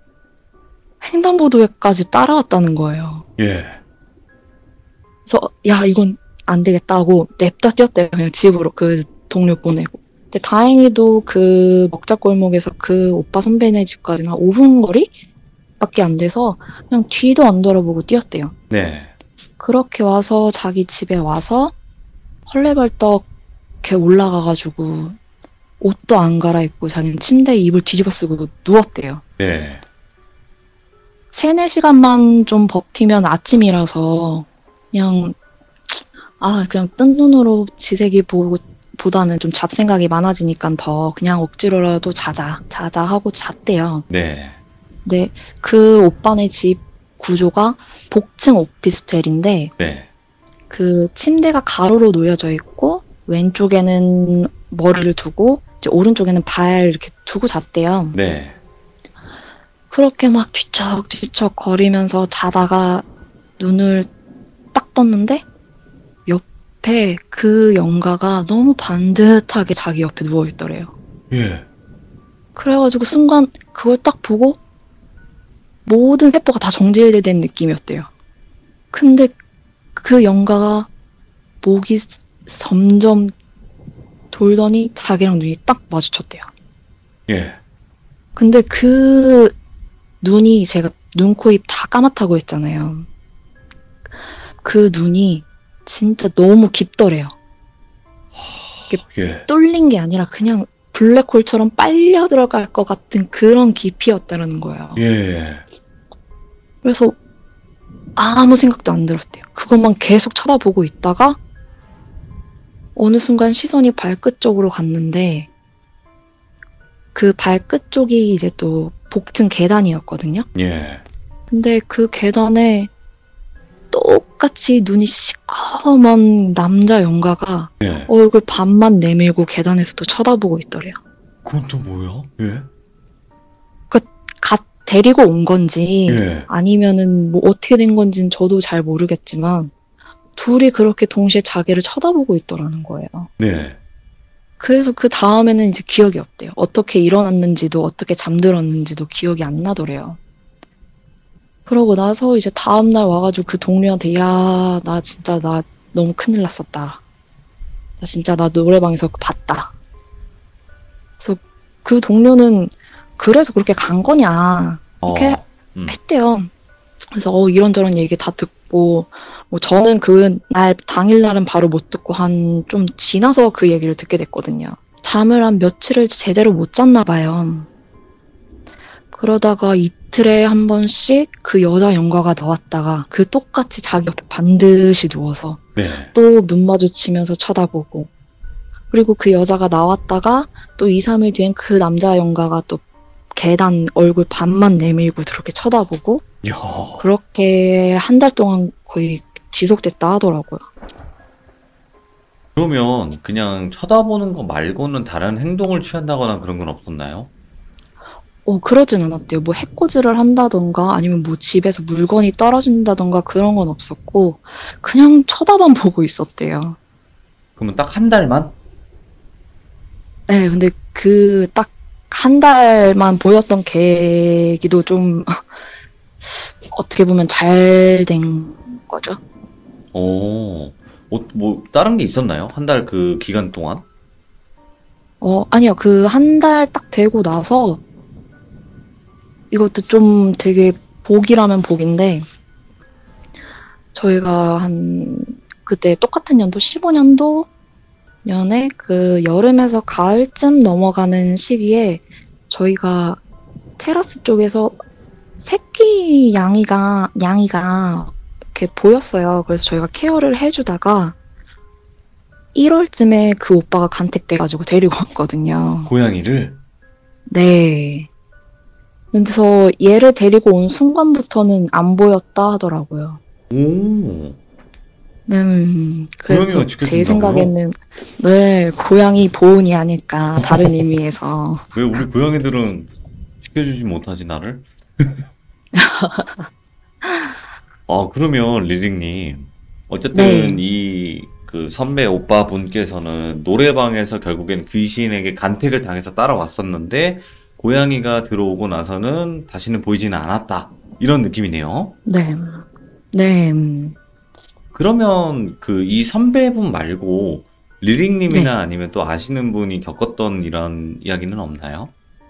횡단보도에까지 따라왔다는 거예요. 예. 그래서 야 이건 안 되겠다 하고 냅다 뛰었대요. 그냥 집으로 그 동료 보내고. 근데 다행히도 그 먹자골목에서 그 오빠 선배네 집까지는 한 오 분 거리밖에 안 돼서 그냥 뒤도 안 돌아보고 뛰었대요. 네. 그렇게 와서 자기 집에 와서 헐레벌떡 이렇게 올라가가지고 옷도 안 갈아입고 자기는 침대에 이불 뒤집어 쓰고 누웠대요. 네. 세네 시간만 좀 버티면 아침이라서 그냥 아 그냥 뜬 눈으로 지새기 보고 보다는 좀 잡생각이 많아지니까 더 그냥 억지로라도 자자 자자 하고 잤대요. 네. 근데 그 오빠네 집 구조가 복층 오피스텔인데 네. 그 침대가 가로로 놓여져 있고 왼쪽에는 머리를 두고 이제 오른쪽에는 발 이렇게 두고 잤대요. 네. 그렇게 막 뒤척뒤척 거리면서 자다가 눈을 딱 떴는데 옆에 그 영가가 너무 반듯하게 자기 옆에 누워있더래요. 예. 그래가지고 순간 그걸 딱 보고 모든 세포가 다 정지된 느낌이었대요. 근데 그 영가가 목이 점점 돌더니 자기랑 눈이 딱 마주쳤대요. 예. 근데 그 눈이 제가 눈, 코, 입 다 까맣다고 했잖아요. 그 눈이 진짜 너무 깊더래요. 예. 뚫린 게 아니라 그냥 블랙홀처럼 빨려 들어갈 것 같은 그런 깊이였다는 거예요. 예. 그래서 아무 생각도 안 들었대요. 그것만 계속 쳐다보고 있다가 어느 순간 시선이 발끝 쪽으로 갔는데 그 발끝 쪽이 이제 또 복층 계단이었거든요. 예. 근데 그 계단에 똑같이 눈이 시커먼 남자 영가가 예. 얼굴 반만 내밀고 계단에서 또 쳐다보고 있더래요. 그건 또 뭐야? 예. 갓 데리고 온 건지 예. 아니면은 뭐 어떻게 된 건지는 저도 잘 모르겠지만 둘이 그렇게 동시에 자기를 쳐다보고 있더라는 거예요. 네. 그래서 그 다음에는 이제 기억이 없대요. 어떻게 일어났는지도 어떻게 잠들었는지도 기억이 안 나더래요. 그러고 나서 이제 다음날 와가지고 그 동료한테 야, 나 진짜 나 너무 큰일 났었다. 나 진짜 나 노래방에서 봤다. 그래서 그 동료는 그래서 그렇게 간 거냐 어. 이렇게 음. 했대요. 그래서 어, 이런저런 얘기 다 듣고 뭐 저는 그 날 당일날은 바로 못 듣고 한 좀 지나서 그 얘기를 듣게 됐거든요. 잠을 한 며칠을 제대로 못 잤나 봐요. 그러다가 이틀에 한 번씩 그 여자 연가가 나왔다가 그 똑같이 자기 옆에 반드시 누워서 네. 또 눈 마주치면서 쳐다보고 그리고 그 여자가 나왔다가 또 이, 삼 일 뒤엔 그 남자 연가가 또 계단 얼굴 반만 내밀고 그렇게 쳐다보고 야, 그렇게 한 달 동안 거의 지속됐다 하더라고요. 그러면 그냥 쳐다보는 거 말고는 다른 행동을 취한다거나 그런 건 없었나요? 어, 그러진 않았대요. 뭐 해코지를 한다던가 아니면 뭐 집에서 물건이 떨어진다던가 그런 건 없었고 그냥 쳐다만 보고 있었대요. 그러면 딱 한 달만? 네, 근데 그 딱 한 달만 보였던 계기도 좀 어떻게 보면 잘 된 거죠. 오, 어, 뭐 다른 게 있었나요? 한 달 그 기간 동안? 어, 아니요. 그 한 달 딱 되고 나서 이것도 좀 되게 복이라면 복인데 저희가 한 그때 똑같은 연도 십오 년도 년에 그 여름에서 가을쯤 넘어가는 시기에 저희가 테라스 쪽에서 새끼 양이가 양이가 이렇게 보였어요. 그래서 저희가 케어를 해주다가 일월쯤에 그 오빠가 간택돼가지고 데리고 왔거든요. 고양이를? 네. 그래서 얘를 데리고 온 순간부터는 안 보였다 하더라고요. 오, 음, 그래서 고양이가 제 지켜준다고요? 생각에는 네, 고양이 보온이 아닐까 다른 의미에서. 왜 우리 고양이들은 지켜주지 못하지, 나를? 아, 그러면 리링님, 어쨌든 네. 이 그 선배 오빠 분께서는 노래방에서 결국엔 귀신에게 간택을 당해서 따라왔었는데, 고양이가 들어오고 나서는 다시는 보이지는 않았다. 이런 느낌이네요. 네. 네. 음, 그러면 그 이 선배분 말고 리링님이나 네. 아니면 또 아시는 분이 겪었던 이런 이야기는 없나요?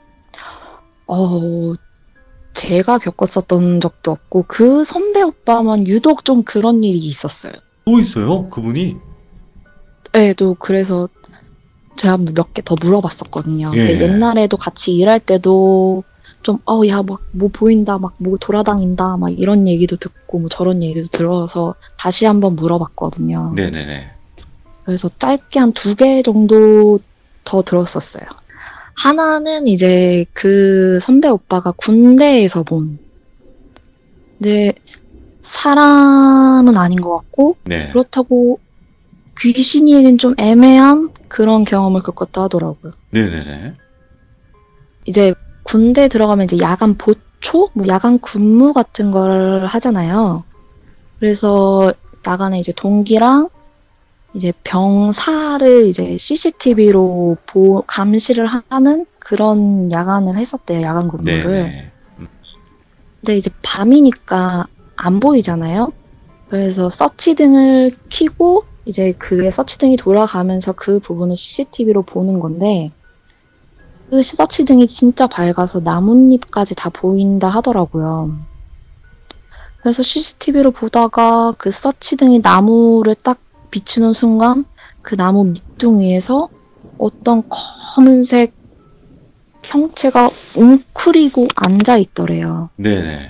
어, 제가 겪었었던 적도 없고 그 선배 오빠만 유독 좀 그런 일이 있었어요. 또 있어요? 그분이? 네, 또 그래서 제가 몇 개 더 물어봤었거든요. 근데 예. 옛날에도 같이 일할 때도 좀, 어, 야, 막, 뭐 보인다, 막, 뭐 돌아다닌다, 막 이런 얘기도 듣고, 뭐 저런 얘기도 들어서 다시 한번 물어봤거든요. 네네네. 그래서 짧게 한 두 개 정도 더 들었었어요. 하나는 이제 그 선배 오빠가 군대에서 본, 근데 사람은 아닌 것 같고, 네. 그렇다고 귀신이는 좀 애매한 그런 경험을 겪었다 하더라고요. 네네네. 이제 군대 들어가면 이제 야간 보초, 뭐 야간 근무 같은 걸 하잖아요. 그래서 야간에 이제 동기랑 이제 병사를 이제 씨씨티비로 보, 감시를 하는 그런 야간을 했었대요. 야간 근무를. 네네. 근데 이제 밤이니까 안 보이잖아요. 그래서 서치등을 켜고 이제 그게 서치등이 돌아가면서 그 부분을 씨씨티비로 보는 건데 그 서치등이 진짜 밝아서 나뭇잎까지 다 보인다 하더라고요. 그래서 씨씨티비로 보다가 그 서치등이 나무를 딱 비추는 순간 그 나무 밑둥이에서 어떤 검은색 형체가 웅크리고 앉아 있더래요. 네네.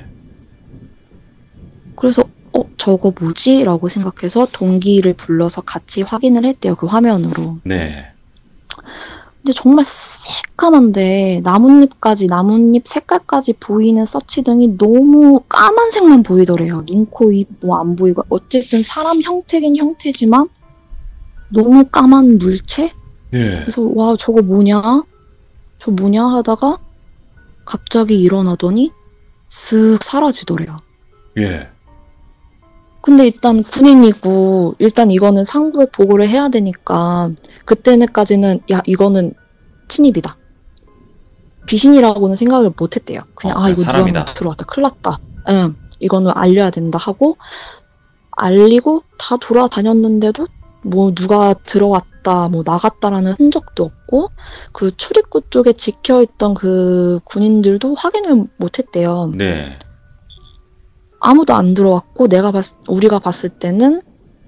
그래서 어 저거 뭐지? 라고 생각해서 동기를 불러서 같이 확인을 했대요. 그 화면으로. 네. 근데 정말 새까만데 나뭇잎까지 나뭇잎 색깔까지 보이는 서치등이 너무 까만색만 보이더래요. 눈, 코, 입 뭐 안 보이고 어쨌든 사람 형태긴 형태지만 너무 까만 물체? 네. 그래서 와 저거 뭐냐? 저 뭐냐 하다가 갑자기 일어나더니 쓱 사라지더래요. 예. 근데 일단 군인이고 일단 이거는 상부에 보고를 해야 되니까 그때는까지는 야 이거는 침입이다. 귀신이라고는 생각을 못했대요. 그냥 어, 아 이거 사람이다. 누가 들어왔다 큰일 났다. 응, 이거는 알려야 된다 하고 알리고 다 돌아다녔는데도 뭐 누가 들어왔다 뭐 나갔다라는 흔적도 없고 그 출입구 쪽에 지켜있던 그 군인들도 확인을 못했대요. 네. 아무도 안 들어왔고 내가 봤, 우리가 봤을 때는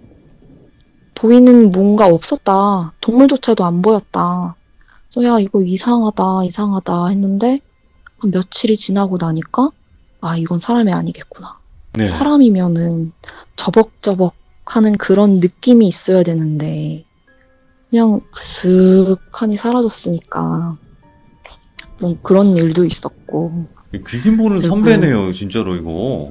보이는 뭔가 없었다. 동물조차도 안 보였다. 그래서 야 이거 이상하다 이상하다 했는데 한 며칠이 지나고 나니까 아 이건 사람이 아니겠구나. 네. 사람이면은 저벅저벅 하는 그런 느낌이 있어야 되는데 그냥 슥하니 사라졌으니까 뭐 그런 일도 있었고 귀신 보는 그리고- 선배네요, 진짜로 이거.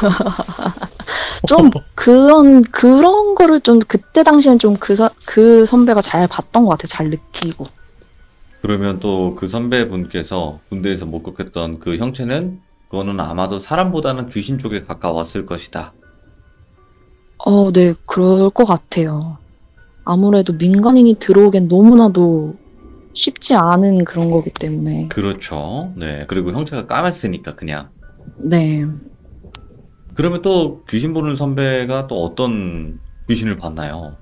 좀 그런 그런 거를 좀 그때 당시엔 좀 그 그 선배가 잘 봤던 것 같아. 잘 느끼고. 그러면 또 그 선배분께서 군대에서 목격했던 그 형체는 그거는 아마도 사람보다는 귀신 쪽에 가까웠을 것이다. 어, 네, 그럴 것 같아요. 아무래도 민간인이 들어오기엔 너무나도 쉽지 않은 그런 거기 때문에. 그렇죠. 네. 그리고 형체가 까맸으니까 그냥. 네. 그러면 또 귀신 보는 선배가 또 어떤 귀신을 봤나요?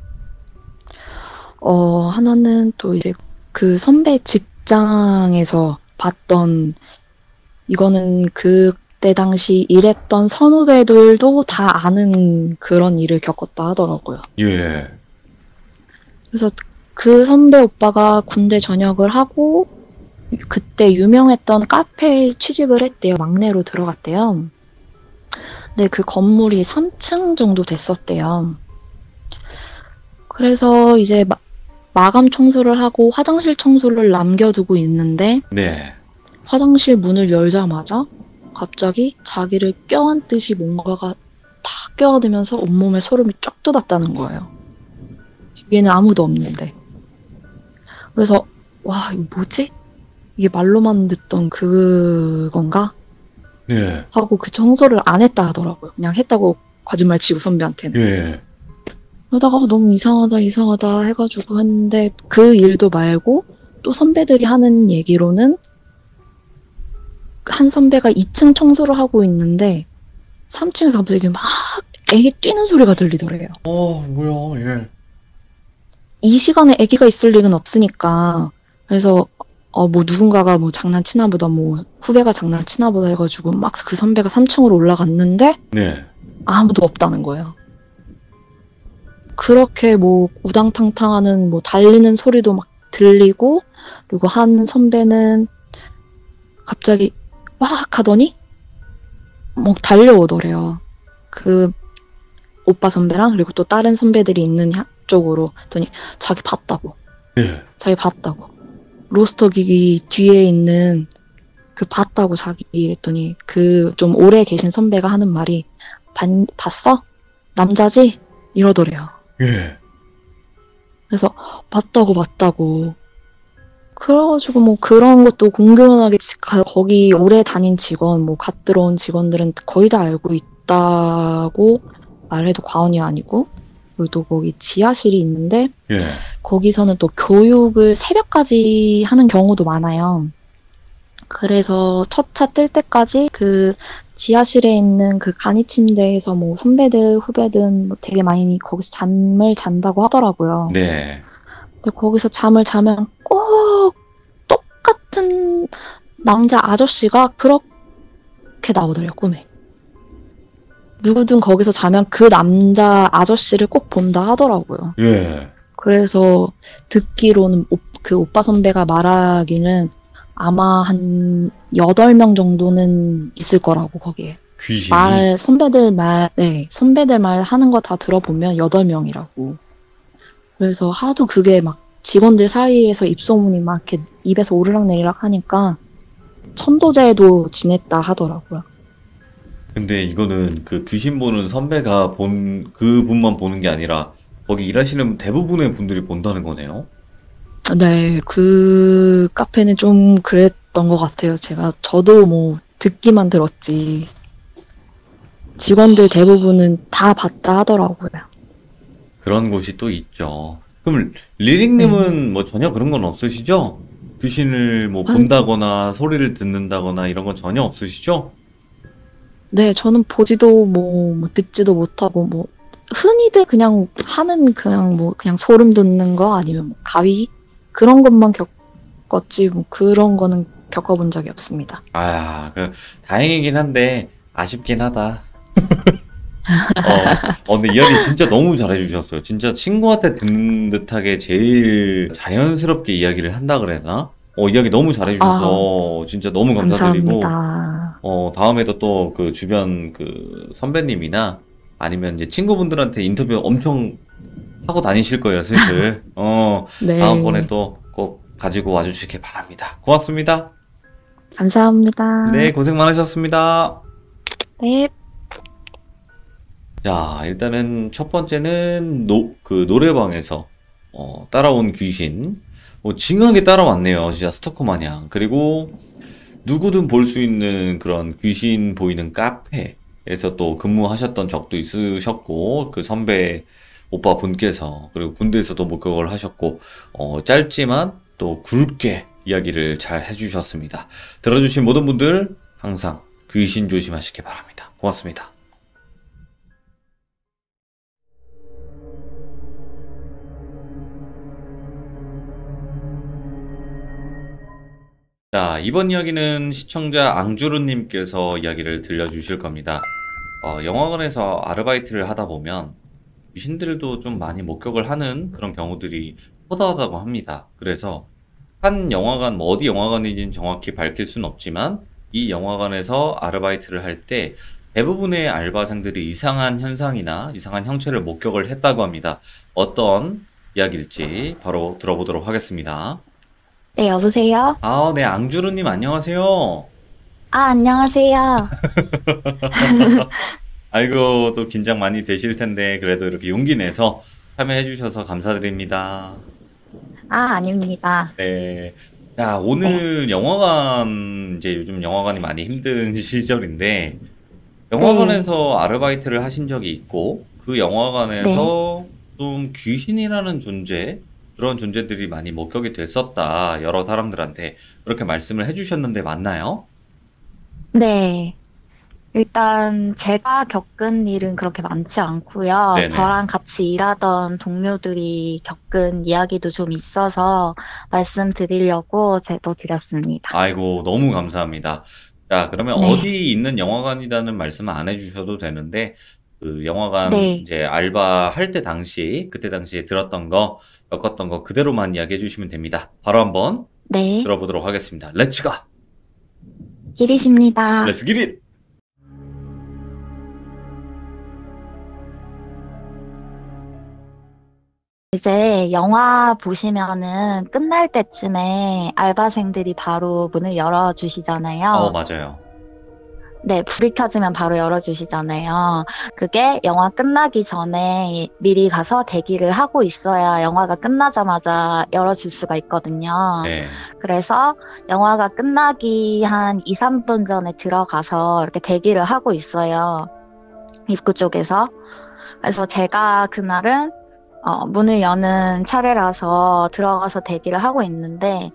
어, 하나는 또 이제 그 선배 직장에서 봤던 이거는 그때 당시 일했던 선후배들도 다 아는 그런 일을 겪었다 하더라고요. 예. 그래서 그 선배 오빠가 군대 전역을 하고 그때 유명했던 카페에 취직을 했대요. 막내로 들어갔대요. 근데 그 건물이 삼 층 정도 됐었대요. 그래서 이제 마, 마감 청소를 하고 화장실 청소를 남겨두고 있는데 네. 화장실 문을 열자마자 갑자기 자기를 껴안듯이 뭔가가 다 껴안으면서 온몸에 소름이 쫙 돋았다는 거예요. 뒤에는 아무도 없는데. 그래서 와 이거 뭐지? 이게 말로만 듣던 그건가? 네. 하고 그 청소를 안 했다 하더라고요. 그냥 했다고 거짓말 치고 선배한테는. 예. 그러다가 어, 너무 이상하다 이상하다 해가지고 했는데 그 일도 말고 또 선배들이 하는 얘기로는 한 선배가 이 층 청소를 하고 있는데 삼 층에서 갑자기 막 애기 뛰는 소리가 들리더래요. 어, 뭐야, 예. 이 시간에 애기가 있을 리는 없으니까 그래서 어 뭐 누군가가 뭐 장난치나 보다 뭐 후배가 장난치나 보다 해가지고 막 그 선배가 삼 층으로 올라갔는데 네. 아무도 없다는 거예요. 그렇게 뭐 우당탕탕하는 뭐 달리는 소리도 막 들리고 그리고 한 선배는 갑자기 막 하더니 막 달려오더래요. 그 오빠 선배랑 그리고 또 다른 선배들이 있는 향- 쪽으로 했더니 자기 봤다고. 네. 자기 봤다고. 로스터 기기 뒤에 있는 그 봤다고 자기 이랬더니 그 좀 오래 계신 선배가 하는 말이 반, 봤어? 남자지? 이러더래요. 예. 그래서 봤다고 봤다고. 그래가지고 뭐 그런 것도 공공연하게 지- 가- 거기 오래 다닌 직원, 뭐 갓 들어온 직원들은 거의 다 알고 있다고 말해도 과언이 아니고 그리고 또 거기 지하실이 있는데 예. 거기서는 또 교육을 새벽까지 하는 경우도 많아요. 그래서 첫 차 뜰 때까지 그 지하실에 있는 그 간이 침대에서 뭐 선배들, 후배들 뭐 되게 많이 거기서 잠을 잔다고 하더라고요. 네. 근데 거기서 잠을 자면 꼭 똑같은 남자 아저씨가 그렇게 나오더래요, 꿈에. 누구든 거기서 자면 그 남자 아저씨를 꼭 본다 하더라고요. 예. 그래서 듣기로는 오- 그 오빠 선배가 말하기는 아마 한 여덟 명 정도는 있을 거라고 거기에. 귀신이. 말 선배들 말, 네, 선배들 말 하는 거 다 들어보면 여덟 명이라고. 그래서 하도 그게 막 직원들 사이에서 입소문이 막 이렇게 입에서 오르락내리락 하니까 천도제도 지냈다 하더라고요. 근데 이거는 그 귀신 보는 선배가 본 그분만 보는 게 아니라 거기 일하시는 대부분의 분들이 본다는 거네요. 네, 그 카페는 좀 그랬던 것 같아요. 제가 저도 뭐 듣기만 들었지. 직원들 대부분은 다 봤다 하더라고요. 그런 곳이 또 있죠. 그럼 리링님은 뭐 전혀 그런 건 없으시죠? 귀신을 뭐 아니. 본다거나 소리를 듣는다거나 이런 건 전혀 없으시죠? 네, 저는 보지도 뭐, 뭐 듣지도 못하고 뭐 흔히들 그냥 하는 그냥 뭐 그냥 소름 돋는 거 아니면 뭐 가위 그런 것만 겪었지 뭐 그런 거는 겪어본 적이 없습니다. 아, 그 다행이긴 한데 아쉽긴 하다. 어, 어, 근데 이야기 진짜 너무 잘해주셨어요. 진짜 친구한테 듣는 듯하게 제일 자연스럽게 이야기를 한다 그래야 되나? 어, 이야기 너무 잘해주셔서 진짜 너무 감사드리고, 감사합니다. 어, 다음에도 또 그 주변 그 선배님이나 아니면 이제 친구분들한테 인터뷰 엄청 하고 다니실 거예요, 슬슬. 어, 네. 다음번에 또 꼭 가지고 와주시기 바랍니다. 고맙습니다. 감사합니다. 네, 고생 많으셨습니다. 네. 자, 일단은 첫 번째는 노, 그 노래방에서 어, 따라온 귀신. 어, 징하게 따라왔네요. 진짜 스토커 마냥. 그리고 누구든 볼 수 있는 그런 귀신 보이는 카페에서 또 근무하셨던 적도 있으셨고, 그 선배 오빠 분께서, 그리고 군대에서도 목격을 하셨고, 어, 짧지만 또 굵게 이야기를 잘 해주셨습니다. 들어주신 모든 분들 항상 귀신 조심하시기 바랍니다. 고맙습니다. 자, 이번 이야기는 시청자 앙주루님께서 이야기를 들려주실 겁니다. 어, 영화관에서 아르바이트를 하다 보면 귀신들도 좀 많이 목격을 하는 그런 경우들이 허다하다고 합니다. 그래서 한 영화관, 뭐 어디 영화관인지는 정확히 밝힐 수는 없지만 이 영화관에서 아르바이트를 할 때 대부분의 알바생들이 이상한 현상이나 이상한 형체를 목격을 했다고 합니다. 어떤 이야기일지 바로 들어보도록 하겠습니다. 네, 여보세요? 아, 네, 앙주루님 안녕하세요. 아, 안녕하세요. 아이고, 또 긴장 많이 되실 텐데 그래도 이렇게 용기 내서 참여해 주셔서 감사드립니다. 아, 아닙니다. 네. 자, 오늘 영화관, 이제 요즘 영화관이 많이 힘든 시절인데, 영화관에서 아르바이트를 하신 적이 있고, 그 영화관에서 좀 귀신이라는 존재, 그런 존재들이 많이 목격이 됐었다. 여러 사람들한테 그렇게 말씀을 해주셨는데 맞나요? 네. 일단 제가 겪은 일은 그렇게 많지 않고요. 네네. 저랑 같이 일하던 동료들이 겪은 이야기도 좀 있어서 말씀드리려고 제도 드렸습니다. 아이고, 너무 감사합니다. 자, 그러면 네. 어디 있는 영화관이라는 말씀은 안 해주셔도 되는데, 그 영화관 네. 이제 알바할 때 당시, 그때 당시에 들었던 거, 겪었던 거 그대로만 이야기해 주시면 됩니다. 바로 한번 네. 들어보도록 하겠습니다. 렛츠 가! 일이십니다. 렛츠 기릿! 이제 영화 보시면은 끝날 때쯤에 알바생들이 바로 문을 열어주시잖아요. 어, 맞아요. 네, 불이 켜지면 바로 열어주시잖아요. 그게 영화 끝나기 전에 미리 가서 대기를 하고 있어야 영화가 끝나자마자 열어줄 수가 있거든요. 네. 그래서 영화가 끝나기 한 이, 삼 분 전에 들어가서 이렇게 대기를 하고 있어요. 입구 쪽에서. 그래서 제가 그날은 어, 문을 여는 차례라서 들어가서 대기를 하고 있는데,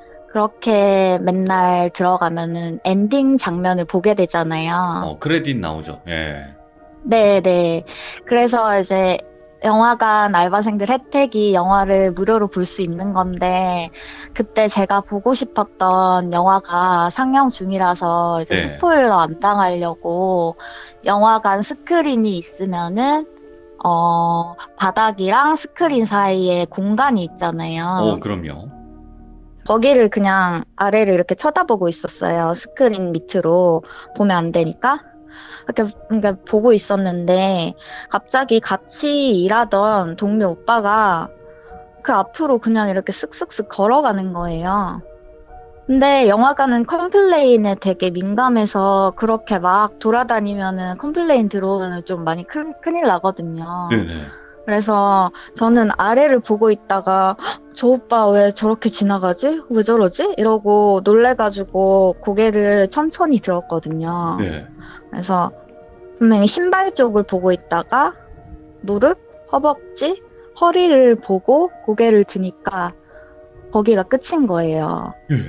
그렇게 맨날 들어가면은 엔딩 장면을 보게 되잖아요. 어, 크레딧 나오죠. 예. 네네. 그래서 이제 영화관 알바생들 혜택이 영화를 무료로 볼 수 있는 건데, 그때 제가 보고 싶었던 영화가 상영 중이라서 이제 네. 스포일러 안 당하려고 영화관 스크린이 있으면은 어, 바닥이랑 스크린 사이에 공간이 있잖아요. 어, 그럼요. 거기를 그냥 아래를 이렇게 쳐다보고 있었어요. 스크린 밑으로 보면 안 되니까. 이렇게 그러니까 보고 있었는데 갑자기 같이 일하던 동료 오빠가 그 앞으로 그냥 이렇게 쓱쓱쓱 걸어가는 거예요. 근데 영화관은 컴플레인에 되게 민감해서 그렇게 막 돌아다니면은 컴플레인 들어오면 좀 많이 큰, 큰일 나거든요. 네네. 그래서 저는 아래를 보고 있다가 "헉, 저 오빠 왜 저렇게 지나가지? 왜 저러지? 이러고 놀래가지고 고개를 천천히 들었거든요. 네. 그래서 분명히 신발 쪽을 보고 있다가 무릎, 허벅지, 허리를 보고 고개를 드니까 거기가 끝인 거예요. 예.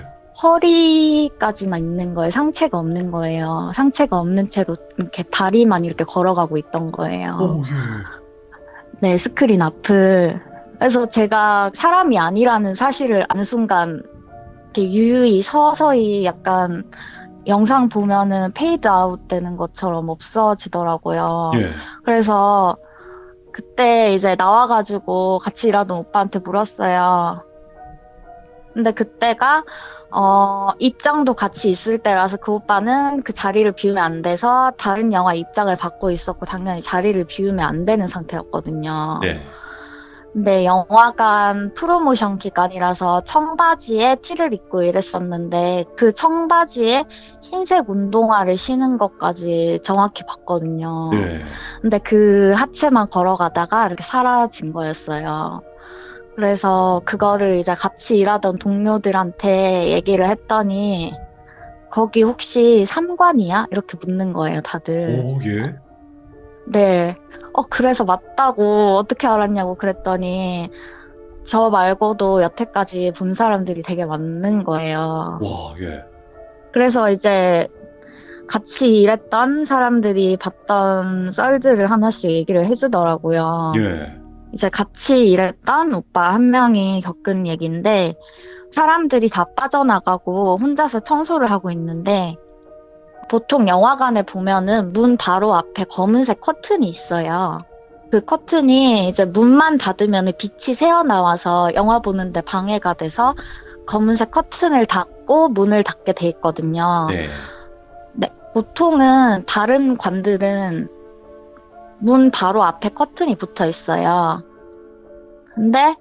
허리까지만 있는 거예요. 상체가 없는 거예요. 상체가 없는 채로 이렇게 다리만 이렇게 걸어가고 있던 거예요. 오, 예. 네, 스크린 앞을. 그래서 제가 사람이 아니라는 사실을 아는 순간 이렇게 유유히 서서히 약간 영상 보면은 페이드 아웃 되는 것처럼 없어지더라고요. 예. 그래서 그때 이제 나와가지고 같이 일하던 오빠한테 물었어요. 근데 그때가 어 입장도 같이 있을 때라서 그 오빠는 그 자리를 비우면 안 돼서 다른 영화 입장을 받고 있었고 당연히 자리를 비우면 안 되는 상태였거든요. 네. 근데 영화관 프로모션 기간이라서 청바지에 티를 입고 일했었는데 그 청바지에 흰색 운동화를 신은 것까지 정확히 봤거든요. 네. 근데 그 하체만 걸어가다가 이렇게 사라진 거였어요. 그래서 그거를 이제 같이 일하던 동료들한테 얘기를 했더니 거기 혹시 삼관이야? 이렇게 묻는 거예요, 다들. 오, 예. 네. 어, 그래서 맞다고 어떻게 알았냐고 그랬더니 저 말고도 여태까지 본 사람들이 되게 많은 거예요. 와, 예. 그래서 이제 같이 일했던 사람들이 봤던 썰들을 하나씩 얘기를 해주더라고요. 예. 이제 같이 일했던 오빠 한 명이 겪은 얘기인데 사람들이 다 빠져나가고 혼자서 청소를 하고 있는데 보통 영화관에 보면은 문 바로 앞에 검은색 커튼이 있어요. 그 커튼이 이제 문만 닫으면 빛이 새어나와서 영화 보는데 방해가 돼서 검은색 커튼을 닫고 문을 닫게 돼 있거든요. 네. 네, 보통은 다른 관들은 문 바로 앞에 커튼이 붙어 있어요. 근데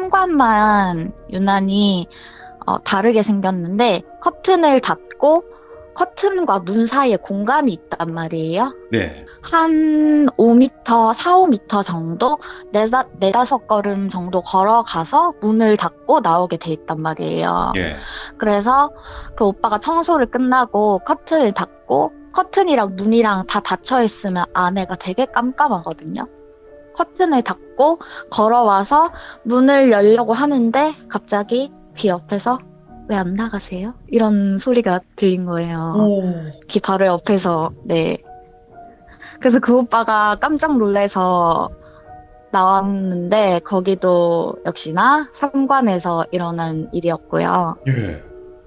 삼관만 유난히 어, 다르게 생겼는데 커튼을 닫고 커튼과 문 사이에 공간이 있단 말이에요. 네. 한 오 미터, 사, 오 미터 정도, 네다, 네다섯 걸음 정도 걸어가서 문을 닫고 나오게 돼 있단 말이에요. 예. 그래서 그 오빠가 청소를 끝나고 커튼을 닫고 커튼이랑 문이랑 다 닫혀 있으면 안에가 되게 깜깜하거든요. 커튼을 닫고 걸어와서 문을 열려고 하는데 갑자기 귀 옆에서 왜 안 나가세요? 이런 소리가 들린 거예요. 오. 귀 바로 옆에서. 네. 그래서 그 오빠가 깜짝 놀라서 나왔는데 거기도 역시나 삼관에서 일어난 일이었고요. 예.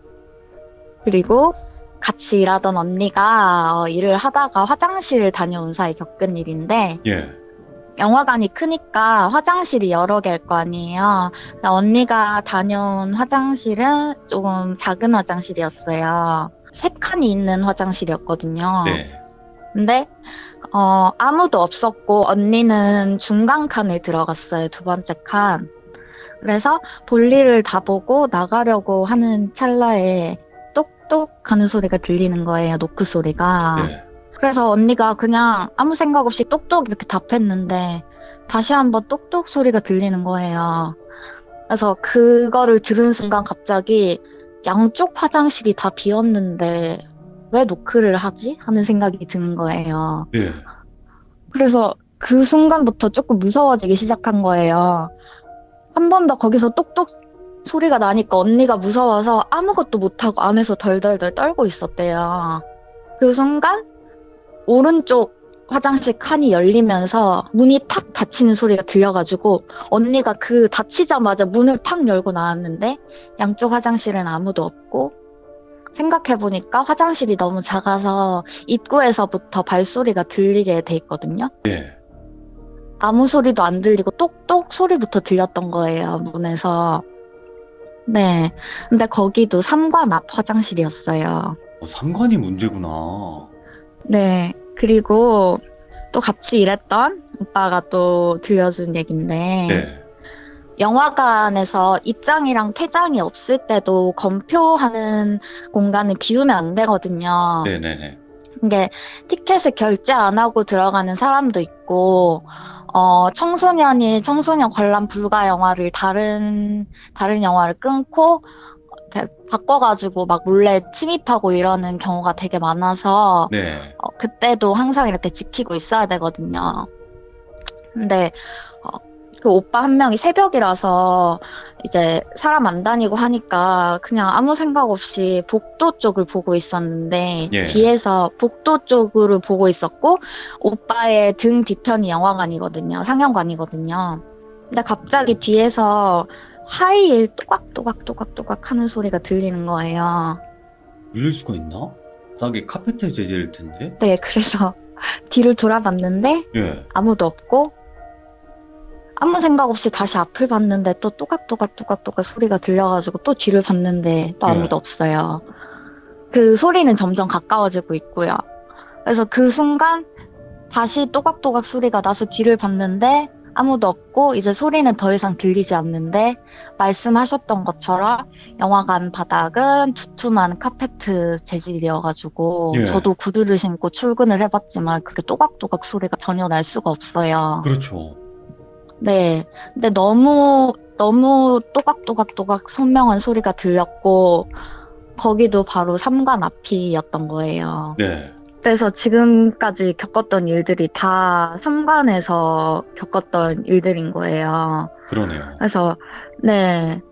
그리고 같이 일하던 언니가 어, 일을 하다가 화장실 다녀온 사이 겪은 일인데 예. 영화관이 크니까 화장실이 여러 개일 거 아니에요. 근데 언니가 다녀온 화장실은 조금 작은 화장실이었어요. 세 칸이 있는 화장실이었거든요. 네. 근데 어, 아무도 없었고 언니는 중간 칸에 들어갔어요. 두 번째 칸. 그래서 볼일을 다 보고 나가려고 하는 찰나에 똑똑 하는 소리가 들리는 거예요. 노크 소리가. 네. 그래서 언니가 그냥 아무 생각 없이 똑똑 이렇게 답했는데 다시 한번 똑똑 소리가 들리는 거예요. 그래서 그거를 들은 순간 갑자기 양쪽 화장실이 다 비었는데 왜 노크를 하지? 하는 생각이 드는 거예요. 네. 그래서 그 순간부터 조금 무서워지기 시작한 거예요. 한 번 더 거기서 똑똑 소리가 나니까 언니가 무서워서 아무것도 못하고 안에서 덜덜덜 떨고 있었대요. 그 순간 오른쪽 화장실 칸이 열리면서 문이 탁 닫히는 소리가 들려가지고 언니가 그 닫히자마자 문을 탁 열고 나왔는데 양쪽 화장실엔 아무도 없고 생각해보니까 화장실이 너무 작아서 입구에서부터 발소리가 들리게 돼 있거든요. 예. 아무 소리도 안 들리고 똑똑 소리부터 들렸던 거예요, 문에서. 네. 근데 거기도 삼관 앞 화장실이었어요. 어, 삼관이 문제구나. 네. 그리고 또 같이 일했던 오빠가 또 들려준 얘기인데 네. 영화관에서 입장이랑 퇴장이 없을 때도 검표하는 공간을 비우면 안 되거든요. 네네네. 이게 티켓을 결제 안 하고 들어가는 사람도 있고 어, 청소년이 청소년 관람 불가 영화를 다른 다른 영화를 끊고 이렇게 바꿔가지고 막 몰래 침입하고 이러는 경우가 되게 많아서 네. 어, 그때도 항상 이렇게 지키고 있어야 되거든요. 근데 어, 그 오빠 한 명이 새벽이라서 이제 사람 안 다니고 하니까 그냥 아무 생각 없이 복도 쪽을 보고 있었는데 예. 뒤에서 복도 쪽으로 보고 있었고 오빠의 등 뒤편이 영화관이거든요. 상영관이거든요. 근데 갑자기 뒤에서 하이힐 또각또각또각또각 하는 소리가 들리는 거예요. 밀릴 수가 있나? 바닥에 카페트 재질 텐데? 네, 그래서 뒤를 돌아봤는데 예. 아무도 없고 아무 생각 없이 다시 앞을 봤는데 또 또각또각 또각또각 소리가 들려가지고 또 뒤를 봤는데 또 아무도 예. 없어요. 그 소리는 점점 가까워지고 있고요. 그래서 그 순간 다시 또각또각 소리가 나서 뒤를 봤는데 아무도 없고 이제 소리는 더 이상 들리지 않는데 말씀하셨던 것처럼 영화관 바닥은 두툼한 카페트 재질이어가지고 예. 저도 구두를 신고 출근을 해봤지만 그게 또각또각 소리가 전혀 날 수가 없어요. 그렇죠. 네. 근데 너무, 너무 또각또각또각 선명한 소리가 들렸고, 거기도 바로 삼관 앞이었던 거예요. 네. 그래서 지금까지 겪었던 일들이 다 삼관에서 겪었던 일들인 거예요. 그러네요. 그래서, 네.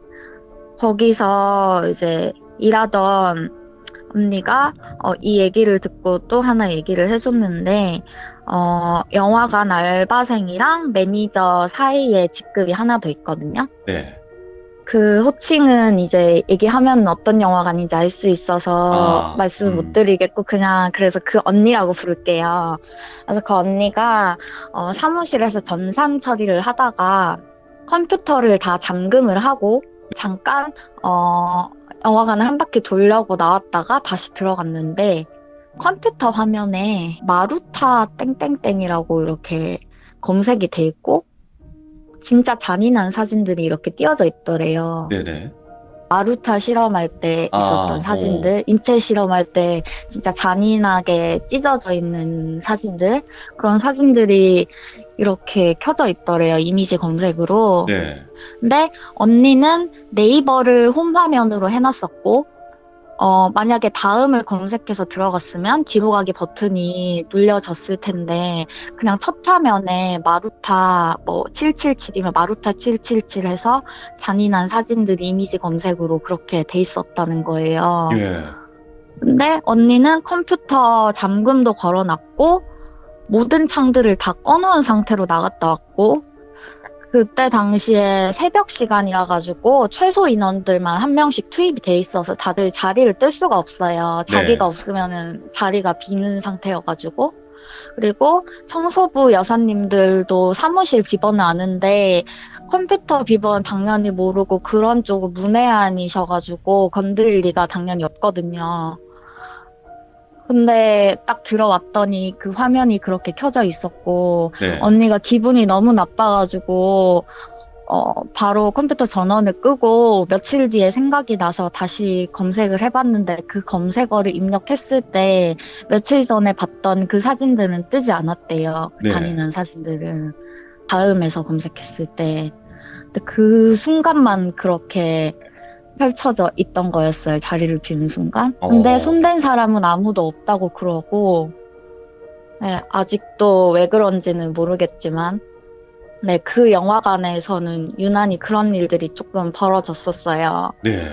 거기서 이제 일하던 언니가 어, 이 얘기를 듣고 또 하나 얘기를 해줬는데 어, 영화관 알바생이랑 매니저 사이에 직급이 하나 더 있거든요. 네. 그 호칭은 이제 얘기하면 어떤 영화관인지 알 수 있어서 아, 말씀 음. 못 드리겠고 그냥 그래서 그 언니라고 부를게요. 그래서 그 언니가 어, 사무실에서 전산 처리를 하다가 컴퓨터를 다 잠금을 하고 잠깐 어, 영화관을 한 바퀴 돌려고 나왔다가 다시 들어갔는데 컴퓨터 화면에 마루타 땡땡땡이라고 이렇게 검색이 돼 있고 진짜 잔인한 사진들이 이렇게 띄어져 있더래요. 네네. 마루타 실험할 때 아, 있었던 사진들, 인체 실험할 때 진짜 잔인하게 찢어져 있는 사진들, 그런 사진들이 이렇게 켜져 있더래요. 이미지 검색으로. 네. 근데 언니는 네이버를 홈 화면으로 해놨었고, 어, 만약에 다음을 검색해서 들어갔으면 뒤로 가기 버튼이 눌려졌을 텐데, 그냥 첫 화면에 마루타 뭐 칠칠칠이면 마루타 칠칠칠 해서 잔인한 사진들 이미지 검색으로 그렇게 돼 있었다는 거예요. 예. 근데 언니는 컴퓨터 잠금도 걸어놨고, 모든 창들을 다 꺼놓은 상태로 나갔다 왔고, 그때 당시에 새벽 시간이라 가지고 최소 인원들만 한 명씩 투입이 돼 있어서 다들 자리를 뜰 수가 없어요. 자기가 네. 없으면은 자리가 비는 상태여가지고. 그리고 청소부 여사님들도 사무실 비번을 아는데 컴퓨터 비번 당연히 모르고 그런 쪽은 문외한이셔가지고 건드릴 리가 당연히 없거든요. 근데 딱 들어왔더니 그 화면이 그렇게 켜져 있었고 네. 언니가 기분이 너무 나빠가지고 어, 바로 컴퓨터 전원을 끄고 며칠 뒤에 생각이 나서 다시 검색을 해봤는데 그 검색어를 입력했을 때 며칠 전에 봤던 그 사진들은 뜨지 않았대요. 그 네. 잔인한 사진들은. 다음에서 검색했을 때. 근데 그 순간만 그렇게 펼쳐져 있던 거였어요. 자리를 비운 순간. 근데 어. 손댄 사람은 아무도 없다고 그러고 네, 아직도 왜 그런지는 모르겠지만 네, 그 영화관에서는 유난히 그런 일들이 조금 벌어졌었어요. 네.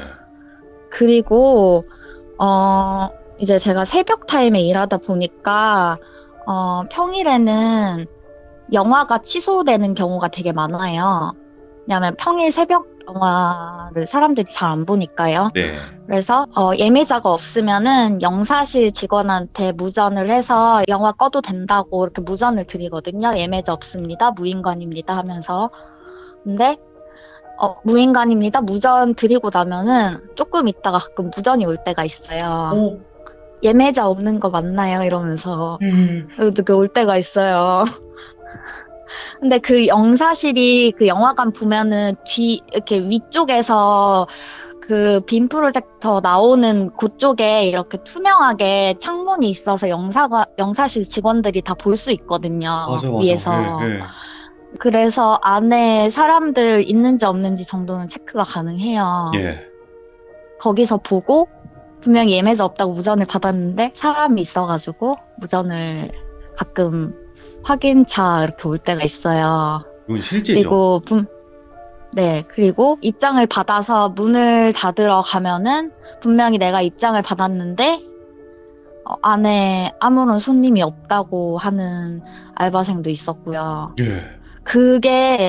그리고 어 이제 제가 새벽 타임에 일하다 보니까 어 평일에는 영화가 취소되는 경우가 되게 많아요. 왜냐하면 평일 새벽 영화를 사람들이 잘 안 보니까요. 네. 그래서 어, 예매자가 없으면은 영사실 직원한테 무전을 해서 영화 꺼도 된다고 이렇게 무전을 드리거든요. 예매자 없습니다. 무인관입니다 하면서. 근데 어, 무인관입니다. 무전 드리고 나면은 조금 있다가 가끔 무전이 올 때가 있어요. 오. 예매자 없는 거 맞나요? 이러면서. 음. 그게 올 때가 있어요. 근데 그 영사실이 그 영화관 보면은 뒤 이렇게 위쪽에서 그 빔 프로젝터 나오는 그쪽에 이렇게 투명하게 창문이 있어서 영사가 영사실 직원들이 다 볼 수 있거든요. 맞아, 맞아. 위에서. 예, 예. 그래서 안에 사람들 있는지 없는지 정도는 체크가 가능해요. 예. 거기서 보고 분명히 예매자 없다고 무전을 받았는데 사람이 있어가지고 무전을 가끔 확인차 이렇게 올 때가 있어요. 이건 실제죠. 그리고 분, 네, 그리고 입장을 받아서 문을 닫으러 가면은 분명히 내가 입장을 받았는데 어, 안에 아무런 손님이 없다고 하는 알바생도 있었고요. 예. 그게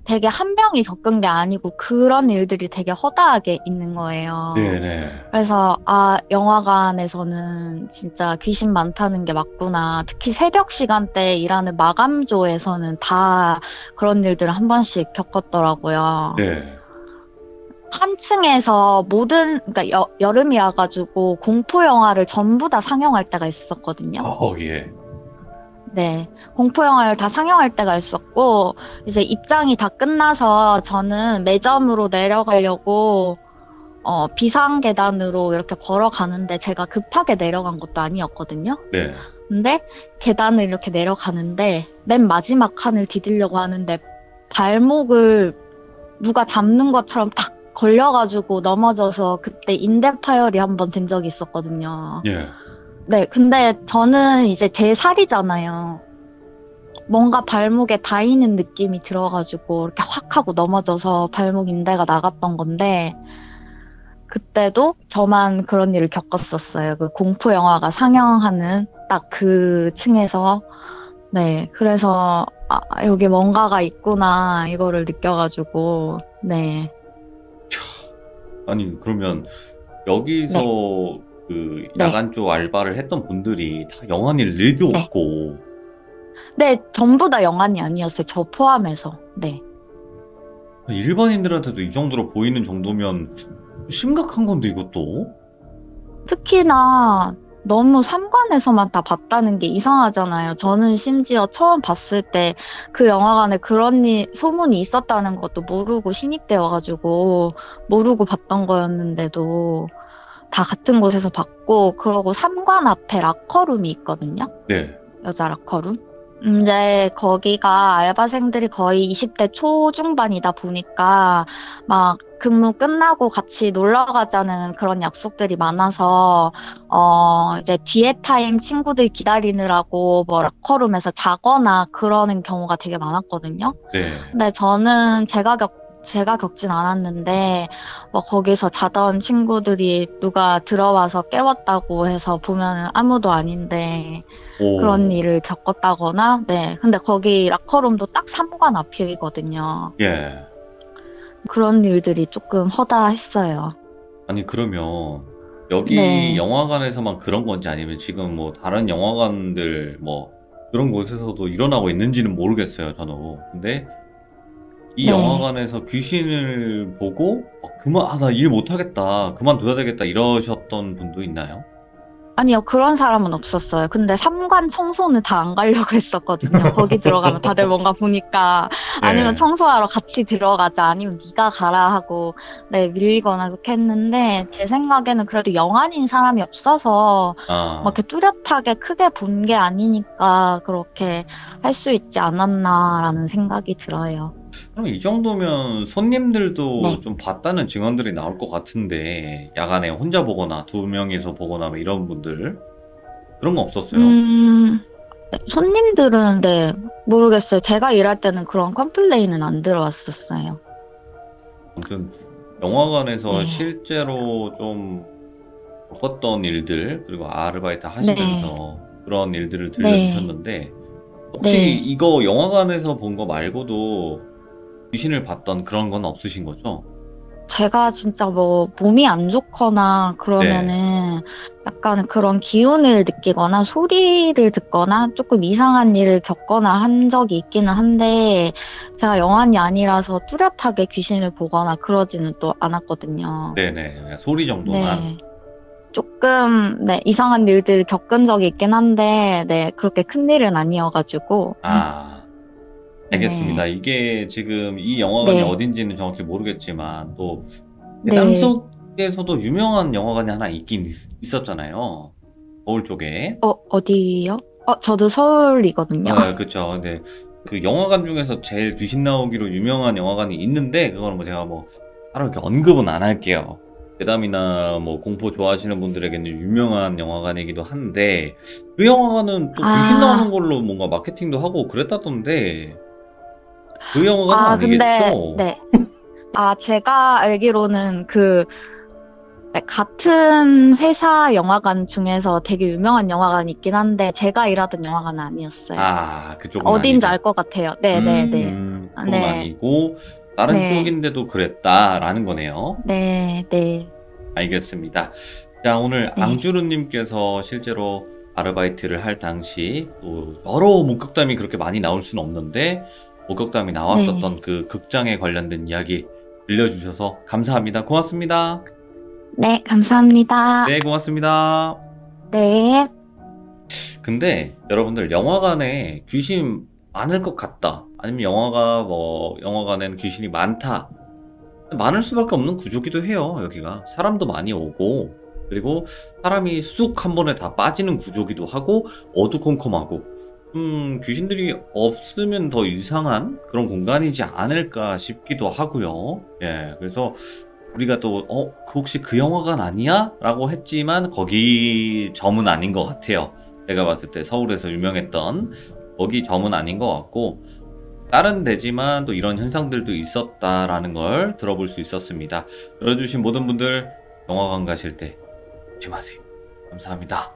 되게 한 명이 겪은 게 아니고 그런 일들이 되게 허다하게 있는 거예요. 네네. 그래서 아, 영화관에서는 진짜 귀신 많다는 게 맞구나. 특히 새벽 시간대에 일하는 마감조에서는 다 그런 일들을 한 번씩 겪었더라고요. 네. 한 층에서 모든, 그러니까 여, 여름이라 가지고 공포 영화를 전부 다 상영할 때가 있었거든요. 어, 예. 네, 공포 영화를 다 상영할 때가 있었고, 이제 입장이 다 끝나서 저는 매점으로 내려가려고 어, 비상 계단으로 이렇게 걸어가는데 제가 급하게 내려간 것도 아니었거든요. 네. 근데 계단을 이렇게 내려가는데 맨 마지막 칸을 디디려고 하는데 발목을 누가 잡는 것처럼 딱 걸려가지고 넘어져서 그때 인대 파열이 한 번 된 적이 있었거든요. 예. 네, 근데 저는 이제 제 살이잖아요. 뭔가 발목에 닿이는 느낌이 들어가지고 이렇게 확 하고 넘어져서 발목 인대가 나갔던 건데 그때도 저만 그런 일을 겪었었어요. 그 공포 영화가 상영하는 딱 그 층에서. 네, 그래서 아, 여기 뭔가가 있구나 이거를 느껴가지고 네. 아니, 그러면 여기서 그 네. 야간 쪽 알바를 했던 분들이 다 영환이를 일도 네. 없고. 네, 전부 다 영안이 아니었어요. 저 포함해서. 네. 일반인들한테도 이 정도로 보이는 정도면 심각한 건데, 이것도? 특히나 너무 삼관에서만 다 봤다는 게 이상하잖아요. 저는 심지어 처음 봤을 때 그 영화관에 그런 일, 소문이 있었다는 것도 모르고 신입되어가지고 모르고 봤던 거였는데도 다 같은 곳에서 봤고, 그러고 삼관 앞에 락커룸이 있거든요. 네. 여자 락커룸. 이제 거기가 알바생들이 거의 이십 대 초중반이다 보니까 막 근무 끝나고 같이 놀러 가자는 그런 약속들이 많아서 어 이제 뒤에 타임 친구들 기다리느라고 뭐 락커룸에서 자거나 그러는 경우가 되게 많았거든요. 네. 근데 저는 제가 겪 제가 겪진 않았는데 뭐 거기서 자던 친구들이 누가 들어와서 깨웠다고 해서 보면은 아무도 아닌데 오. 그런 일을 겪었다거나, 네. 근데 거기 락커룸도 딱 삼관 앞이거든요. 예. 그런 일들이 조금 허다했어요. 아니, 그러면 여기 네. 영화관에서만 그런 건지 아니면 지금 뭐 다른 영화관들 뭐 그런 곳에서도 일어나고 있는지는 모르겠어요, 저는. 근데 이 네. 영화관에서 귀신을 보고 어, 그만, 아, 나 일 못하겠다, 그만둬야 되겠다 이러셨던 분도 있나요? 아니요, 그런 사람은 없었어요. 근데 삼관 청소는 다 안 가려고 했었거든요. 거기 들어가면 다들 뭔가 보니까 아니면 네. 청소하러 같이 들어가자, 아니면 네가 가라 하고 네, 밀리거나 그렇게 했는데 제 생각에는 그래도 영안인 사람이 없어서 아, 막 이렇게 뚜렷하게 크게 본 게 아니니까 그렇게 할 수 있지 않았나라는 생각이 들어요. 그럼 이 정도면 손님들도 네. 좀 봤다는 증언들이 나올 것 같은데, 야간에 혼자 보거나 두 명이서 보거나 뭐 이런 분들 그런 거 없었어요? 음, 네, 손님들은 네, 모르겠어요. 제가 일할 때는 그런 컴플레인은 안 들어왔었어요. 아무튼 영화관에서 네. 실제로 좀 겪었던 일들, 그리고 아르바이트 하시면서 그런 일들을 들려주셨는데, 혹시 네. 이거 영화관에서 본 거 말고도 귀신을 봤던 그런 건 없으신 거죠? 제가 진짜 뭐 몸이 안 좋거나 그러면은 약간 그런 기운을 느끼거나 소리를 듣거나 조금 이상한 일을 겪거나 한 적이 있기는 한데 제가 영안이 아니라서 뚜렷하게 귀신을 보거나 그러지는 또 않았거든요. 네네, 그냥 소리 정도만. 네. 조금 네, 이상한 일들을 겪은 적이 있긴 한데 네, 그렇게 큰 일은 아니어가지고 아, 알겠습니다. 이게 지금 이 영화관이 네. 어딘지는 정확히 모르겠지만 또 네. 땅속에서도 유명한 영화관이 하나 있긴 있- 있었잖아요. 서울 쪽에. 어, 어디요? 어, 저도 서울이거든요. 아, 그쵸. 근데 그 영화관 중에서 제일 귀신 나오기로 유명한 영화관이 있는데, 그거는 뭐 제가 뭐 따로 이렇게 언급은 안 할게요. 괴담이나 뭐 공포 좋아하시는 분들에게는 유명한 영화관이기도 한데, 그 영화관은 또 귀신 아. 나오는 걸로 뭔가 마케팅도 하고 그랬다던데, 그 영화관은 아, 아니겠죠? 근데, 네. 아, 제가 알기로는 그, 네, 같은 회사 영화관 중에서 되게 유명한 영화관이 있긴 한데, 제가 일하던 영화관은 아니었어요. 아, 그쪽은 어딘지 아니다. 알 것 같아요. 네네네. 음, 아, 쪽은 네. 아니고 다른 네. 쪽인데도 그랬다라는 거네요. 네, 네. 알겠습니다. 자, 오늘 네. 앙주루님께서 실제로 아르바이트를 할 당시 또 여러 목격담이 그렇게 많이 나올 수는 없는데 목격담이 나왔었던 네. 그 극장에 관련된 이야기 들려주셔서 감사합니다. 고맙습니다. 네, 감사합니다. 네, 고맙습니다. 네. 근데 여러분들 영화관에 귀신 많을 것 같다. 아니면 영화가 뭐 영화관에는 귀신이 많다. 많을 수밖에 없는 구조기도 해요. 여기가 사람도 많이 오고 그리고 사람이 쑥 한 번에 다 빠지는 구조기도 하고 어두컴컴하고 음 귀신들이 없으면 더 이상한 그런 공간이지 않을까 싶기도 하고요. 예, 그래서 우리가 또 어, 그 혹시 그 영화관 아니야? 라고 했지만 거기 점은 아닌 것 같아요. 제가 봤을 때 서울에서 유명했던 거기 점은 아닌 것 같고 다른 데지만 또 이런 현상들도 있었다라는 걸 들어볼 수 있었습니다. 들어주신 모든 분들 영화관 가실 때 조심하세요. 감사합니다.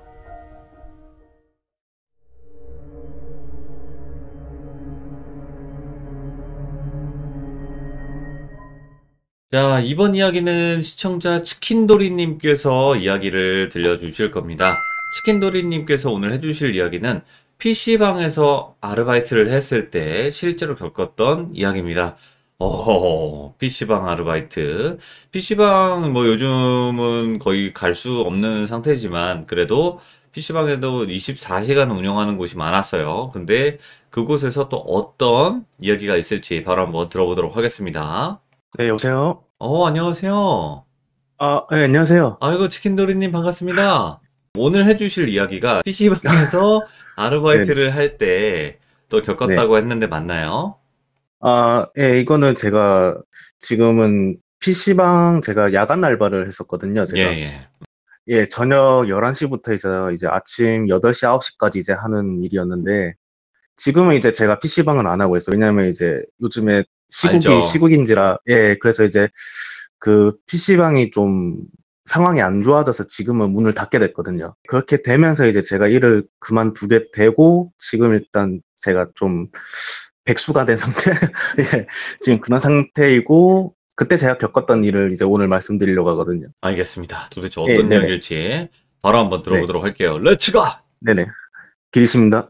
자, 이번 이야기는 시청자 치킨도리님께서 이야기를 들려주실 겁니다. 치킨도리님께서 오늘 해주실 이야기는 피씨방에서 아르바이트를 했을 때 실제로 겪었던 이야기입니다. 어, 피씨방 아르바이트. 피씨방 뭐 요즘은 거의 갈 수 없는 상태지만 그래도 피씨방에도 이십사 시간 운영하는 곳이 많았어요. 근데 그곳에서 또 어떤 이야기가 있을지 바로 한번 들어보도록 하겠습니다. 네, 여보세요? 어, 안녕하세요. 아, 네, 안녕하세요. 아이고, 치킨도리님 반갑습니다. 오늘 해주실 이야기가 피씨방에서 아르바이트를 할 때 또 겪었다고 했는데 맞나요? 아, 예, 이거는 제가 지금은 피씨방 제가 야간 알바를 했었거든요, 예, 제가. 예. 예, 저녁 열한 시부터 해서 이제 아침 여덟 시, 아홉 시까지 이제 하는 일이었는데, 지금은 이제 제가 피씨방은 안 하고 있어요. 왜냐면 이제 요즘에 시국이 알죠. 시국인지라, 예, 그래서 이제 그 피씨방이 좀 상황이 안 좋아져서 지금은 문을 닫게 됐거든요. 그렇게 되면서 이제 제가 일을 그만두게 되고, 지금 일단 제가 좀 백수가 된 상태? 예, 지금 그런 상태이고, 그때 제가 겪었던 일을 이제 오늘 말씀드리려고 하거든요. 알겠습니다. 도대체 예, 어떤 네네. 이야기일지 바로 한번 들어보도록 할게요. 렛츠가! 네네. 길이십니다.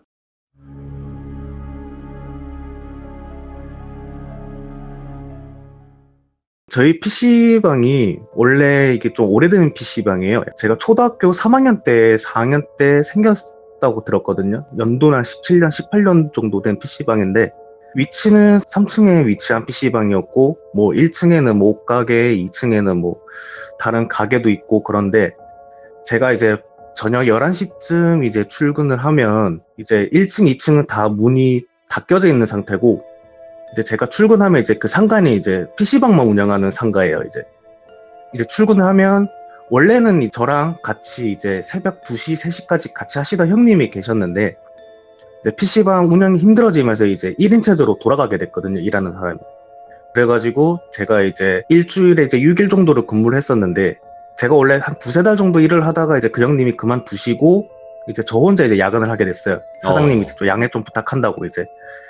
저희 피씨방이 원래 이게 좀 오래된 피씨방이에요. 제가 초등학교 삼 학년 때, 사 학년 때 생겼다고 들었거든요. 연도는 한 십칠 년, 십팔 년 정도 된 피씨방인데, 위치는 삼 층에 위치한 피씨방이었고, 뭐 일 층에는 뭐 옷가게, 이 층에는 뭐 다른 가게도 있고 그런데, 제가 이제 저녁 열한 시쯤 이제 출근을 하면, 이제 일 층, 이 층은 다 문이 닫혀져 있는 상태고, 이제 제가 출근하면 이제 그 상가니 이제 피씨방만 운영하는 상가예요, 이제. 이제 출근을 하면, 원래는 이 저랑 같이 이제 새벽 두 시, 세 시까지 같이 하시던 형님이 계셨는데, 이제 피씨방 운영이 힘들어지면서 이제 일 인 체제로 돌아가게 됐거든요, 일하는 사람이. 그래가지고 제가 이제 일주일에 이제 육 일 정도를 근무를 했었는데, 제가 원래 한 두세 달 정도 일을 하다가 이제 그 형님이 그만두시고, 이제 저 혼자 이제 야근을 하게 됐어요. 사장님이 어. 좀 양해 좀 부탁한다고 이제.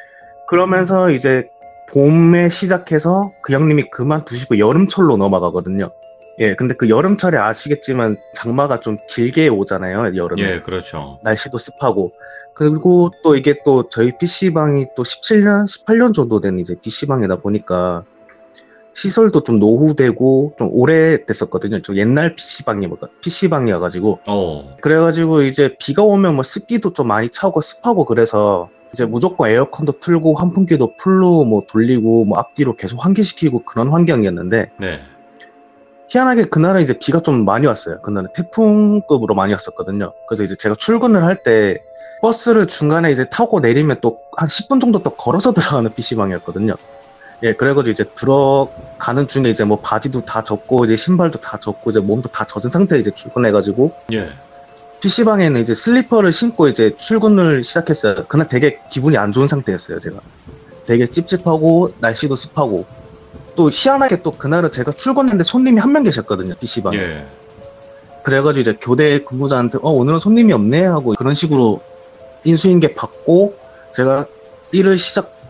그러면서 이제 봄에 시작해서 그 형님이 그만두시고 여름철로 넘어가거든요. 예, 근데 그 여름철에 아시겠지만 장마가 좀 길게 오잖아요, 여름에. 예, 그렇죠. 날씨도 습하고. 그리고 또 이게 또 저희 피씨방이 또 십칠 년, 십팔 년 정도 된 이제 피씨방이다 보니까 시설도 좀 노후되고 좀 오래됐었거든요. 좀 옛날 피씨방이, 피씨방이어가지고. 어, 그래가지고 이제 비가 오면 뭐 습기도 좀 많이 차고 습하고 그래서 이제 무조건 에어컨도 틀고 환풍기도 풀로 뭐 돌리고 뭐 앞뒤로 계속 환기시키고 그런 환경이었는데 네. 희한하게 그날은 이제 비가 좀 많이 왔어요. 그날은 태풍급으로 많이 왔었거든요. 그래서 이제 제가 출근을 할 때 버스를 중간에 이제 타고 내리면 또 한 십 분 정도 또 걸어서 들어가는 피씨방이었거든요. 예, 그래가지고 이제 들어가는 중에 이제 뭐 바지도 다 젖고 이제 신발도 다 젖고 이제 몸도 다 젖은 상태에 이제 출근해가지고 예. 피씨방에는 이제 슬리퍼를 신고 이제 출근을 시작했어요. 그날 되게 기분이 안 좋은 상태였어요, 제가. 되게 찝찝하고, 날씨도 습하고. 또 희한하게 또 그날은 제가 출근했는데 손님이 한 명 계셨거든요, 피씨방에. 예. 그래가지고 이제 교대 근무자한테, 어, 오늘은 손님이 없네? 하고 그런 식으로 인수인계 받고, 제가 일을 시작,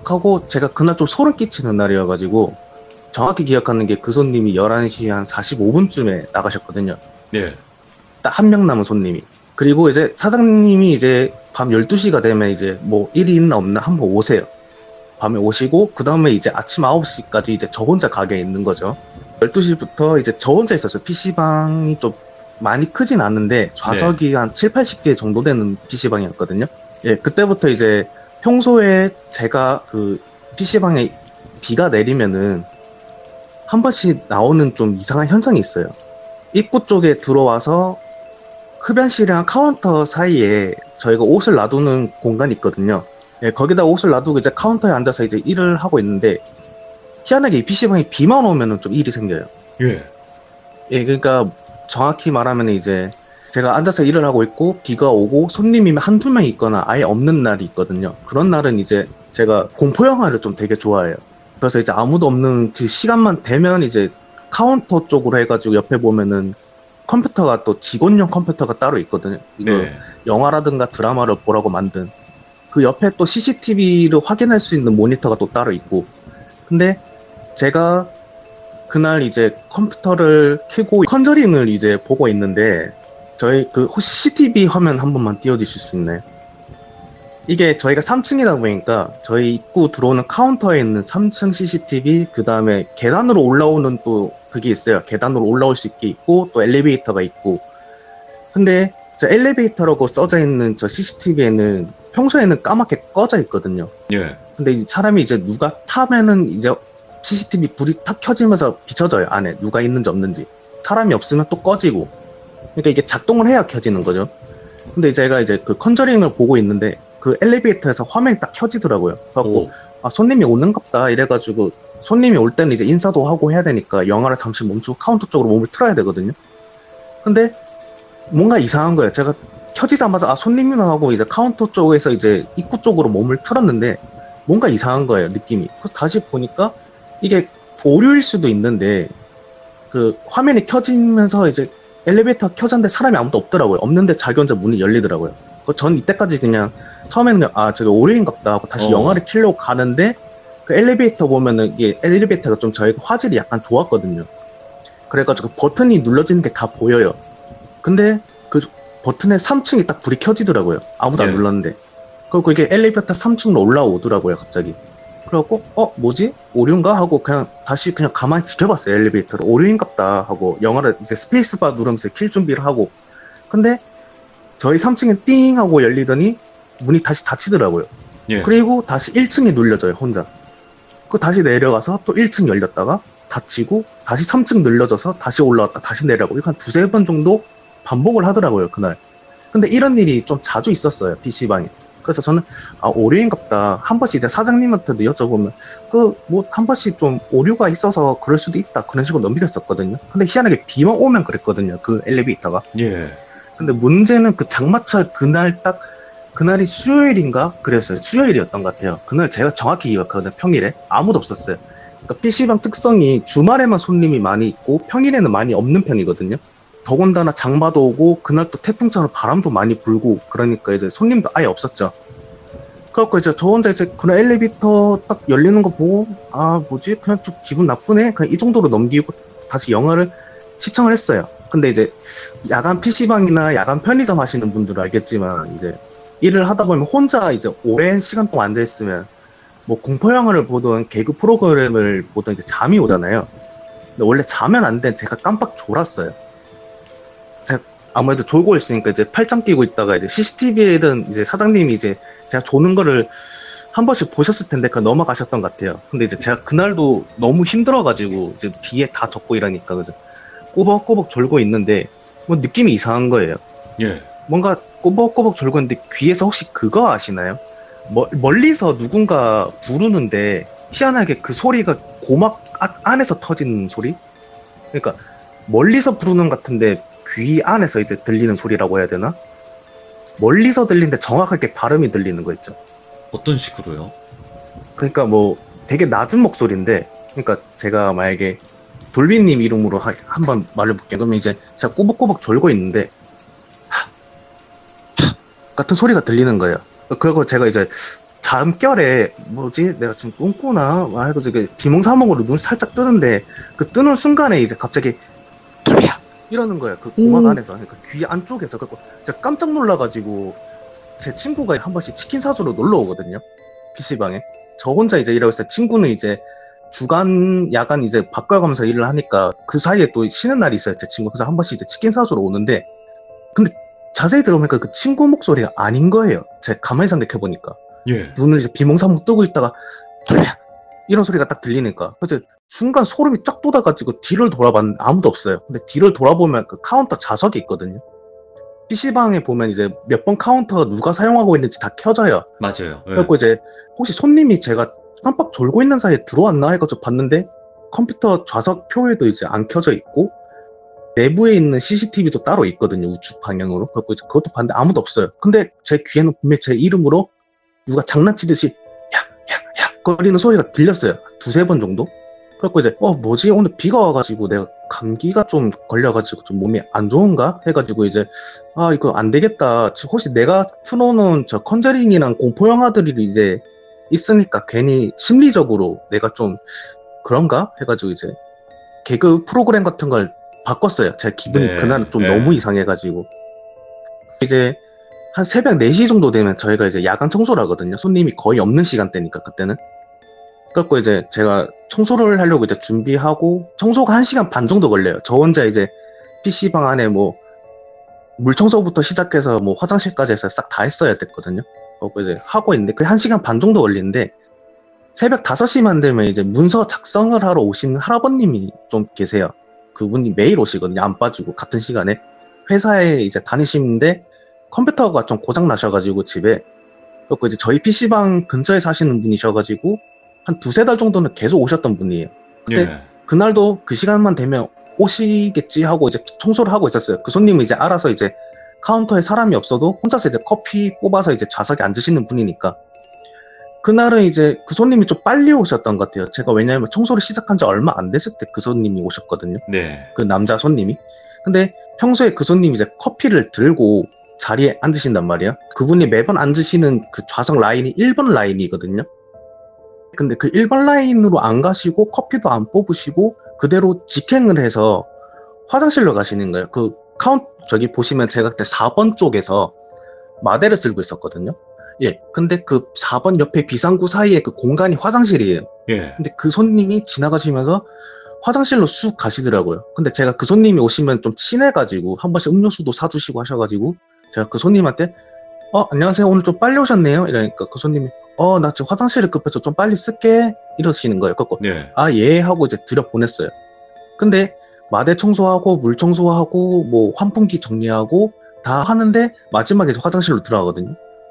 하고 제가 그날 좀 소름 끼치는 날이어가지고 정확히 기억하는 게 그 손님이 열한 시 한 사십오 분쯤에 나가셨거든요. 예. 딱 한 명 남은 손님이. 그리고 이제 사장님이 이제 밤 열두 시가 되면 이제 뭐 일이 있나 없나 한번 오세요. 밤에 오시고 그 다음에 이제 아침 아홉 시까지 이제 저 혼자 가게에 있는 거죠. 열두 시부터 이제 저 혼자 있었어요. 피시방이 좀 많이 크진 않는데 좌석이 한 칠, 팔십 개 정도 되는 피시방이었거든요. 예, 그때부터 이제 평소에 제가 그 피시방에 비가 내리면은 한 번씩 나오는 좀 이상한 현상이 있어요. 입구 쪽에 들어와서 흡연실이랑 카운터 사이에 저희가 옷을 놔두는 공간이 있거든요. 예, 거기다 옷을 놔두고 이제 카운터에 앉아서 이제 일을 하고 있는데 희한하게 이 피시방에 비만 오면은 좀 일이 생겨요. 예. 예, 그러니까 정확히 말하면 이제 제가 앉아서 일을 하고 있고 비가 오고 손님이 한두 명 있거나 아예 없는 날이 있거든요. 그런 날은 이제 제가 공포 영화를 좀 되게 좋아해요. 그래서 이제 아무도 없는 그 시간만 되면 이제 카운터 쪽으로 해가지고 옆에 보면은 컴퓨터가 또 직원용 컴퓨터가 따로 있거든요. 이거 네. 영화라든가 드라마를 보라고 만든. 그 옆에 또 씨씨티비를 확인할 수 있는 모니터가 또 따로 있고. 근데 제가 그날 이제 컴퓨터를 켜고 컨저링을 이제 보고 있는데 저희 그 씨씨티비 화면 한 번만 띄워주실 수 있나요? 이게 저희가 삼 층이다 보니까 저희 입구 들어오는 카운터에 있는 삼 층 씨씨티비 그 다음에 계단으로 올라오는 또 그게 있어요. 계단으로 올라올 수 있게 있고 또 엘리베이터가 있고. 근데 저 엘리베이터라고 써져 있는 저 씨씨티비에는 평소에는 까맣게 꺼져 있거든요. 예. 근데 이 사람이 이제 누가 타면은 이제 씨씨티비 불이 탁 켜지면서 비춰져요. 안에 누가 있는지 없는지. 사람이 없으면 또 꺼지고. 그러니까 이게 작동을 해야 켜지는 거죠. 근데 제가 이제 그 컨저링을 보고 있는데 그 엘리베이터에서 화면이 딱 켜지더라고요. 그래갖고 아 손님이 오는갑다 이래가지고 손님이 올 때는 이제 인사도 하고 해야 되니까 영화를 잠시 멈추고 카운터 쪽으로 몸을 틀어야 되거든요. 근데 뭔가 이상한 거예요. 제가 켜지자마자 아 손님이나 하고 이제 카운터 쪽에서 이제 입구 쪽으로 몸을 틀었는데 뭔가 이상한 거예요. 느낌이. 그래서 다시 보니까 이게 오류일 수도 있는데 그 화면이 켜지면서 이제 엘리베이터 켜졌는데 사람이 아무도 없더라고요. 없는데 자기 혼자 문이 열리더라고요. 전 이때까지 그냥 처음에는 그냥 아 저게 오류인갑다 하고 다시 어. 영화를 켜려고 가는데 그 엘리베이터 보면은 이게 엘리베이터가 좀 저희가 화질이 약간 좋았거든요. 그래가지고 버튼이 눌러지는 게 다 보여요. 근데 그 버튼에 삼 층이 딱 불이 켜지더라고요. 아무도 안 예. 눌렀는데. 그리고 이게 엘리베이터 삼 층으로 올라오더라고요, 갑자기. 그래갖고 어 뭐지? 오류인가? 하고 그냥 다시 그냥 가만히 지켜봤어요, 엘리베이터를. 오류인갑다 하고 영화를 이제 스페이스바 누르면서 킬 준비를 하고. 근데 저희 삼 층에 띵 하고 열리더니 문이 다시 닫히더라고요. 예. 그리고 다시 일 층이 눌려져요, 혼자. 그 다시 내려가서 또 일 층 열렸다가 닫히고 다시 삼 층 늘려져서 다시 올라왔다 다시 내려가고 이렇게 한 두세 번 정도 반복을 하더라고요, 그날. 근데 이런 일이 좀 자주 있었어요, 피시방에. 그래서 저는 아 오류인갑다. 한 번씩 이제 사장님한테도 여쭤보면 그 뭐 한 번씩 좀 오류가 있어서 그럴 수도 있다 그런 식으로 넘겼었거든요. 근데 희한하게 비만 오면 그랬거든요, 그 엘리베이터가. 예. 근데 문제는 그 장마철 그날 딱 그날이 수요일인가 그랬어요. 수요일이었던 것 같아요. 그날 제가 정확히 기억하거든요. 평일에 아무도 없었어요. 그러니까 피시방 특성이 주말에만 손님이 많이 있고 평일에는 많이 없는 편이거든요. 더군다나 장마도 오고 그날 또 태풍처럼 바람도 많이 불고 그러니까 이제 손님도 아예 없었죠. 그래갖고 이제 저 혼자 이제 그런 엘리베이터 딱 열리는 거 보고 아 뭐지 그냥 좀 기분 나쁘네 그냥 이 정도로 넘기고 다시 영화를 시청을 했어요. 근데 이제 야간 피시방이나 야간 편의점 하시는 분들은 알겠지만 이제 일을 하다 보면 혼자 이제 오랜 시간 동안 앉아있으면 뭐 공포 영화를 보던 개그 프로그램을 보던 이제 잠이 오잖아요. 근데 원래 자면 안 된 제가 깜빡 졸았어요. 제가 아무래도 졸고 있으니까 이제 팔짱 끼고 있다가 이제 씨씨티비에든 이제 사장님이 이제 제가 조는 거를 한 번씩 보셨을 텐데 그냥 넘어가셨던 것 같아요. 근데 이제 제가 그날도 너무 힘들어가지고 이제 비에 다 젖고 이러니까 그죠. 꼬박꼬박 졸고 있는데 뭐 느낌이 이상한 거예요. 예. 뭔가 꼬박꼬박 졸고 있는데 귀에서 혹시 그거 아시나요? 멀, 멀리서 누군가 부르는데 희한하게 그 소리가 고막 아, 안에서 터지는 소리? 그러니까 멀리서 부르는 것 같은데 귀 안에서 이제 들리는 소리라고 해야 되나? 멀리서 들리는데 정확하게 발음이 들리는 거 있죠. 어떤 식으로요? 그러니까 뭐 되게 낮은 목소리인데 그러니까 제가 만약에 돌비님 이름으로 하, 한번 말해볼게요. 그러면 이제 제가 꼬박꼬박 졸고 있는데 하, 하, 같은 소리가 들리는 거예요. 그리고 제가 이제 잠결에 뭐지 내가 좀 꿈꾸나 막 해가지고 그 비몽사몽으로 눈을 살짝 뜨는데 그 뜨는 순간에 이제 갑자기 돌비야 이러는 거예요. 그 공학 음. 안에서 그러니까 귀 안쪽에서. 그래서 제가 깜짝 놀라가지고 제 친구가 한 번씩 치킨 사주러 놀러 오거든요. 피시방에. 저 혼자 이제 일하고 있어요. 친구는 이제 주간, 야간 이제 바꿔가면서 일을 하니까 그 사이에 또 쉬는 날이 있어요. 제 친구. 그래서 한 번씩 이제 치킨 사주러 오는데 근데 자세히 들어보니까 그 친구 목소리가 아닌 거예요. 제가 가만히 생각해보니까. 예. 눈을 이제 비몽사몽 뜨고 있다가 돌비야 이런 소리가 딱 들리니까 그래서 순간 소름이 쫙 돋아가지고 뒤를 돌아봤는데 아무도 없어요. 근데 뒤를 돌아보면 그 카운터 좌석이 있거든요. 피시방에 보면 이제 몇 번 카운터가 누가 사용하고 있는지 다 켜져요. 맞아요. 예. 그래갖고 이제 혹시 손님이 제가 깜빡 졸고 있는 사이에 들어왔나 해가지고 봤는데 컴퓨터 좌석 표에도 이제 안 켜져 있고 내부에 있는 씨씨티비도 따로 있거든요. 우측 방향으로. 그래갖고 이제 그것도 봤는데 아무도 없어요. 근데 제 귀에는 분명히 제 이름으로 누가 장난치듯이 야, 야, 야 거리는 소리가 들렸어요. 두세 번 정도. 그래갖고 이제 어 뭐지 오늘 비가 와가지고 내가 감기가 좀 걸려가지고 좀 몸이 안 좋은가 해가지고 이제 아 이거 안 되겠다. 혹시 내가 틀어놓은 저 컨저링이랑 공포 영화들이 이제 있으니까 괜히 심리적으로 내가 좀 그런가 해가지고 이제 개그 프로그램 같은 걸 바꿨어요. 제 기분이 네, 그날은 좀 네. 너무 이상해가지고 이제 한 새벽 네 시 정도 되면 저희가 이제 야간 청소를 하거든요. 손님이 거의 없는 시간대니까 그때는. 그래갖고 이제 제가 청소를 하려고 이제 준비하고 청소가 한 시간 반 정도 걸려요. 저 혼자 이제 피시방 안에 뭐 물 청소부터 시작해서 뭐 화장실까지 해서 싹 다 했어야 됐거든요. 그래갖고 이제 하고 있는데 그게 한 시간 반 정도 걸리는데 새벽 다섯 시만 되면 이제 문서 작성을 하러 오시는 할아버님이 좀 계세요. 그분이 매일 오시거든요. 안 빠지고 같은 시간에. 회사에 이제 다니시는데 컴퓨터가 좀 고장 나셔가지고 집에. 그래서 이제 저희 피시방 근처에 사시는 분이셔가지고 한 두세 달 정도는 계속 오셨던 분이에요. 근데 예. 그날도 그 시간만 되면 오시겠지 하고 이제 청소를 하고 있었어요. 그 손님은 이제 알아서 이제 카운터에 사람이 없어도 혼자서 이제 커피 뽑아서 이제 좌석에 앉으시는 분이니까. 그날은 이제 그 손님이 좀 빨리 오셨던 것 같아요. 제가 왜냐하면 청소를 시작한 지 얼마 안 됐을 때 그 손님이 오셨거든요. 네. 그 남자 손님이. 근데 평소에 그 손님이 이제 커피를 들고 자리에 앉으신단 말이에요. 그분이 매번 앉으시는 그 좌석 라인이 일 번 라인이거든요. 근데 그 일 번 라인으로 안 가시고 커피도 안 뽑으시고 그대로 직행을 해서 화장실로 가시는 거예요. 그 카운트 저기 보시면 제가 그때 사 번 쪽에서 마대를 쓸고 있었거든요. 예. 근데 그 사 번 옆에 비상구 사이에 그 공간이 화장실이에요. 예. 근데 그 손님이 지나가시면서 화장실로 쑥 가시더라고요. 근데 제가 그 손님이 오시면 좀 친해가지고 한 번씩 음료수도 사주시고 하셔가지고 제가 그 손님한테 어 안녕하세요 오늘 좀 빨리 오셨네요 이러니까 그 손님이 어 나 지금 화장실을 급해서 좀 빨리 쓸게 이러시는 거예요. 그래서 네. 아 예 하고 이제 들여 보냈어요. 근데 마대 청소하고 물 청소하고 뭐 환풍기 정리하고 다 하는데 마지막에 이제 화장실로 들어가거든요.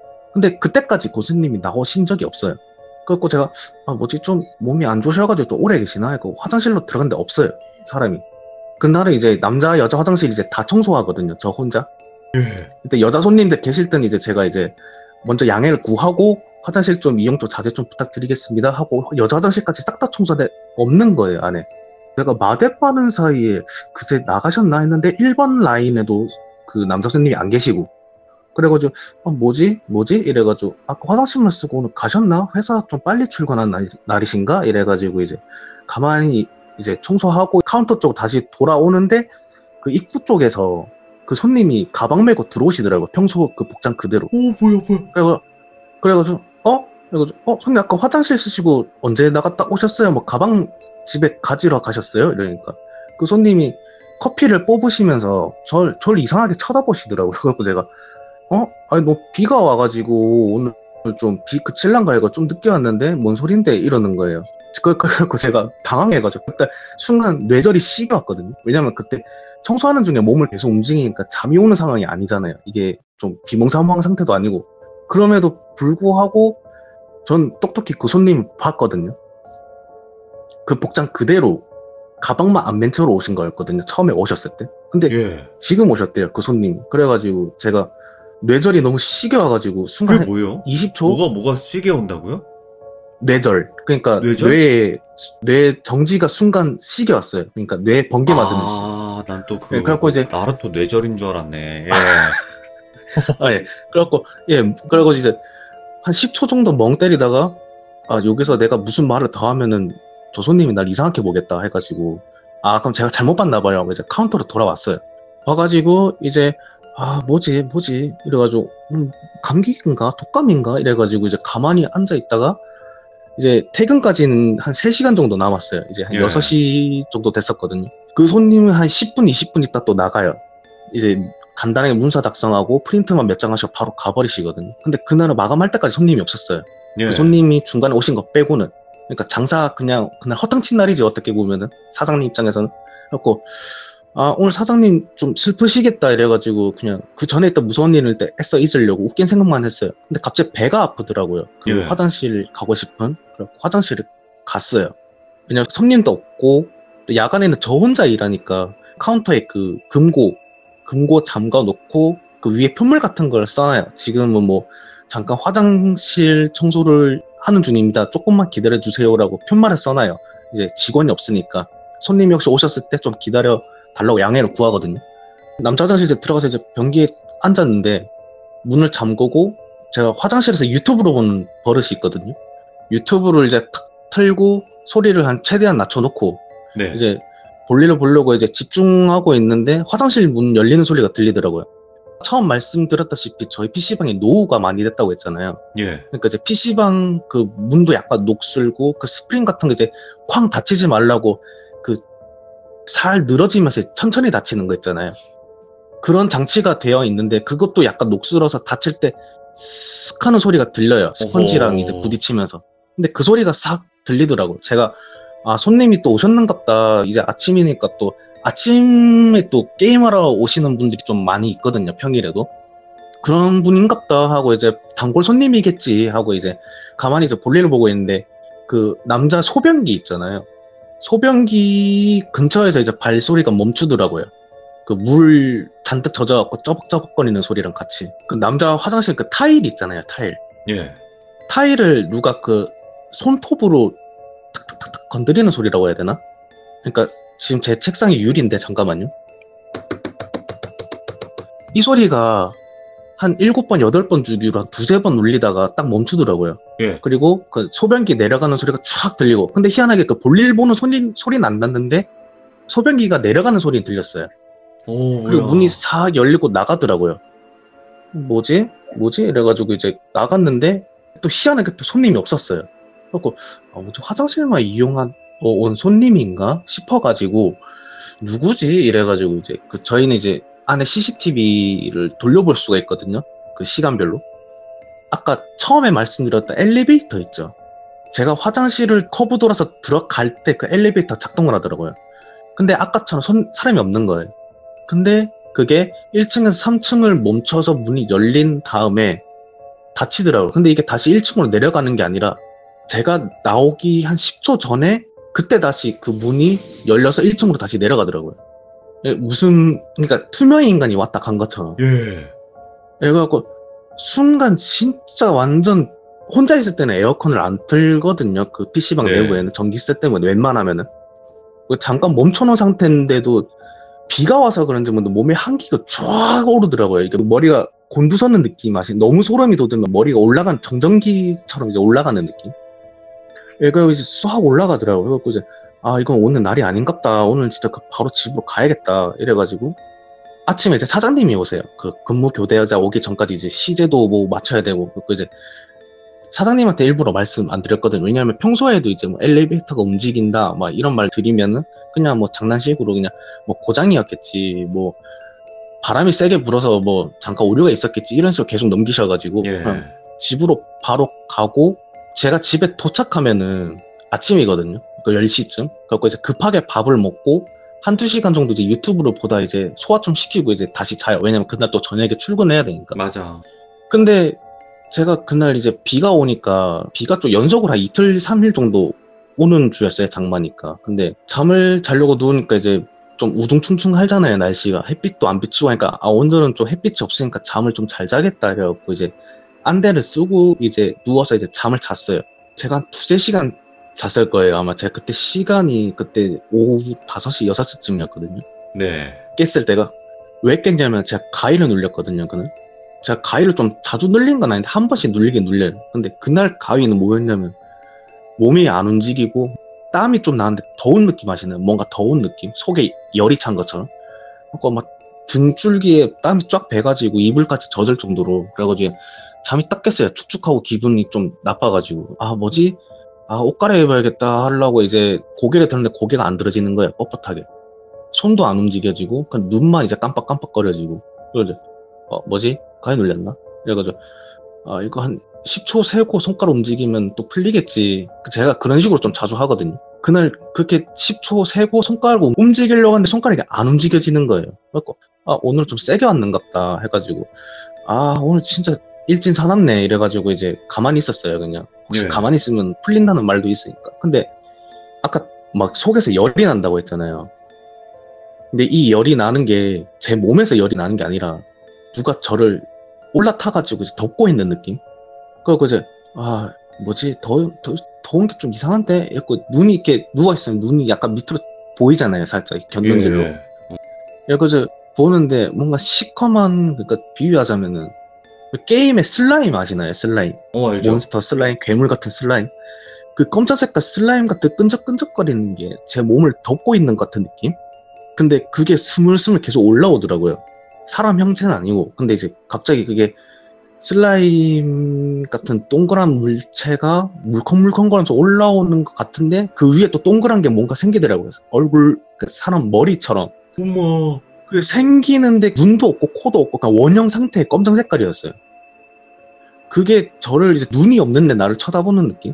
근데 그때까지 고수님이 나오신 적이 없어요. 그래갖고 제가 아 뭐지 좀 몸이 안 좋으셔가지고 좀 오래 계시나 했고 화장실로 들어갔는데 없어요 사람이. 그날은 이제 남자 여자 화장실 이제 다 청소하거든요 저 혼자. 예. 근데 여자 손님들 계실 때는 이제 제가 이제 먼저 양해를 구하고 화장실 좀 이용 좀 자제 좀 부탁드리겠습니다 하고 여자 화장실까지 싹 다 청소하는데 없는 거예요 안에. 내가 마대 빠는 사이에 그새 나가셨나 했는데 일 번 라인에도 그 남자 손님이 안 계시고 그래가지고 어, 뭐지 뭐지 이래가지고 아까 화장실만 쓰고 오늘 가셨나 회사 좀 빨리 출근한 날, 날이신가 이래가지고 이제 가만히 이제 청소하고 카운터 쪽 다시 돌아오는데 그 입구 쪽에서 그 손님이 가방 메고 들어오시더라고요. 평소 그 복장 그대로. 오, 뭐야, 뭐야. 그래가 그래가지고 어? 그래가지고 어 손님 아까 화장실 쓰시고 언제 나갔다 오셨어요? 뭐 가방 집에 가지러 가셨어요? 이러니까 그 손님이 커피를 뽑으시면서 절, 절 이상하게 쳐다보시더라고요. 그래서 제가 어? 아니 뭐 비가 와가지고 오늘 좀 비 그칠란가 해가 좀 늦게 왔는데 뭔 소린데 이러는 거예요. 그래갖고 제가 당황해가지고 그때 순간 뇌절이 식어왔거든요. 왜냐면 그때 청소하는 중에 몸을 계속 움직이니까 잠이 오는 상황이 아니잖아요. 이게 좀 비몽사몽한 상태도 아니고. 그럼에도 불구하고 전 똑똑히 그 손님 봤거든요. 그 복장 그대로 가방만 안 맨 채로 오신 거였거든요. 처음에 오셨을 때. 근데 예. 지금 오셨대요. 그 손님. 그래가지고 제가 뇌절이 너무 시겨와가지고 그게 순간 뭐예요? 이십 초 뭐가, 뭐가 시게 온다고요? 뇌절. 그러니까 뇌절? 뇌에 뇌 정지가 순간 시겨왔어요. 그러니까 뇌 번개 맞은 듯이. 아, 난 또 그, 네, 그래갖고 이제- 나루토 뇌절인 줄 알았네. 예. 아, 예. 그래갖고, 예, 그래갖고 이제, 한 십 초 정도 멍 때리다가 아 여기서 내가 무슨 말을 더 하면은 저 손님이 날 이상하게 보겠다 해가지고 아 그럼 제가 잘못 봤나 봐요 하고 이제 카운터로 돌아왔어요. 와가지고 이제 아 뭐지 뭐지 이래가지고 음, 감기인가 독감인가 이래가지고 이제 가만히 앉아 있다가 이제 퇴근까지는 한 세 시간 정도 남았어요. 이제 한 예. 여섯 시 정도 됐었거든요. 그 손님은 한 십 분, 이십 분 있다 또 나가요. 이제 간단하게 문서 작성하고 프린트만 몇 장 하시고 바로 가버리시거든요. 근데 그날은 마감할 때까지 손님이 없었어요. 예. 그 손님이 중간에 오신 거 빼고는. 그러니까 장사 그냥 그날 허탕친 날이지 어떻게 보면은 사장님 입장에서는. 그래갖고 아 오늘 사장님 좀 슬프시겠다 이래가지고 그냥 그 전에 있던 무서운 일을 때 애써 잊으려고 웃긴 생각만 했어요. 근데 갑자기 배가 아프더라고요. 그 예. 화장실 가고 싶은. 그래서 화장실을 갔어요. 왜냐면 손님도 없고 또 야간에는 저 혼자 일하니까 카운터에 그 금고 금고 잠가 놓고 그 위에 편물 같은 걸 써놔요. 지금은 뭐 잠깐 화장실 청소를 하는 중입니다. 조금만 기다려 주세요라고 편말을 써놔요. 이제 직원이 없으니까 손님이 혹시 오셨을 때 좀 기다려 달라고 양해를 구하거든요. 남자 화장실에 들어가서 이제 변기에 앉았는데 문을 잠그고 제가 화장실에서 유튜브로 보는 버릇이 있거든요. 유튜브를 이제 탁 틀고 소리를 한 최대한 낮춰놓고 네. 이제 볼일을 보려고 이제 집중하고 있는데 화장실 문 열리는 소리가 들리더라고요. 처음 말씀드렸다시피 저희 피시방에 노후가 많이 됐다고 했잖아요. 예. 그러니까 이제 피시방 그 문도 약간 녹슬고 그 스프링 같은 거 이제 쾅 닫히지 말라고 그 살 늘어지면서 천천히 닫히는 거 있잖아요. 그런 장치가 되어 있는데 그것도 약간 녹슬어서 닫힐 때 쓱 하는 소리가 들려요. 스펀지랑 어허. 이제 부딪히면서. 근데 그 소리가 싹 들리더라고요. 제가 아 손님이 또 오셨는갑다. 이제 아침이니까 또 아침에 또 게임하러 오시는 분들이 좀 많이 있거든요. 평일에도. 그런 분인갑다 하고 이제 단골 손님이겠지 하고 이제 가만히 이제 볼일을 보고 있는데 그 남자 소변기 있잖아요. 소변기 근처에서 이제 발소리가 멈추더라고요. 그 물 잔뜩 젖어갖고 쩌벅쩌벅거리는 소리랑 같이. 그 남자 화장실 그 타일 있잖아요. 타일. 예. 타일을 누가 그 손톱으로 탁탁탁탁 건드리는 소리라고 해야 되나? 그러니까 지금 제 책상이 유리인데 잠깐만요. 이 소리가 한 일곱 번, 여덟 번 주기로 한 두세 번 울리다가 딱 멈추더라고요. 예. 그리고 그 소변기 내려가는 소리가 촥 들리고 근데 희한하게 그 볼일 보는 소리, 소리는 안 났는데 소변기가 내려가는 소리는 들렸어요. 오, 그리고 뭐야. 문이 싹 열리고 나가더라고요. 뭐지? 뭐지? 이래가지고 이제 나갔는데 또 희한하게 또 손님이 없었어요. 그래갖고 아, 뭐지? 화장실만 이용한 어, 온 손님인가 싶어가지고 누구지? 이래가지고 이제 그 저희는 이제 안에 씨씨티비를 돌려볼 수가 있거든요. 그 시간별로. 아까 처음에 말씀드렸던 엘리베이터 있죠. 제가 화장실을 커브 돌아서 들어갈 때 그 엘리베이터 작동을 하더라고요. 근데 아까처럼 손, 사람이 없는 거예요. 근데 그게 일 층에서 삼 층을 멈춰서 문이 열린 다음에 닫히더라고요. 근데 이게 다시 일 층으로 내려가는 게 아니라 제가 나오기 한 십 초 전에 그때 다시 그 문이 열려서 일 층으로 다시 내려가더라고요. 무슨 그러니까 투명인 인간이 왔다 간 것처럼. 예. 그래갖고 순간 진짜 완전 혼자 있을 때는 에어컨을 안 틀거든요. 그 피시방 네. 내부에는 전기세 때문에 웬만하면은 잠깐 멈춰놓은 상태인데도 비가 와서 그런지 뭐 몸에 한기가 쫙 오르더라고요. 이게 머리가 곤두서는 느낌 맛이 너무 소름이 돋으면 머리가 올라간 정전기처럼 이제 올라가는 느낌. 그래서 이제 싹 올라가더라고요. 그래서 이제 아 이건 오늘 날이 아닌갑다. 오늘 진짜 그 바로 집으로 가야겠다. 이래가지고 아침에 이제 사장님이 오세요. 그 근무 교대자 오기 전까지 이제 시제도 뭐 맞춰야 되고 그 이제 사장님한테 일부러 말씀 안 드렸거든요. 왜냐하면 평소에도 이제 뭐 엘리베이터가 움직인다 막 이런 말 드리면은 그냥 뭐 장난식으로 그냥 뭐 고장이었겠지 뭐 바람이 세게 불어서 뭐 잠깐 오류가 있었겠지 이런 식으로 계속 넘기셔가지고 예. 그냥 집으로 바로 가고 제가 집에 도착하면은 아침이거든요. 그 열 시쯤. 그래서 이제 급하게 밥을 먹고 한두 시간 정도 이제 유튜브를 보다 이제 소화 좀 시키고 이제 다시 자요. 왜냐면 그날 또 저녁에 출근해야 되니까. 맞아. 근데 제가 그날 이제 비가 오니까 비가 좀 연속으로 한 이틀, 삼일 정도 오는 주였어요. 장마니까. 근데 잠을 자려고 누우니까 이제 좀 우중충충하잖아요. 날씨가. 햇빛도 안 비치고 하니까 아 오늘은 좀 햇빛이 없으니까 잠을 좀 잘 자겠다 이래갖고 이제 안대를 쓰고 이제 누워서 이제 잠을 잤어요. 제가 한 두세 시간 잤을 거예요. 아마 제가 그때 시간이 그때 오후 다섯 시, 여섯 시쯤이었거든요. 네. 깼을 때가 왜 깼냐면 제가 가위를 눌렸거든요. 그는 제가 가위를 좀 자주 눌린 건 아닌데 한 번씩 눌리긴 눌려요. 근데 그날 가위는 뭐였냐면 몸이 안 움직이고 땀이 좀 나는데 더운 느낌 아시나요? 뭔가 더운 느낌? 속에 열이 찬 것처럼. 그러니까 막 등줄기에 땀이 쫙 배가지고 이불까지 젖을 정도로. 그래가지고 잠이 딱 깼어요. 축축하고 기분이 좀 나빠가지고. 아 뭐지? 아 옷 갈아입어야겠다 하려고 이제 고개를 드는데 고개가 안 들어지는 거예요. 뻣뻣하게. 손도 안 움직여지고 그냥 눈만 이제 깜빡깜빡거려지고. 그래서 어 뭐지? 가위 눌렸나? 그래가지고 아 이거 한 십 초 세고 손가락 움직이면 또 풀리겠지. 제가 그런 식으로 좀 자주 하거든요. 그날 그렇게 십 초 세고 손가락을 움직이려고 하는데 손가락이 안 움직여지는 거예요. 그래서 아 오늘 좀 세게 왔는갑다 해가지고 아 오늘 진짜 일진사납네 이래가지고 이제 가만히 있었어요. 그냥 혹시 네. 가만히 있으면 풀린다는 말도 있으니까. 근데 아까 막 속에서 열이 난다고 했잖아요. 근데 이 열이 나는 게 제 몸에서 열이 나는 게 아니라 누가 저를 올라타가지고 이제 덮고 있는 느낌? 그리고 이제 아 뭐지 더, 더 더운 게 좀 이상한데? 이렇게 눈이 이렇게 누워있으면 눈이 약간 밑으로 보이잖아요. 살짝 견눈질로. 예, 예. 이렇게 이제 보는데 뭔가 시커먼, 그러니까 비유하자면은 게임의 슬라임 아시나요? 슬라임. 어, 알죠. 몬스터 슬라임, 괴물 같은 슬라임. 그 검정 색깔 슬라임 같은 끈적끈적거리는 게 제 몸을 덮고 있는 것 같은 느낌? 근데 그게 스물스물 계속 올라오더라고요. 사람 형체는 아니고. 근데 이제 갑자기 그게 슬라임 같은 동그란 물체가 물컹물컹거리면서 올라오는 것 같은데 그 위에 또 동그란 게 뭔가 생기더라고요. 얼굴, 그 사람 머리처럼. 어머. 그 생기는데 눈도 없고 코도 없고 그냥 원형 상태의 검정 색깔이었어요. 그게 저를 이제 눈이 없는데 나를 쳐다보는 느낌?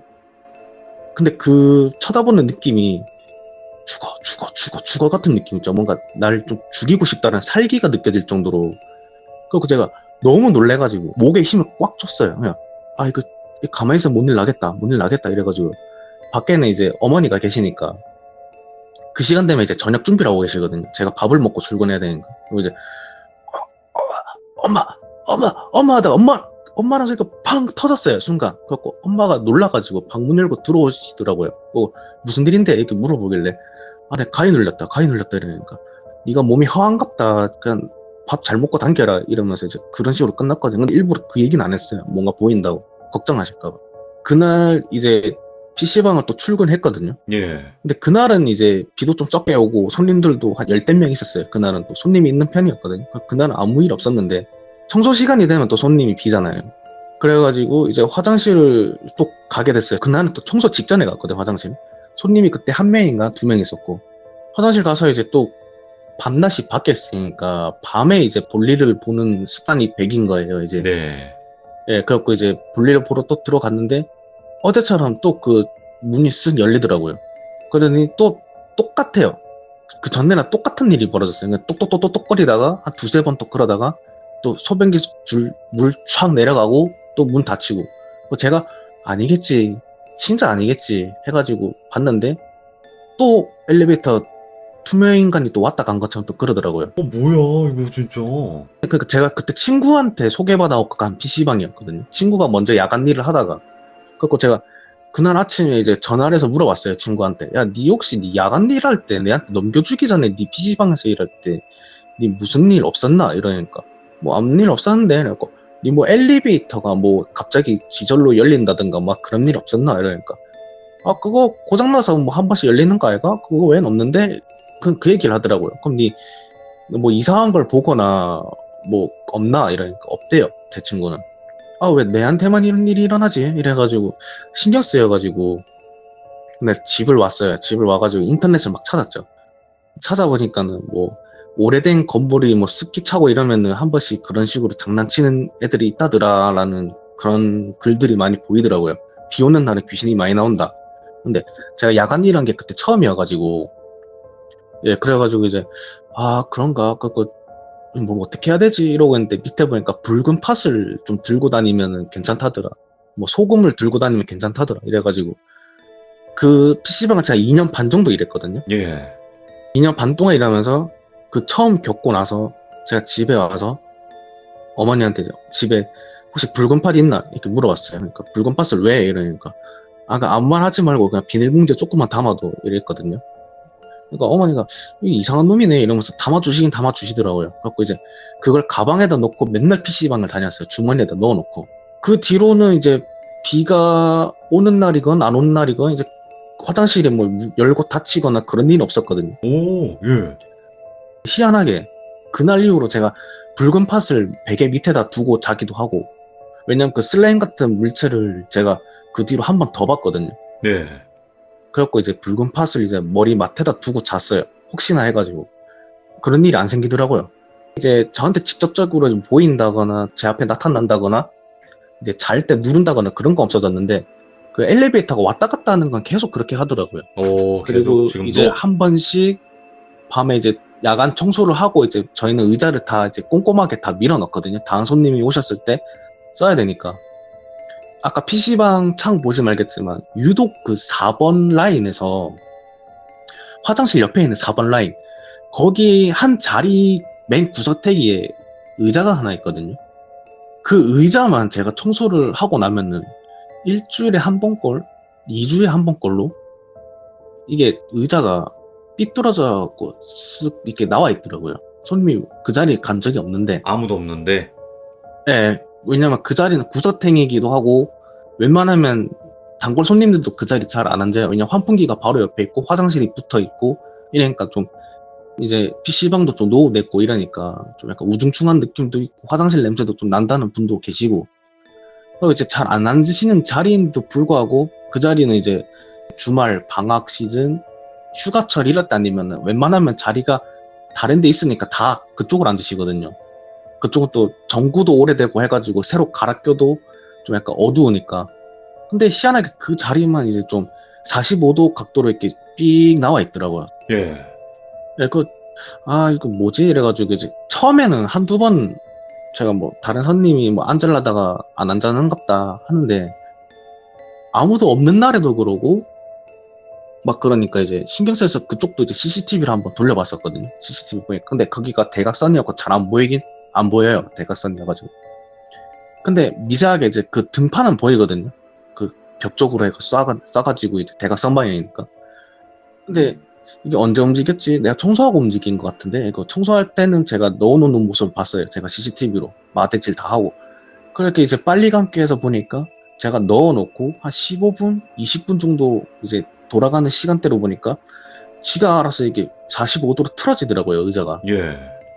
근데 그 쳐다보는 느낌이 죽어 죽어 죽어 죽어 같은 느낌 있죠. 뭔가 나를 좀 죽이고 싶다는 살기가 느껴질 정도로. 그리고 제가 너무 놀래가지고 목에 힘을 꽉 줬어요. 그냥 아 이거 가만히 있으면 뭔 일 나겠다 뭔 일 나겠다 이래가지고 밖에는 이제 어머니가 계시니까 그 시간 되면 이제 저녁 준비를 하고 계시거든요. 제가 밥을 먹고 출근해야 되니까. 그리고 이제 어, 엄마 엄마 엄마 하다가 엄마 엄마랑 소리가 팡 터졌어요. 순간. 그래갖고 엄마가 놀라가지고 방문 열고 들어오시더라고요. 뭐 무슨 일인데 이렇게 물어보길래 아 내가 가위 눌렸다 가위 눌렸다 이러니까 네가 몸이 허한갑다 그냥 밥 잘 먹고 당겨라 이러면서 이제 그런 식으로 끝났거든요. 근데 일부러 그 얘기는 안 했어요. 뭔가 보인다고 걱정하실까봐. 그날 이제 피시방을 또 출근했거든요. 예. 근데 그날은 이제 비도 좀 적게 오고 손님들도 한 열댓 명 있었어요. 그날은 또 손님이 있는 편이었거든요. 그날은 아무 일 없었는데 청소 시간이 되면 또 손님이 비잖아요. 그래가지고 이제 화장실을 또 가게 됐어요. 그날은 또 청소 직전에 갔거든요. 화장실. 손님이 그때 한 명인가 두 명 있었고 화장실 가서 이제 또 밤낮이 바뀌었으니까 밤에 이제 볼일을 보는 습관이 백인 거예요. 이제. 네. 예, 그래갖고 이제 볼일을 보러 또 들어갔는데 어제처럼 또 그 문이 쓱 열리더라고요. 그러더니 또 똑같아요. 그 전에랑 똑같은 일이 벌어졌어요. 그러니까 똑똑똑똑거리다가 한 두세 번 또 그러다가 또 소변기 줄 물 촥 내려가고 또 문 닫히고. 제가 아니겠지, 진짜 아니겠지 해가지고 봤는데 또 엘리베이터 투명 인간이 또 왔다 간 것처럼 또 그러더라고요. 어, 뭐야, 이거 진짜. 그러니까 제가 그때 친구한테 소개받아서 간 피시방이었거든요. 친구가 먼저 야간 일을 하다가. 그래서 제가 그날 아침에 이제 전화를 해서 물어봤어요. 친구한테. 야, 니 혹시 니 야간 일할 때 내한테 넘겨주기 전에 니 피시방에서 일할 때 니 무슨 일 없었나? 이러니까 뭐 아무 일 없었는데. 그래갖고 니 뭐 엘리베이터가 뭐 갑자기 지절로 열린다든가 막 그런 일 없었나? 이러니까 아 그거 고장나서 뭐 한 번씩 열리는 거 아이가? 그거 외엔 없는데. 그, 그 얘기를 하더라고요. 그럼 니 뭐 이상한 걸 보거나 뭐 없나? 이러니까 없대요. 제 친구는. 아 왜 내한테만 이런 일이 일어나지? 이래가지고 신경 쓰여가지고 근데 집을 왔어요. 집을 와가지고 인터넷을 막 찾았죠. 찾아보니까는 뭐 오래된 건물이 뭐 습기 차고 이러면은 한 번씩 그런 식으로 장난치는 애들이 있다더라라는 그런 글들이 많이 보이더라고요. 비 오는 날에 귀신이 많이 나온다. 근데 제가 야간 일한 게 그때 처음이어가지고 예 그래가지고 이제 아 그런가 그거 뭐 어떻게 해야 되지 이러고 있는데 밑에 보니까 붉은 팥을 좀 들고 다니면 괜찮다더라. 뭐 소금을 들고 다니면 괜찮다더라. 이래가지고 그 피시방을 제가 이 년 반 정도 일했거든요. 예. 이 년 반 동안 일하면서 그 처음 겪고 나서 제가 집에 와서 어머니한테 집에 혹시 붉은 팥 있나 이렇게 물어봤어요. 그러니까 붉은 팥을 왜 이러니까 아 아무 말 하지 말고 그냥 비닐봉지에 조금만 담아도 이랬거든요. 그러니까 어머니가 이 이상한 놈이네 이러면서 담아주시긴 담아주시더라고요. 그래갖고 이제 그걸 가방에다 넣고 맨날 피시방을 다녔어요. 주머니에다 넣어놓고. 그 뒤로는 이제 비가 오는 날이건 안 오는 날이건 이제 화장실에 뭐 열고 닫히거나 그런 일은 없었거든요. 오, 예. 희한하게 그날 이후로 제가 붉은 팥을 베개 밑에다 두고 자기도 하고, 왜냐면 그 슬라임 같은 물체를 제가 그 뒤로 한 번 더 봤거든요. 네. 그래갖고 이제 붉은 팥을 이제 머리 맡에다 두고 잤어요. 혹시나 해가지고. 그런 일이 안 생기더라고요. 이제 저한테 직접적으로 좀 보인다거나 제 앞에 나타난다거나 이제 잘 때 누른다거나 그런 거 없어졌는데, 그 엘리베이터가 왔다 갔다 하는 건 계속 그렇게 하더라고요. 오, 그리고 계속 지금도? 이제 한 번씩 밤에 이제 야간 청소를 하고 이제 저희는 의자를 다 이제 꼼꼼하게 다 밀어넣거든요. 다음 손님이 오셨을 때 써야 되니까. 아까 피시방 창 보시면 알겠지만 유독 그 사 번 라인에서, 화장실 옆에 있는 사 번 라인, 거기 한 자리 맨 구석대기에 의자가 하나 있거든요. 그 의자만 제가 청소를 하고 나면은 일주일에 한 번꼴, 이 주에 한 번꼴로 이게 의자가 삐뚤어져 갖고 쓱 이렇게 나와 있더라고요. 손님이 그 자리에 간 적이 없는데. 아무도 없는데. 예, 왜냐면 그 자리는 구석탱이기도 하고 웬만하면 단골 손님들도 그 자리 잘 안 앉아요. 왜냐면 환풍기가 바로 옆에 있고 화장실이 붙어 있고 이러니까 좀 이제 피시방도 좀 노후됐고 이러니까 좀 약간 우중충한 느낌도 있고 화장실 냄새도 좀 난다는 분도 계시고, 그리고 이제 잘 안 앉으시는 자리인데도 불구하고 그 자리는 이제 주말 방학 시즌 휴가철 이럴 때 아니면 웬만하면 자리가 다른 데 있으니까 다 그쪽으로 앉으시거든요. 그쪽은 또 전구도 오래되고 해가지고 새로 갈아 껴도 좀 약간 어두우니까. 근데 희한하게 그 자리만 이제 좀 사십오 도 각도로 이렇게 삑 나와 있더라고요. 예. 예, 그, 아, 이거 뭐지? 이래가지고 이제 처음에는 한두 번 제가 뭐 다른 손님이 뭐 앉으려다가 안 앉아는갑다 하는데, 아무도 없는 날에도 그러고 막 그러니까 이제 신경 써서 그쪽도 이제 씨씨티비를 한번 돌려봤었거든요. 씨씨티비 보니까. 근데 거기가 대각선이었고 잘 안 보이긴 안 보여요. 대각선이어가지고. 근데 미세하게 이제 그 등판은 보이거든요. 그 벽 쪽으로 해서 쏴가, 쏴가지고 이제 대각선 방향이니까. 근데 이게 언제 움직였지? 내가 청소하고 움직인 것 같은데, 이거 청소할 때는 제가 넣어놓는 모습을 봤어요. 제가 씨씨티비로 마대질 다 하고. 그렇게 이제 빨리 감기 해서 보니까 제가 넣어놓고 한 십오 분, 이십 분 정도 이제 돌아가는 시간대로 보니까 지가 알아서 이게 사십오 도로 틀어지더라고요, 의자가. 예.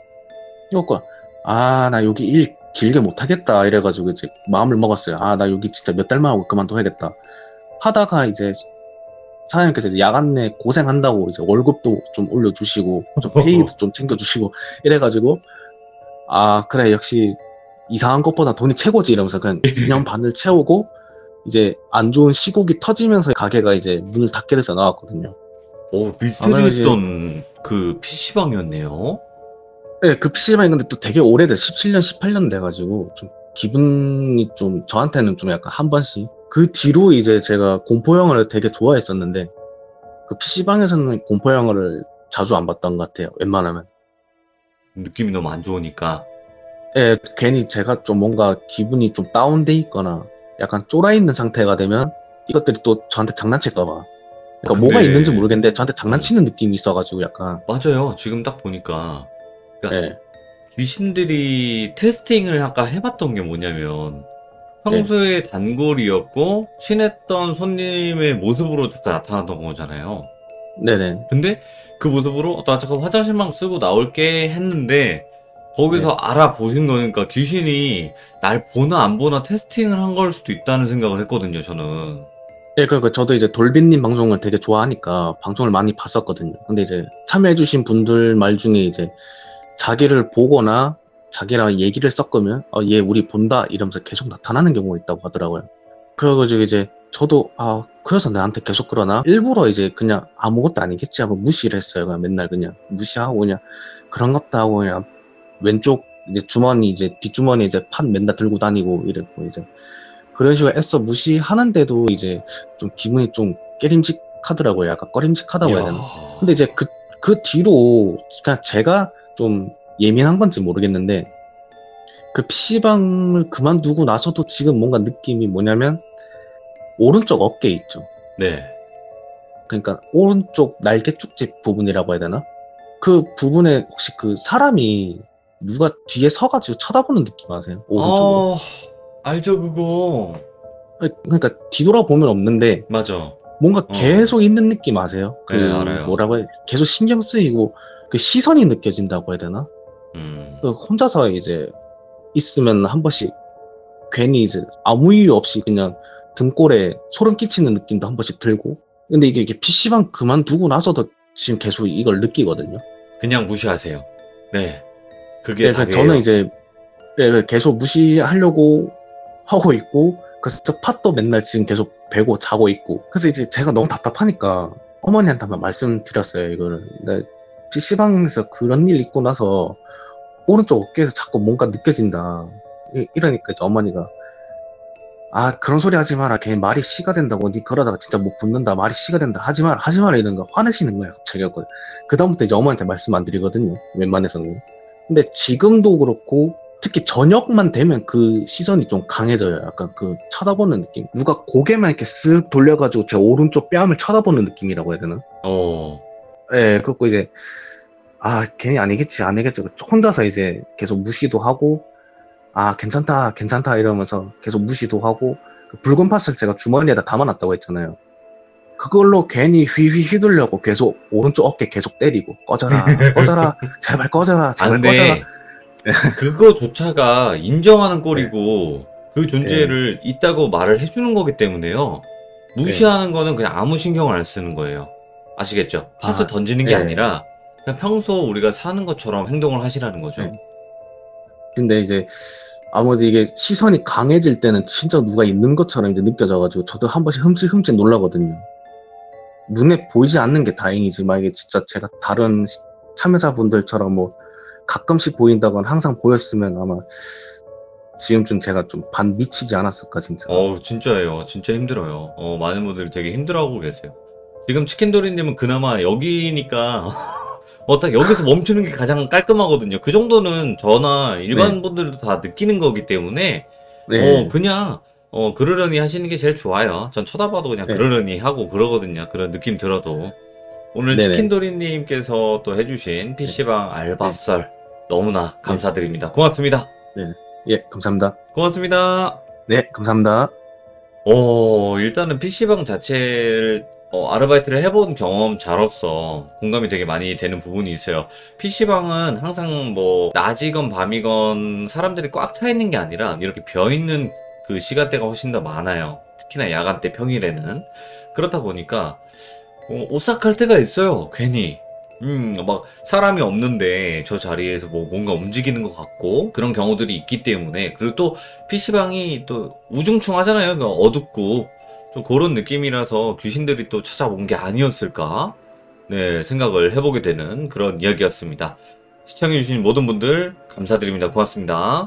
그러니까 아, 나 여기 일 길게 못하겠다 이래가지고 이제 마음을 먹었어요. 아, 나 여기 진짜 몇 달만 하고 그만둬야겠다 하다가 이제 사장님께서 이제 야간 내 고생한다고 이제 월급도 좀 올려주시고 좀 페이도 좀 챙겨주시고 이래가지고, 아 그래 역시 이상한 것보다 돈이 최고지 이러면서 그냥 이 년 반을 채우고 이제 안 좋은 시국이 터지면서 가게가 이제 문을 닫게 돼서 나왔거든요. 오, 아, 미스테리 있던 그 피시방이었네요. 네, 그 피시방이 근데 또 되게 오래돼. 십칠 년, 십팔 년 돼가지고 좀 기분이 좀 저한테는 좀 약간 한 번씩. 그 뒤로 이제 제가 공포 영화를 되게 좋아했었는데 그 피시방에서는 공포 영화를 자주 안 봤던 것 같아요. 웬만하면. 느낌이 너무 안 좋으니까. 예, 괜히 제가 좀 뭔가 기분이 좀 다운돼 있거나 약간 쫄아있는 상태가 되면 이것들이 또 저한테 장난칠까봐. 그러니까 근데- 뭐가 있는지 모르겠는데 저한테 장난치는 느낌이 있어가지고 약간. 맞아요. 지금 딱 보니까. 그러니까 예, 귀신들이 테스팅을 아까 해봤던 게 뭐냐면 평소에 단골이었고 친했던 손님의 모습으로 나타났던 거잖아요. 네네. 근데 그 모습으로 나 잠깐 화장실만 쓰고 나올게 했는데 거기서 네. 알아보신 거니까 귀신이 날 보나 안 보나 테스팅을 한 걸 수도 있다는 생각을 했거든요, 저는. 예, 그러니까 저도 이제 돌빈님 방송을 되게 좋아하니까 방송을 많이 봤었거든요. 근데 이제 참여해주신 분들 말 중에 이제 자기를 보거나 자기랑 얘기를 섞으면 어, 얘 우리 본다 이러면서 계속 나타나는 경우가 있다고 하더라고요. 그래가지고 이제 저도 아 그래서 나한테 계속 그러나 일부러 이제 그냥 아무것도 아니겠지 하고 무시를 했어요. 그냥 맨날 그냥 무시하고 그냥 그런 것도 하고 그냥 왼쪽 이제 주머니 이제 뒷주머니 이제 판 맨날 들고 다니고 이랬고 이제 그런 식으로 애써 무시하는데도 이제 좀 기분이 좀 깨림직하더라고요. 약간 꺼림직하다고 해야 되나? 근데 이제 그, 그 뒤로 그냥 제가 좀 예민한 건지 모르겠는데 그 피시방을 그만두고 나서도 지금 뭔가 느낌이 뭐냐면 오른쪽 어깨 있죠. 네. 그러니까 오른쪽 날개 쭉집 부분이라고 해야 되나? 그 부분에 혹시 그 사람이 누가 뒤에 서가지고 쳐다보는 느낌 아세요? 오른쪽으로. 아, 알죠, 그거. 그러니까 뒤돌아보면 없는데 맞아. 뭔가 계속 있는 느낌 아세요? 그 네, 알아요. 뭐라고 해야 계속 신경 쓰이고 그 시선이 느껴진다고 해야 되나? 음. 그 혼자서 이제 있으면 한 번씩 괜히 이제 아무 이유 없이 그냥 등골에 소름 끼치는 느낌도 한 번씩 들고. 근데 이게, 이게 피씨방 그만두고 나서도 지금 계속 이걸 느끼거든요. 그냥 무시하세요. 네. 그게 네, 답이에요. 저는 이제 네, 계속 무시하려고 하고 있고, 그래서 팟도 맨날 지금 계속 베고 자고 있고. 그래서 이제 제가 너무 답답하니까 어머니한테 한번 말씀드렸어요, 이거를. 근데 피씨방에서 그런 일 있고 나서 오른쪽 어깨에서 자꾸 뭔가 느껴진다. 이- 이러니까 이제 어머니가 아 그런 소리 하지 마라. 걔 말이 씨가 된다고. 니 그러다가 진짜 못 붙는다. 말이 씨가 된다. 하지 마라. 하지 마라. 이런 거 화내시는 거예요. 갑자기. 그 다음부터 이제 어머니한테 말씀 안 드리거든요. 웬만해서는. 근데 지금도 그렇고 특히 저녁만 되면 그 시선이 좀 강해져요. 약간 그 쳐다보는 느낌. 누가 고개만 이렇게 쓱 돌려가지고 제 오른쪽 뺨을 쳐다보는 느낌이라고 해야 되나? 어. 예, 그렇고 이제 아 괜히 아니겠지 아니겠지 혼자서 이제 계속 무시도 하고 아 괜찮다 괜찮다 이러면서 계속 무시도 하고 그 붉은 팥을 제가 주머니에다 담아놨다고 했잖아요. 그걸로 괜히 휘휘 휘둘려고 계속 오른쪽 어깨 계속 때리고 꺼져라 꺼져라 제발 꺼져라 제발 안 꺼져라. 돼. 그거조차가 인정하는 꼴이고 그 존재를 있다고 말을 해주는 거기 때문에요. 무시하는 거는 그냥 아무 신경을 안 쓰는 거예요. 아시겠죠? 팥을 아, 던지는 게 네. 아니라 그냥 평소 우리가 사는 것처럼 행동을 하시라는 거죠. 네. 근데 이제 아무래도 이게 시선이 강해질 때는 진짜 누가 있는 것처럼 이제 느껴져가지고 저도 한 번씩 흠칫흠칫 놀라거든요. 눈에 보이지 않는 게 다행이지 만약에 진짜 제가 다른 시- 참여자분들처럼 뭐 가끔씩 보인다거나 항상 보였으면 아마 지금쯤 제가 좀 반 미치지 않았을까 진짜. 어우, 진짜예요. 진짜 힘들어요. 어, 많은 분들이 되게 힘들어하고 계세요. 지금 치킨도리님은 그나마 여기니까 어, 딱 여기서 멈추는 게 가장 깔끔하거든요. 그 정도는 저나 일반 분들도 다 느끼는 거기 때문에 네. 어, 그냥 어, 그러려니 하시는 게 제일 좋아요. 전 쳐다봐도 그냥 네. 그러려니 하고 그러거든요. 그런 느낌 들어도. 오늘 네네. 치킨도리님께서 또 해주신 피씨방 알바썰 너무나 감사드립니다. 고맙습니다. 예, 감사합니다. 고맙습니다. 네, 감사합니다. 어, 일단은 피씨방 자체를 어, 아르바이트를 해본 경험자로서 공감이 되게 많이 되는 부분이 있어요. 피씨방은 항상 뭐 낮이건 밤이건 사람들이 꽉 차 있는 게 아니라 이렇게 비어 있는 그 시간대가 훨씬 더 많아요. 특히나 야간 때 평일에는. 그렇다 보니까 어, 오싹할 때가 있어요. 괜히. 음, 막 사람이 없는데 저 자리에서 뭐 뭔가 움직이는 것 같고 그런 경우들이 있기 때문에. 그리고 또 피씨방이 또 우중충하잖아요. 그 어둡고 좀 그런 느낌이라서 귀신들이 또 찾아온 게 아니었을까, 네, 생각을 해보게 되는 그런 이야기였습니다. 시청해주신 모든 분들 감사드립니다. 고맙습니다.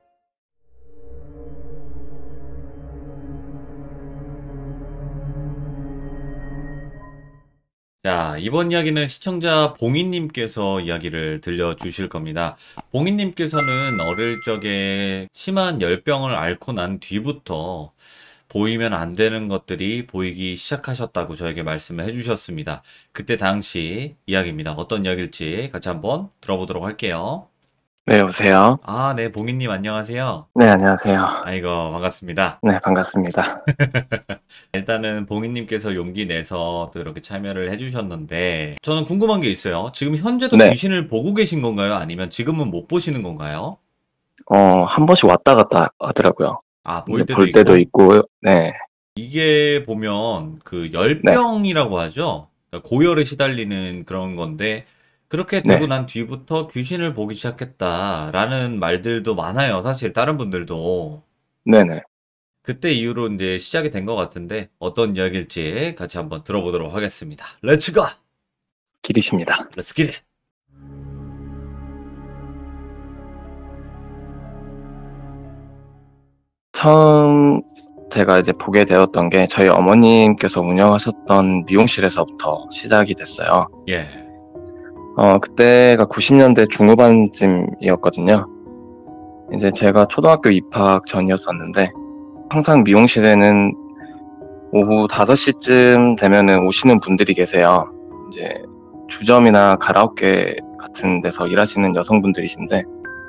자, 이번 이야기는 시청자 봉인님께서 이야기를 들려주실 겁니다. 봉인님께서는 어릴 적에 심한 열병을 앓고 난 뒤부터 보이면 안 되는 것들이 보이기 시작하셨다고 저에게 말씀을 해주셨습니다. 그때 당시 이야기입니다. 어떤 이야기일지 같이 한번 들어보도록 할게요. 네, 여보세요. 아, 네, 봉인님 안녕하세요. 네, 안녕하세요. 아이고, 반갑습니다. 네, 반갑습니다. 일단은 봉인님께서 용기 내서 또 이렇게 참여를 해주셨는데 저는 궁금한 게 있어요. 지금 현재도 네. 귀신을 보고 계신 건가요? 아니면 지금은 못 보시는 건가요? 어, 한 번씩 왔다 갔다 하더라고요. 아, 볼 이제 때도 볼 있고? 때도 있고, 네. 이게 보면 그 열병이라고 하죠. 그러니까 고열에 시달리는 그런 건데 그렇게 되고 네. 난 뒤부터 귀신을 보기 시작했다라는 말들도 많아요. 사실 다른 분들도. 네네. 그때 이후로 이제 시작이 된 것 같은데 어떤 이야기일지 같이 한번 들어보도록 하겠습니다. 렛츠 고! 길이십니다. 렛츠 기릿! 처음 제가 이제 보게 되었던 게 저희 어머님께서 운영하셨던 미용실에서부터 시작이 됐어요. 예. 어, 그때가 구십 년대 중후반쯤이었거든요. 이제 제가 초등학교 입학 전이었었는데 항상 미용실에는 오후 다섯 시쯤 되면은 오시는 분들이 계세요. 이제 주점이나 가라오케 같은 데서 일하시는 여성분들이신데,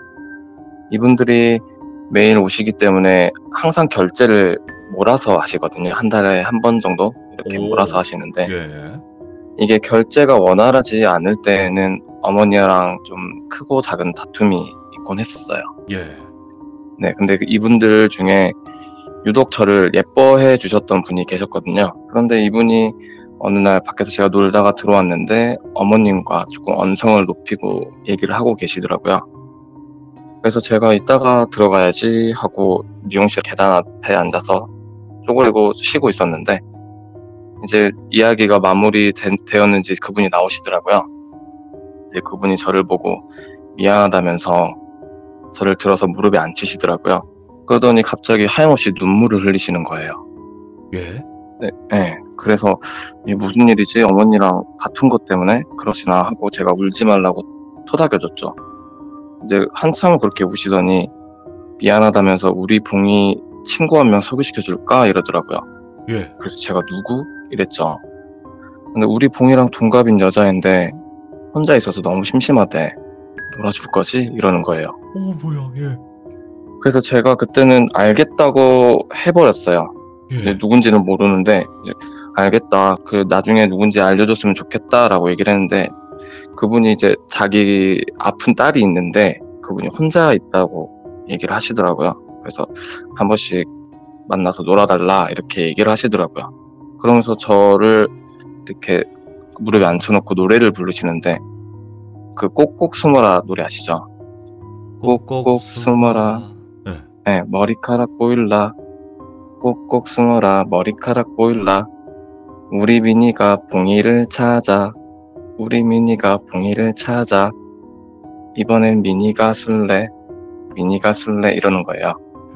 이분들이 매일 오시기 때문에 항상 결제를 몰아서 하시거든요. 한 달에 한 번 정도 이렇게 오. 몰아서 하시는데, 예. 이게 결제가 원활하지 않을 때는 어머니랑 좀 크고 작은 다툼이 있곤 했었어요. 예. 네, 근데 그 이분들 중에 유독 저를 예뻐해 주셨던 분이 계셨거든요. 그런데 이분이 어느 날 밖에서 제가 놀다가 들어왔는데 어머님과 조금 언성을 높이고 얘기를 하고 계시더라고요. 그래서 제가 이따가 들어가야지 하고 미용실 계단 앞에 앉아서 쪼그리고 쉬고 있었는데, 이제 이야기가 마무리 되, 되었는지 그분이 나오시더라고요. 이제 그분이 저를 보고 미안하다면서 저를 들어서 무릎에 앉히시더라고요. 그러더니 갑자기 하염없이 눈물을 흘리시는 거예요. 예. 네, 네. 그래서 이게 무슨 일이지? 어머니랑 다툰 것 때문에 그러시나 하고 제가 울지 말라고 토닥여줬죠. 이제 한참을 그렇게 우시더니 미안하다면서 우리 봉이 친구 한 명 소개시켜줄까? 이러더라고요. 예. 그래서 제가 누구? 이랬죠. 근데 우리 봉이랑 동갑인 여자인데 혼자 있어서 너무 심심하대. 놀아줄 거지? 이러는 거예요. 오, 뭐야, 예. 그래서 제가 그때는 알겠다고 해버렸어요. 예. 근데 누군지는 모르는데, 이제 알겠다. 그 나중에 누군지 알려줬으면 좋겠다라고 얘기를 했는데, 그분이 이제 자기 아픈 딸이 있는데 그분이 혼자 있다고 얘기를 하시더라고요. 그래서 한 번씩 만나서 놀아달라 이렇게 얘기를 하시더라고요. 그러면서 저를 이렇게 무릎에 앉혀놓고 노래를 부르시는데, 그 꼭꼭 숨어라 노래 아시죠? 꼭꼭 숨어라. 예. 네, 머리카락 보일라. 꼭꼭 숨어라 머리카락 보일라. 우리 미니가 봉이를 찾아. 우리 미니가 봉이를 찾아. 이번엔 미니가 술래. 미니가 술래 이러는 거예요. 예.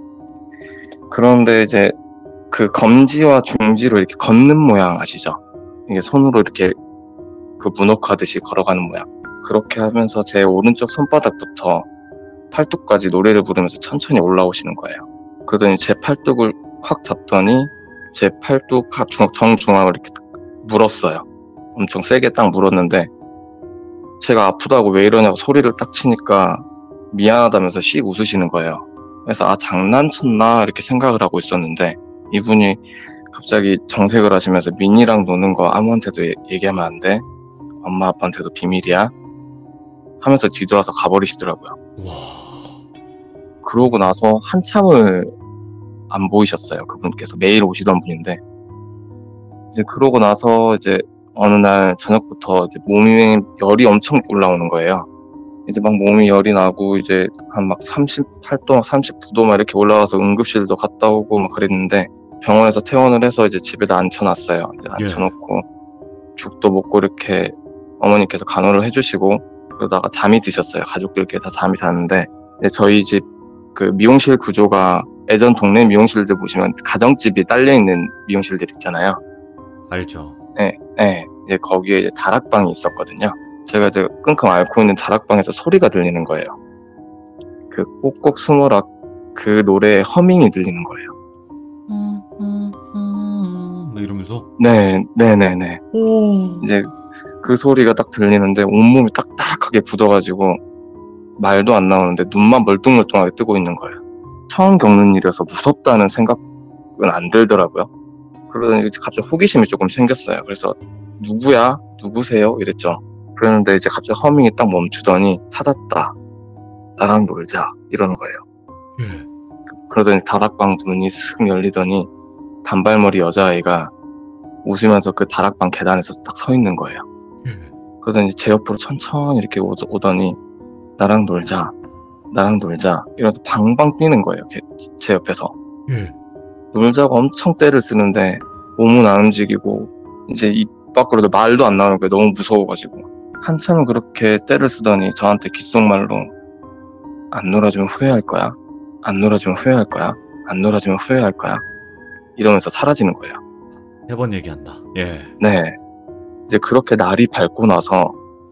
그런데 이제 그 검지와 중지로 이렇게 걷는 모양 아시죠? 이게 손으로 이렇게 그 문어카듯이 걸어가는 모양. 그렇게 하면서 제 오른쪽 손바닥부터 팔뚝까지 노래를 부르면서 천천히 올라오시는 거예요. 그러더니 제 팔뚝을 확 잡더니 제 팔뚝 정중앙을 이렇게 물었어요. 엄청 세게 딱 물었는데, 제가 아프다고 왜 이러냐고 소리를 딱 치니까 미안하다면서 씩 웃으시는 거예요. 그래서 아 장난쳤나 이렇게 생각을 하고 있었는데, 이분이 갑자기 정색을 하시면서 민이랑 노는 거 아무한테도 얘기하면 안 돼. 엄마 아빠한테도 비밀이야. 하면서 뒤돌아서 가버리시더라고요. 와. 그러고 나서 한참을 안 보이셨어요. 그분께서 매일 오시던 분인데, 이제 그러고 나서 이제 어느 날 저녁부터 이제 몸에 열이 엄청 올라오는 거예요. 이제 막 몸이 열이 나고 이제 한 막 삼십팔 도, 삼십구 도 막 이렇게 올라와서 응급실도 갔다 오고 막 그랬는데, 병원에서 퇴원을 해서 이제 집에다 앉혀놨어요. 이제 앉혀놓고 죽도 먹고 이렇게 어머니께서 간호를 해주시고 그러다가 잠이 드셨어요. 가족들끼리 다 잠이 잤는데, 이제 저희 집 그 미용실 구조가 예전 동네 미용실들 보시면 가정집이 딸려있는 미용실들 있잖아요. 알죠. 네, 네. 이제 거기에 이제 다락방이 있었거든요. 제가 이제 끙끙 앓고 있는 다락방에서 소리가 들리는 거예요. 그 꼭꼭 숨어라 그 노래의 허밍이 들리는 거예요. 음, 음, 음, 뭐 이러면서. 네, 네, 네, 네. 오. 이제 그 소리가 딱 들리는데 온몸이 딱딱하게 굳어가지고 말도 안 나오는데 눈만 멀뚱멀뚱하게 뜨고 있는 거예요. 처음 겪는 일이어서 무섭다는 생각은 안 들더라고요. 그러더니 갑자기 호기심이 조금 생겼어요. 그래서 누구야? 누구세요? 이랬죠. 그랬는데 이제 갑자기 허밍이 딱 멈추더니 찾았다. 나랑 놀자. 이러는 거예요. 예. 그러더니 다락방 문이 슥 열리더니 단발머리 여자아이가 웃으면서 그 다락방 계단에서 딱 서 있는 거예요. 예. 그러더니 제 옆으로 천천히 이렇게 오, 오더니 나랑 놀자. 나랑 놀자. 이러면서 방방 뛰는 거예요. 제 옆에서. 예. 놀자고 엄청 떼를 쓰는데 몸은 안 움직이고 이제 입 밖으로도 말도 안 나오는 게 너무 무서워가지고 한참을 그렇게 떼를 쓰더니 저한테 귓속말로 안 놀아주면 후회할 거야. 안 놀아주면 후회할 거야. 안 놀아주면 후회할 거야. 이러면서 사라지는 거예요. 세 번 얘기한다. 예. 네. 이제 그렇게 날이 밝고 나서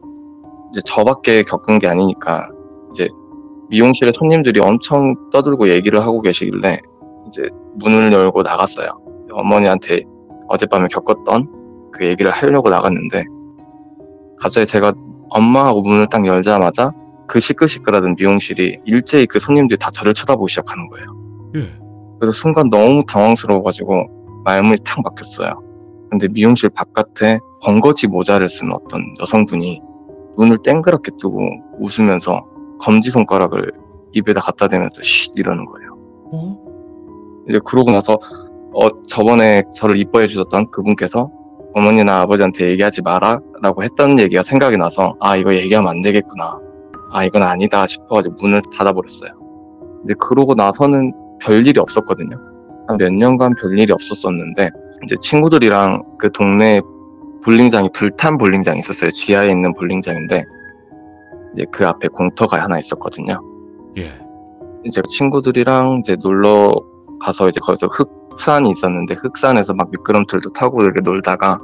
이제 저밖에 겪은 게 아니니까 이제 미용실에 손님들이 엄청 떠들고 얘기를 하고 계시길래 이제 문을 열고 나갔어요. 어머니한테 어젯밤에 겪었던 그 얘기를 하려고 나갔는데 갑자기 제가 엄마하고 문을 딱 열자마자 그 시끌시끌하던 미용실이 일제히 그 손님들이 다 저를 쳐다보기 시작하는 거예요. 예. 그래서 순간 너무 당황스러워가지고 말문이 탁 막혔어요. 근데 미용실 바깥에 번거지 모자를 쓴 어떤 여성분이 눈을 땡그랗게 뜨고 웃으면서 검지손가락을 입에다 갖다 대면서 쉿 이러는 거예요. 어? 이제 그러고 나서 어, 저번에 저를 이뻐해 주셨던 그분께서 어머니나 아버지한테 얘기하지 마라 라고 했던 얘기가 생각이 나서 아 이거 얘기하면 안 되겠구나, 아 이건 아니다 싶어가지고 문을 닫아버렸어요. 이제 그러고 나서는 별일이 없었거든요. 한 몇 년간 별일이 없었었는데 이제 친구들이랑 그 동네 볼링장이 불탄 볼링장이 있었어요. 지하에 있는 볼링장인데 이제 그 앞에 공터가 하나 있었거든요. 예. 이제 친구들이랑 이제 놀러 가서 이제 거기서 흑산이 있었는데 흑산에서 막 미끄럼틀도 타고 이렇게 놀다가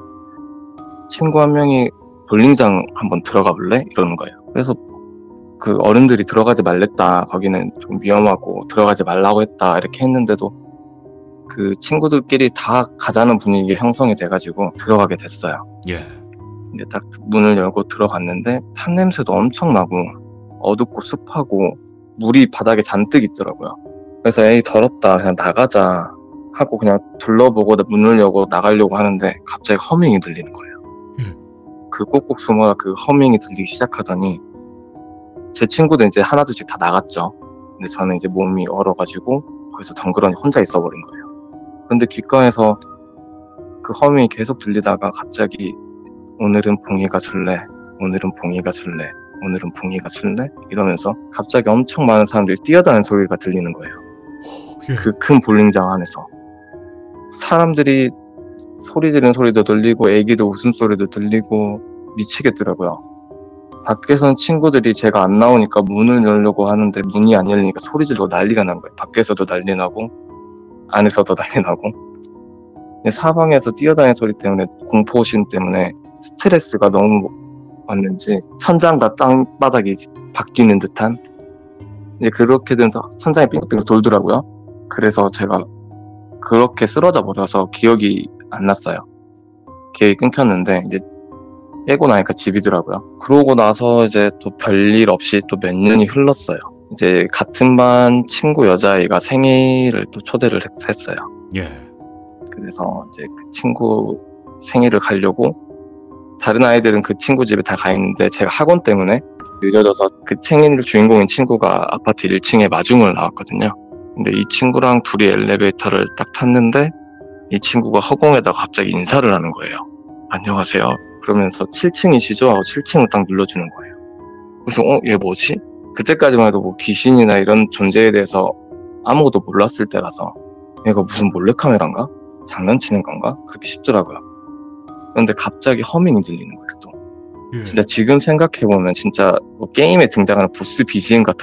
친구 한 명이 볼링장 한번 들어가 볼래? 이러는 거예요. 그래서 그 어른들이 들어가지 말랬다, 거기는 좀 위험하고 들어가지 말라고 했다 이렇게 했는데도 그 친구들끼리 다 가자는 분위기가 형성이 돼가지고 들어가게 됐어요. 예. 이제 딱 문을 열고 들어갔는데 탄 냄새도 엄청 나고 어둡고 습하고 물이 바닥에 잔뜩 있더라고요. 그래서 에이 더럽다 그냥 나가자 하고 그냥 둘러보고 문을 열고 나가려고 하는데 갑자기 허밍이 들리는 거예요. 음. 그 꼭꼭 숨어라 그 허밍이 들리기 시작하더니 제 친구들 이제 하나둘씩 다 나갔죠. 근데 저는 이제 몸이 얼어가지고 거기서 덩그러니 혼자 있어버린 거예요. 근데 귓가에서 그 허밍이 계속 들리다가 갑자기 오늘은 봉이가 줄래, 오늘은 봉이가 줄래, 오늘은 봉이가 줄래 이러면서 갑자기 엄청 많은 사람들이 뛰어다니는 소리가 들리는 거예요. 예. 그 큰 볼링장 안에서 사람들이 소리 지르는 소리도 들리고 애기도 웃음소리도 들리고 미치겠더라고요. 밖에선 친구들이 제가 안 나오니까 문을 열려고 하는데 문이 안 열리니까 소리 지르고 난리가 난 거예요. 밖에서도 난리 나고 안에서도 난리 나고. 사방에서 뛰어다니는 소리 때문에 공포심 때문에 스트레스가 너무 왔는지 천장과 땅바닥이 바뀌는 듯한 이제 그렇게 돼서 천장이 빙글빙글 돌더라고요. 그래서 제가 그렇게 쓰러져 버려서 기억이 안 났어요. 기억이 끊겼는데 이제 깨고 나니까 집이더라고요. 그러고 나서 이제 또 별일 없이 또 몇 년이 흘렀어요. 이제 같은 반 친구 여자아이가 생일을 또 초대를 했어요. 예. 그래서 이제 그 친구 생일을 가려고 다른 아이들은 그 친구 집에 다 가 있는데 제가 학원 때문에 늦어져서 그 생일 주인공인 친구가 아파트 일 층에 마중을 나왔거든요. 근데 이 친구랑 둘이 엘리베이터를 딱 탔는데 이 친구가 허공에다가 갑자기 인사를 하는 거예요. 안녕하세요. 그러면서 칠 층이시죠? 하고 칠 층을 딱 눌러주는 거예요. 그래서 어? 얘 뭐지? 그때까지만 해도 뭐 귀신이나 이런 존재에 대해서 아무것도 몰랐을 때라서 얘가 무슨 몰래카메라인가? 장난치는 건가? 그렇게 싶더라고요. 그런데 갑자기 허밍이 들리는 거예요. 또. 예. 진짜 지금 생각해보면 진짜 뭐 게임에 등장하는 보스 비지엠 같은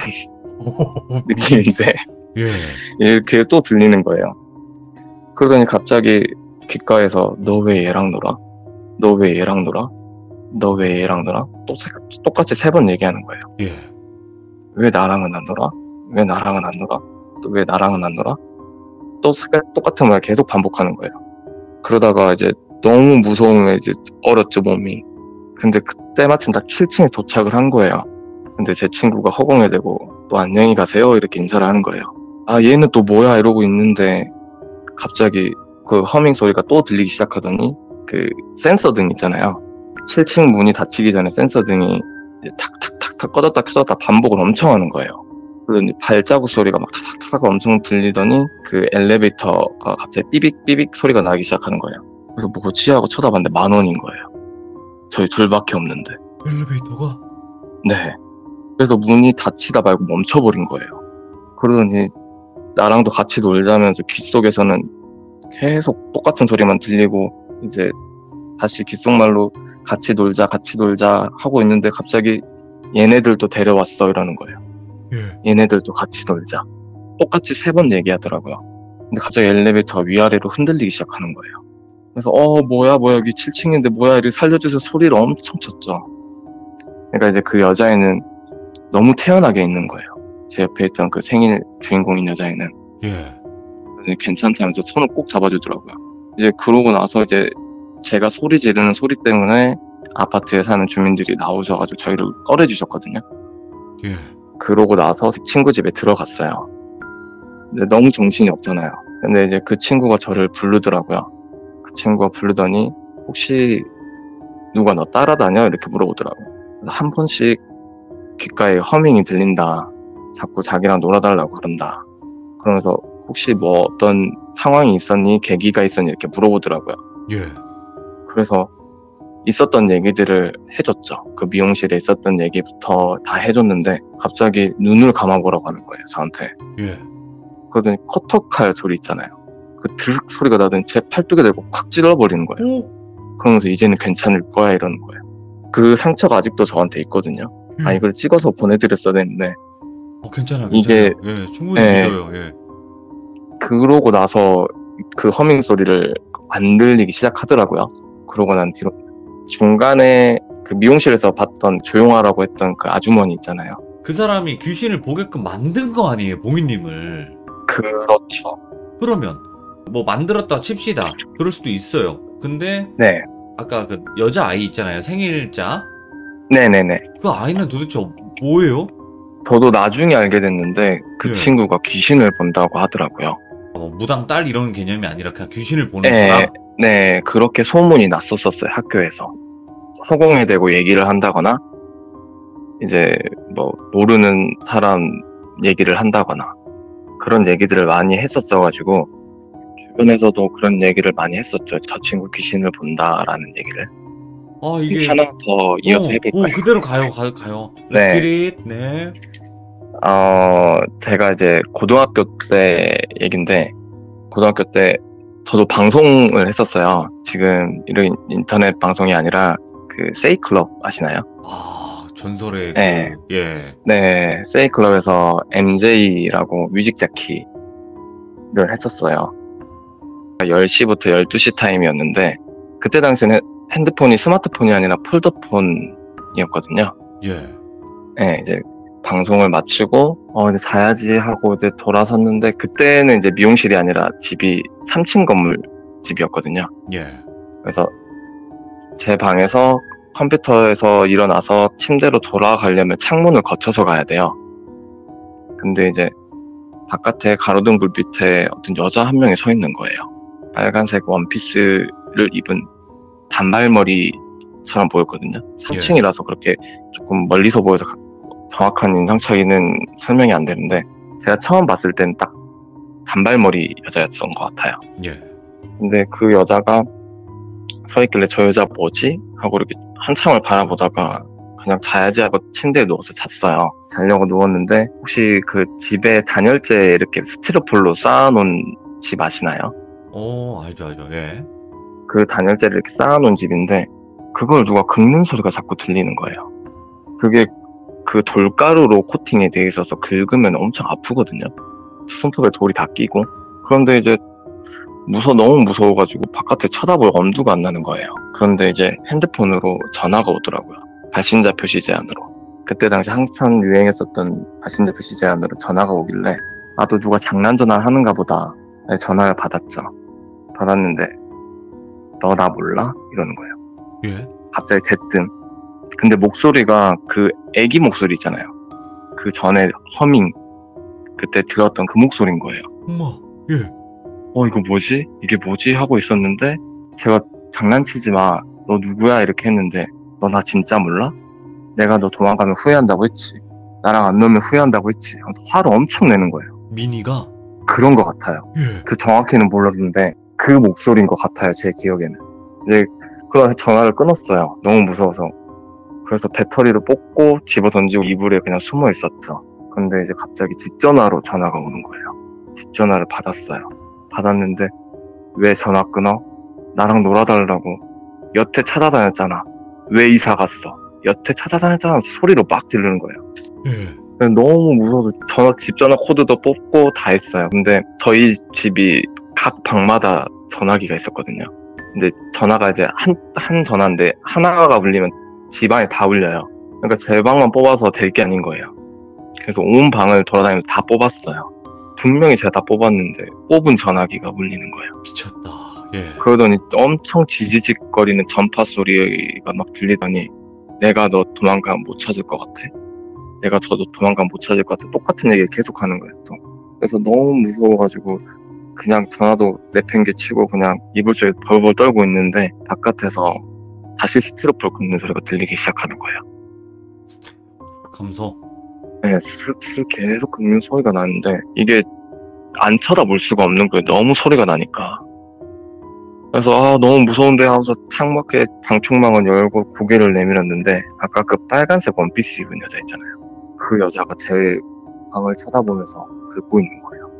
느낌인데 예. 이렇게 또 들리는 거예요. 그러더니 갑자기 귓가에서 너 왜 얘랑 놀아? 너 왜 얘랑 놀아? 너 왜 얘랑 놀아? 또 세, 똑같이 세 번 얘기하는 거예요. 예. 왜 나랑은 안 놀아? 왜 나랑은 안 놀아? 또 왜 나랑은 안 놀아? 또 똑같은 말 계속 반복하는 거예요. 그러다가 이제 너무 무서움에 이제 얼었죠, 몸이. 근데 그때 마침 딱 칠 층에 도착을 한 거예요. 근데 제 친구가 허공에 대고 또 안녕히 가세요 이렇게 인사를 하는 거예요. 아 얘는 또 뭐야 이러고 있는데 갑자기 그 허밍 소리가 또 들리기 시작하더니 그 센서 등 있잖아요. 칠 층 문이 닫히기 전에 센서 등이 탁탁탁탁 꺼졌다 켜졌다 반복을 엄청 하는 거예요. 그러더니 발자국 소리가 막 탁탁탁 엄청 들리더니 그 엘리베이터가 갑자기 삐빅 삐빅 소리가 나기 시작하는 거예요. 그래서 뭐지 하고 쳐다봤는데 만 원인 거예요. 저희 둘밖에 없는데. 엘리베이터가? 네. 그래서 문이 닫히다 말고 멈춰버린 거예요. 그러더니 나랑도 같이 놀자면서 귓속에서는 계속 똑같은 소리만 들리고 이제 다시 귓속말로 같이 놀자 같이 놀자 하고 있는데 갑자기 얘네들도 데려왔어 이러는 거예요. 예. 얘네들도 같이 놀자. 똑같이 세 번 얘기하더라고요. 근데 갑자기 엘리베이터가 위아래로 흔들리기 시작하는 거예요. 그래서 어 뭐야 뭐야 여기 칠 층인데 뭐야 이렇게 살려주세요 소리를 엄청 쳤죠. 그러니까 이제 그 여자애는 너무 태연하게 있는 거예요. 제 옆에 있던 그 생일 주인공인 여자애는. 예. 괜찮다면서 손을 꼭 잡아주더라고요. 이제 그러고 나서 이제 제가 소리 지르는 소리 때문에 아파트에 사는 주민들이 나오셔가지고 저희를 꺼내주셨거든요. 예. 그러고 나서 친구 집에 들어갔어요. 근데 너무 정신이 없잖아요. 근데 이제 그 친구가 저를 부르더라고요. 그 친구가 부르더니 혹시 누가 너 따라다녀? 이렇게 물어보더라고요. 한 번씩 귓가에 허밍이 들린다. 자꾸 자기랑 놀아달라고 그런다. 그러면서 혹시 뭐 어떤 상황이 있었니? 계기가 있었니? 이렇게 물어보더라고요. 예. 그래서 있었던 얘기들을 해줬죠. 그 미용실에 있었던 얘기부터 다 해줬는데 갑자기 눈을 감아보라고 하는 거예요. 저한테. 예. 그러더니 커터칼 소리 있잖아요. 그 드륵 소리가 나더니 제 팔뚝에 대고 콱 찔러버리는 거예요. 오. 그러면서 이제는 괜찮을 거야 이러는 거예요. 그 상처가 아직도 저한테 있거든요. 예. 아 이걸 찍어서 보내드렸어야 됐는데 어, 괜찮아요. 이게- 괜찮아요. 예, 충분히 예. 믿어요. 예. 그러고 나서 그 허밍 소리를 안 들리기 시작하더라고요. 그러고 난 뒤로 중간에 그 미용실에서 봤던 조용하라고 했던 그 아주머니 있잖아요. 그 사람이 귀신을 보게끔 만든 거 아니에요, 봉인님을. 그렇죠. 그러면 뭐 만들었다 칩시다. 그럴 수도 있어요. 근데 네. 아까 그 여자 아이 있잖아요. 생일자. 네네네. 그 아이는 도대체 뭐예요? 저도 나중에 알게 됐는데 그 예. 친구가 귀신을 본다고 하더라고요. 어, 무당 딸 이런 개념이 아니라 그냥 귀신을 보는 네, 사람? 네, 그렇게 소문이 났었었어요, 학교에서. 허공에 대고 얘기를 한다거나, 이제, 뭐, 모르는 사람 얘기를 한다거나, 그런 얘기들을 많이 했었어가지고, 주변에서도 그런 얘기를 많이 했었죠. 저 친구 귀신을 본다라는 얘기를. 아 이게 하나 더 이어서 오, 해볼까요? 오, 그대로 가요, 가, 가요. 네. Let's get it. 네. 어, 제가 이제 고등학교 때 얘긴데, 고등학교 때 저도 방송을 했었어요. 지금 이런 인터넷 방송이 아니라 그 세이클럽 아시나요? 아 전설의 네. 그, 예. 네, 세이클럽에서 엠제이라고 뮤직자키를 했었어요. 열 시부터 열두 시 타임이었는데, 그때 당시에는 핸드폰이 스마트폰이 아니라 폴더폰이었거든요. 예. 네, 이제 방송을 마치고 어 이제 자야지 하고 이제 돌아섰는데 그때는 이제 미용실이 아니라 집이 삼 층 건물 집이었거든요. 예. 그래서 제 방에서 컴퓨터에서 일어나서 침대로 돌아가려면 창문을 거쳐서 가야 돼요. 근데 이제 바깥에 가로등 불빛에 어떤 여자 한 명이 서 있는 거예요. 빨간색 원피스를 입은 단발머리처럼 보였거든요. 삼 층이라서 그렇게 조금 멀리서 보여서 정확한 인상 차이는 설명이 안 되는데 제가 처음 봤을 땐 딱 단발머리 여자였던 것 같아요. 예. 근데 그 여자가 서 있길래 저 여자 뭐지? 하고 이렇게 한참을 바라보다가 그냥 자야지 하고 침대에 누워서 잤어요. 자려고 누웠는데 혹시 그 집에 단열재 이렇게 스티로폴로 쌓아놓은 집 아시나요? 오 알죠 알죠. 예. 그 단열재를 이렇게 쌓아놓은 집인데 그걸 누가 긁는 소리가 자꾸 들리는 거예요. 그게 그 돌가루로 코팅이 돼 있어서 긁으면 엄청 아프거든요. 손톱에 돌이 다 끼고. 그런데 이제 무서 너무 무서워가지고 바깥에 쳐다볼 엄두가 안 나는 거예요. 그런데 이제 핸드폰으로 전화가 오더라고요. 발신자 표시 제한으로. 그때 당시 한참 유행했었던 발신자 표시 제한으로 전화가 오길래 아, 또 누가 장난 전화를 하는가 보다. 전화를 받았죠. 받았는데 너 나 몰라? 이러는 거예요. 예. 갑자기 대뜸. 근데 목소리가 그 애기 목소리 있잖아요. 그 전에 허밍 그때 들었던 그 목소리인 거예요. 엄마. 예. 어 이거 뭐지? 이게 뭐지? 하고 있었는데 제가 장난치지 마. 너 누구야? 이렇게 했는데 너 나 진짜 몰라? 내가 너 도망가면 후회한다고 했지. 나랑 안 놀면 후회한다고 했지. 하면서 화를 엄청 내는 거예요. 미니가. 그런 것 같아요. 예. 그 정확히는 몰랐는데 그 목소리인 것 같아요. 제 기억에는. 이제 그래서 전화를 끊었어요. 너무 무서워서. 그래서 배터리를 뽑고 집어 던지고 이불에 그냥 숨어 있었죠. 근데 이제 갑자기 집 전화로 전화가 오는 거예요. 집 전화를 받았어요. 받았는데 왜 전화 끊어? 나랑 놀아달라고. 여태 찾아다녔잖아. 왜 이사 갔어? 여태 찾아다녔잖아. 소리로 막 지르는 거예요. 예. 너무 무서워서 전화, 집 전화 코드도 뽑고 다 했어요. 근데 저희 집이 각 방마다 전화기가 있었거든요. 근데 전화가 이제 한, 한 전화인데 하나가 울리면 집안이 다 울려요. 그러니까 제 방만 뽑아서 될 게 아닌 거예요. 그래서 온 방을 돌아다니면서 다 뽑았어요. 분명히 제가 다 뽑았는데 뽑은 전화기가 울리는 거예요. 미쳤다. 예. 그러더니 엄청 지지직거리는 전파 소리가 막 들리더니 내가 너 도망가면 못 찾을 것 같아. 내가 더 도망가면 못 찾을 것 같아. 똑같은 얘기를 계속 하는 거예요, 또. 그래서 너무 무서워가지고 그냥 전화도 내팽개치고 그냥 이불 속에 벌벌 떨고 있는데 바깥에서 다시 스티로폴 긁는 소리가 들리기 시작하는 거예요. 감소. 네, 슬슬 계속 긁는 소리가 나는데 이게 안 쳐다볼 수가 없는 거예요. 너무 소리가 나니까. 그래서 아 너무 무서운데 하면서 창밖에 방충망을 열고 고개를 내밀었는데 아까 그 빨간색 원피스 입은 여자 있잖아요. 그 여자가 제 방을 쳐다보면서 긁고 있는 거예요.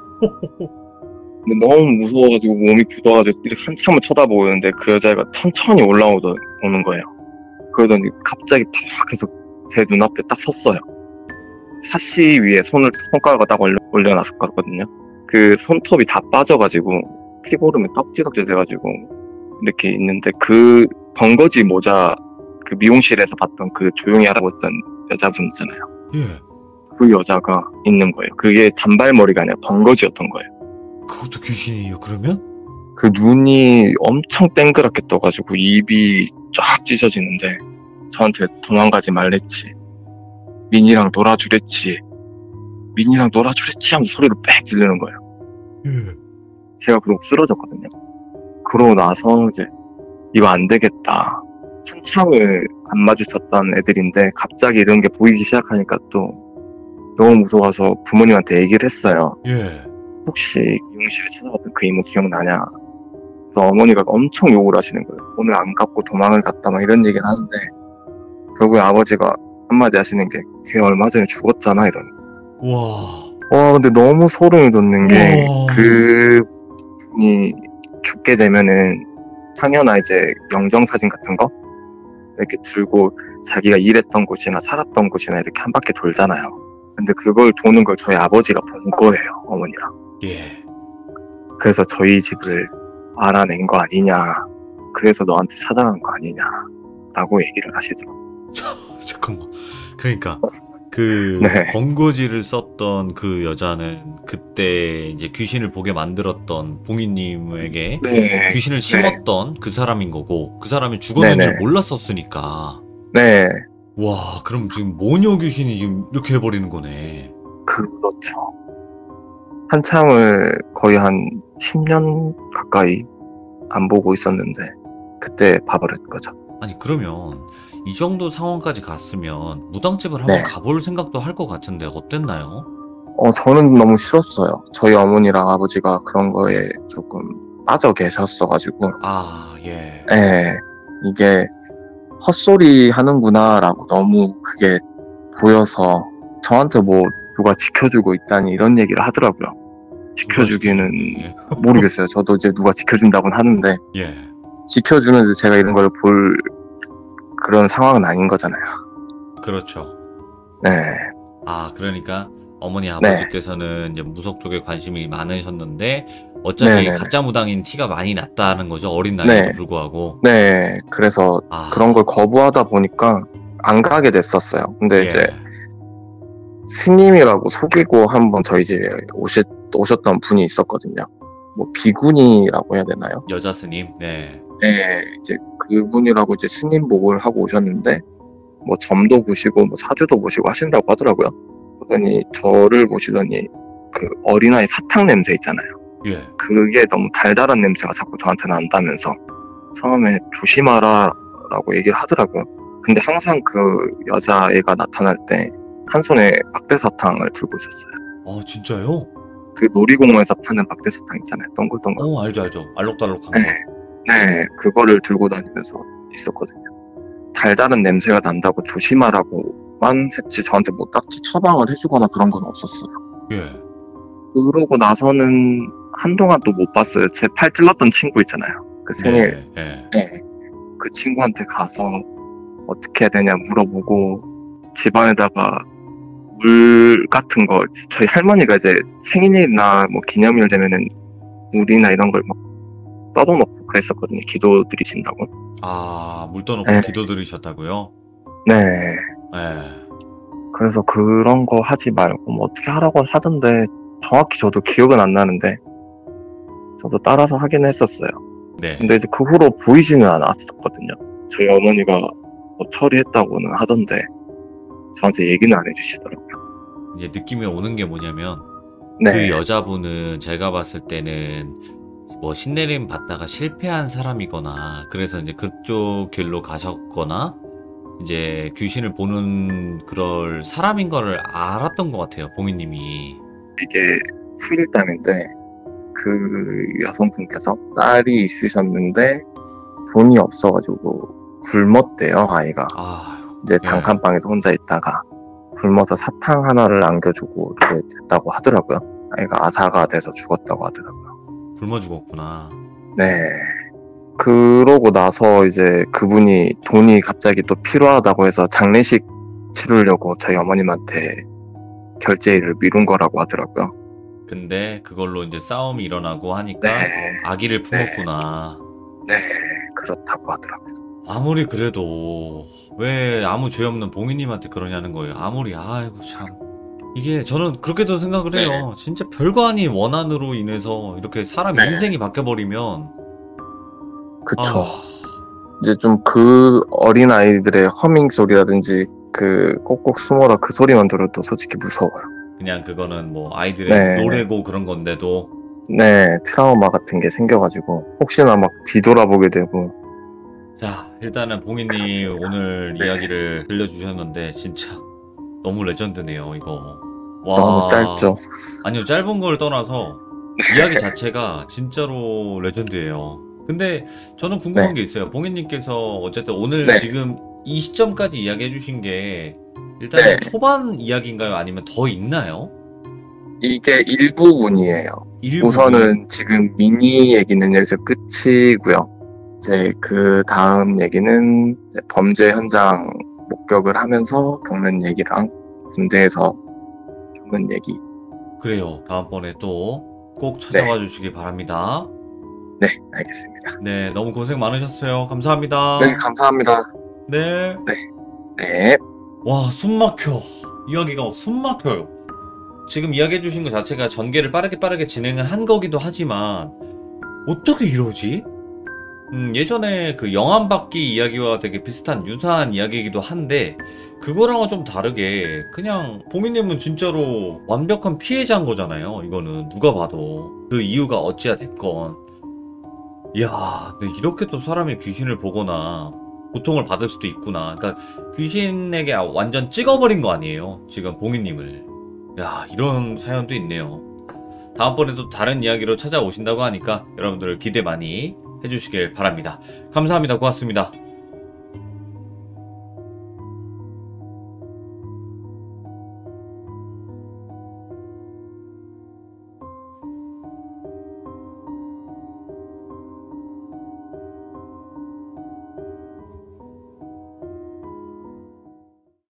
근데 너무 무서워가지고 몸이 굳어가지고 이렇게 한참을 쳐다보고 있는데 그 여자가 천천히 올라오던 오는 거예요. 그러더니 갑자기 팍 해서 제 눈앞에 딱 섰어요. 사시 위에 손을 손가락을 딱 올려, 올려놨었거든요. 그 손톱이 다 빠져가지고 피고름에 떡지덕지 돼가지고 이렇게 있는데 그 번거지 모자 그 미용실에서 봤던 그 조용히 하라고 했던 여자분 있잖아요. 예. 그 여자가 있는 거예요. 그게 단발머리가 아니라 번거지였던 거예요. 그것도 귀신이에요, 그러면? 그 눈이 엄청 땡그랗게 떠가지고 입이 쫙 찢어지는데 저한테 도망가지 말랬지. 민이랑 놀아주랬지. 민이랑 놀아주랬지 하면서 소리를 빽 지르는 거예요. 예. 제가 그러고 쓰러졌거든요. 그러고 나서 이제 이거 안 되겠다. 한참을 안 마주쳤던 애들인데 갑자기 이런 게 보이기 시작하니까 또 너무 무서워서 부모님한테 얘기를 했어요. 예. 혹시 미용실에 찾아갔던 그 이모 기억나냐? 그래서 어머니가 엄청 욕을 하시는 거예요. 오늘 안 갚고 도망을 갔다 막 이런 얘기를 하는데 결국에 아버지가 한마디 하시는 게 걔 얼마 전에 죽었잖아 이러는. 와. 와 근데 너무 소름이 돋는 게 우와. 그 분이 죽게 되면은 상여나 이제 영정사진 같은 거 이렇게 들고 자기가 일했던 곳이나 살았던 곳이나 이렇게 한 바퀴 돌잖아요. 근데 그걸 도는 걸 저희 아버지가 본 거예요, 어머니랑. 예. 그래서 저희 집을 알아낸 거 아니냐. 그래서 너한테 찾아간 거 아니냐. 라고 얘기를 하시더라고요. 잠깐만. 그러니까 그 네. 번거지를 썼던 그 여자는 그때 이제 귀신을 보게 만들었던 봉인님에게 네. 귀신을 심었던 그 사람인 거고 그 사람이 죽었는 네네. 줄 몰랐었으니까. 네. 와, 그럼 지금 모녀 귀신이 지금 이렇게 해버리는 거네. 그렇죠. 한참을 거의 한 십 년 가까이 안 보고 있었는데 그때 봐버린 거죠. 아니 그러면 이 정도 상황까지 갔으면 무당집을 한번 네. 가볼 생각도 할 것 같은데 어땠나요? 어, 저는 너무 싫었어요. 저희 어머니랑 아버지가 그런 거에 조금 빠져 계셨어가지고, 아, 예. 예, 이게 헛소리 하는구나라고 너무 그게 보여서 저한테 뭐 누가 지켜주고 있다니 이런 얘기를 하더라고요. 지켜주기는 예. 모르겠어요. 저도 이제 누가 지켜준다고는 하는데, 예. 지켜주는데 제가 이런 걸 볼 그런 상황은 아닌 거잖아요. 그렇죠. 네, 아, 그러니까 어머니 아버지께서는 이제 무속 쪽에 관심이 많으셨는데 어차피 네네네. 가짜 무당인 티가 많이 났다는 거죠. 어린 나이에도 네. 불구하고. 네, 그래서 아, 그런 걸 거부하다 보니까 안 가게 됐었어요. 근데 예. 이제 스님이라고 속이고 한번 저희 집에 오셨, 오셨던 분이 있었거든요. 뭐 비구니라고 해야 되나요? 여자 스님. 네. 네, 이제 그분이라고 이제 스님복을 하고 오셨는데 뭐 점도 보시고 뭐 사주도 보시고 하신다고 하더라고요. 그러더니 저를 보시더니 그 어린아이 사탕 냄새 있잖아요. 예. 그게 너무 달달한 냄새가 자꾸 저한테 난다면서 처음에 조심하라 라고 얘기를 하더라고요. 근데 항상 그 여자애가 나타날 때 한 손에 박대사탕을 들고 있었어요. 아, 진짜요? 그 놀이공원에서 파는 박대사탕 있잖아요. 동글동글. 어, 알죠, 알죠. 알록달록한 거. 네, 네, 그거를 들고 다니면서 있었거든요. 달달한 냄새가 난다고 조심하라고만 했지 저한테 뭐 딱히 처방을 해주거나 그런 건 없었어요. 예. 그러고 나서는 한동안 또 못 봤어요. 제 팔 찔렀던 친구 있잖아요. 그 생일. 네. 예. 네. 그 친구한테 가서 어떻게 해야 되냐 물어보고 집안에다가 물 같은 거 저희 할머니가 이제 생일이나 뭐 기념일 되면은 물이나 이런 걸 막 떠도놓고 그랬었거든요. 기도 드리신다고. 아, 물 떠놓고 네. 기도 들으셨다고요? 네. 예. 그래서 그런 거 하지 말고 뭐 어떻게 하라고 하던데 정확히 저도 기억은 안 나는데 저도 따라서 하긴 했었어요. 네. 근데 이제 그 후로 보이지는 않았었거든요. 저희 어머니가 뭐 처리했다고는 하던데 저한테 얘기는 안 해주시더라고요. 이제 느낌이 오는 게 뭐냐면 그 네, 여자분은 제가 봤을 때는 뭐 신내림 받다가 실패한 사람이거나 그래서 이제 그쪽 길로 가셨거나 이제 귀신을 보는 그럴 사람인 거를 알았던 것 같아요, 봉이님이. 이게 후일담인데 그 여성분께서 딸이 있으셨는데 돈이 없어가지고 굶었대요, 아이가. 아, 이제 단칸방에서 혼자 있다가 굶어서 사탕 하나를 안겨주고 이렇게 됐다고 하더라고요. 아이가 아사가 돼서 죽었다고 하더라고요. 굶어 죽었구나. 네. 그러고 나서 이제 그분이 돈이 갑자기 또 필요하다고 해서 장례식 치르려고 저희 어머님한테 결제를 미룬 거라고 하더라고요. 근데 그걸로 이제 싸움이 일어나고 하니까 네. 아기를 품었구나. 네, 그렇다고 하더라고요. 아무리 그래도 왜 아무 죄 없는 봉이님한테 그러냐는 거예요. 아무리 아이고 참 이게 저는 그렇게도 생각을 해요. 진짜 별거 아닌 원한으로 인해서 이렇게 사람 네. 인생이 바뀌어버리면 그쵸. 아, 이제 좀 그 어린 아이들의 허밍 소리라든지 그 꼭꼭 숨어라 그 소리만 들어도 솔직히 무서워요. 그냥 그거는 뭐 아이들의 네. 노래고 그런 건데도 네, 트라우마 같은 게 생겨가지고 혹시나 막 뒤돌아보게 되고. 자 일단은 봉이님 그렇습니다. 오늘 네. 이야기를 들려주셨는데 진짜 너무 레전드네요 이거. 와, 너무 짧죠. 아니요 짧은 걸 떠나서 이야기 자체가 진짜로 레전드예요. 근데 저는 궁금한 네. 게 있어요. 봉이님께서 어쨌든 오늘 네. 지금 이 시점까지 이야기해 주신 게 일단 은 네. 초반 이야기인가요? 아니면 더 있나요? 이게 일부분이에요. 일부 우선은 지금 미니 얘기는 여기서 끝이고요. 이제 그 다음 얘기는 이제 범죄 현장 목격을 하면서 겪는 얘기랑 군대에서 겪는 얘기. 그래요. 다음번에 또 꼭 찾아와 주시기 바랍니다. 네, 알겠습니다. 네, 너무 고생 많으셨어요. 감사합니다. 네, 감사합니다. 네. 네. 와, 숨 막혀. 이야기가 숨 막혀요. 지금 이야기해 주신 것 자체가 전개를 빠르게 빠르게 진행을 한 거기도 하지만 어떻게 이러지? 음, 예전에 그 영암박기 이야기와 되게 비슷한 유사한 이야기이기도 한데 그거랑은 좀 다르게 그냥 봉이님은 진짜로 완벽한 피해자인 거잖아요. 이거는 누가 봐도 그 이유가 어찌야 됐건 이야 근데 이렇게 또 사람이 귀신을 보거나 고통을 받을 수도 있구나. 그러니까 귀신에게 완전 찍어버린 거 아니에요 지금 봉이님을. 야 이런 사연도 있네요. 다음번에도 다른 이야기로 찾아오신다고 하니까 여러분들 기대 많이 해주시길 바랍니다. 감사합니다. 고맙습니다.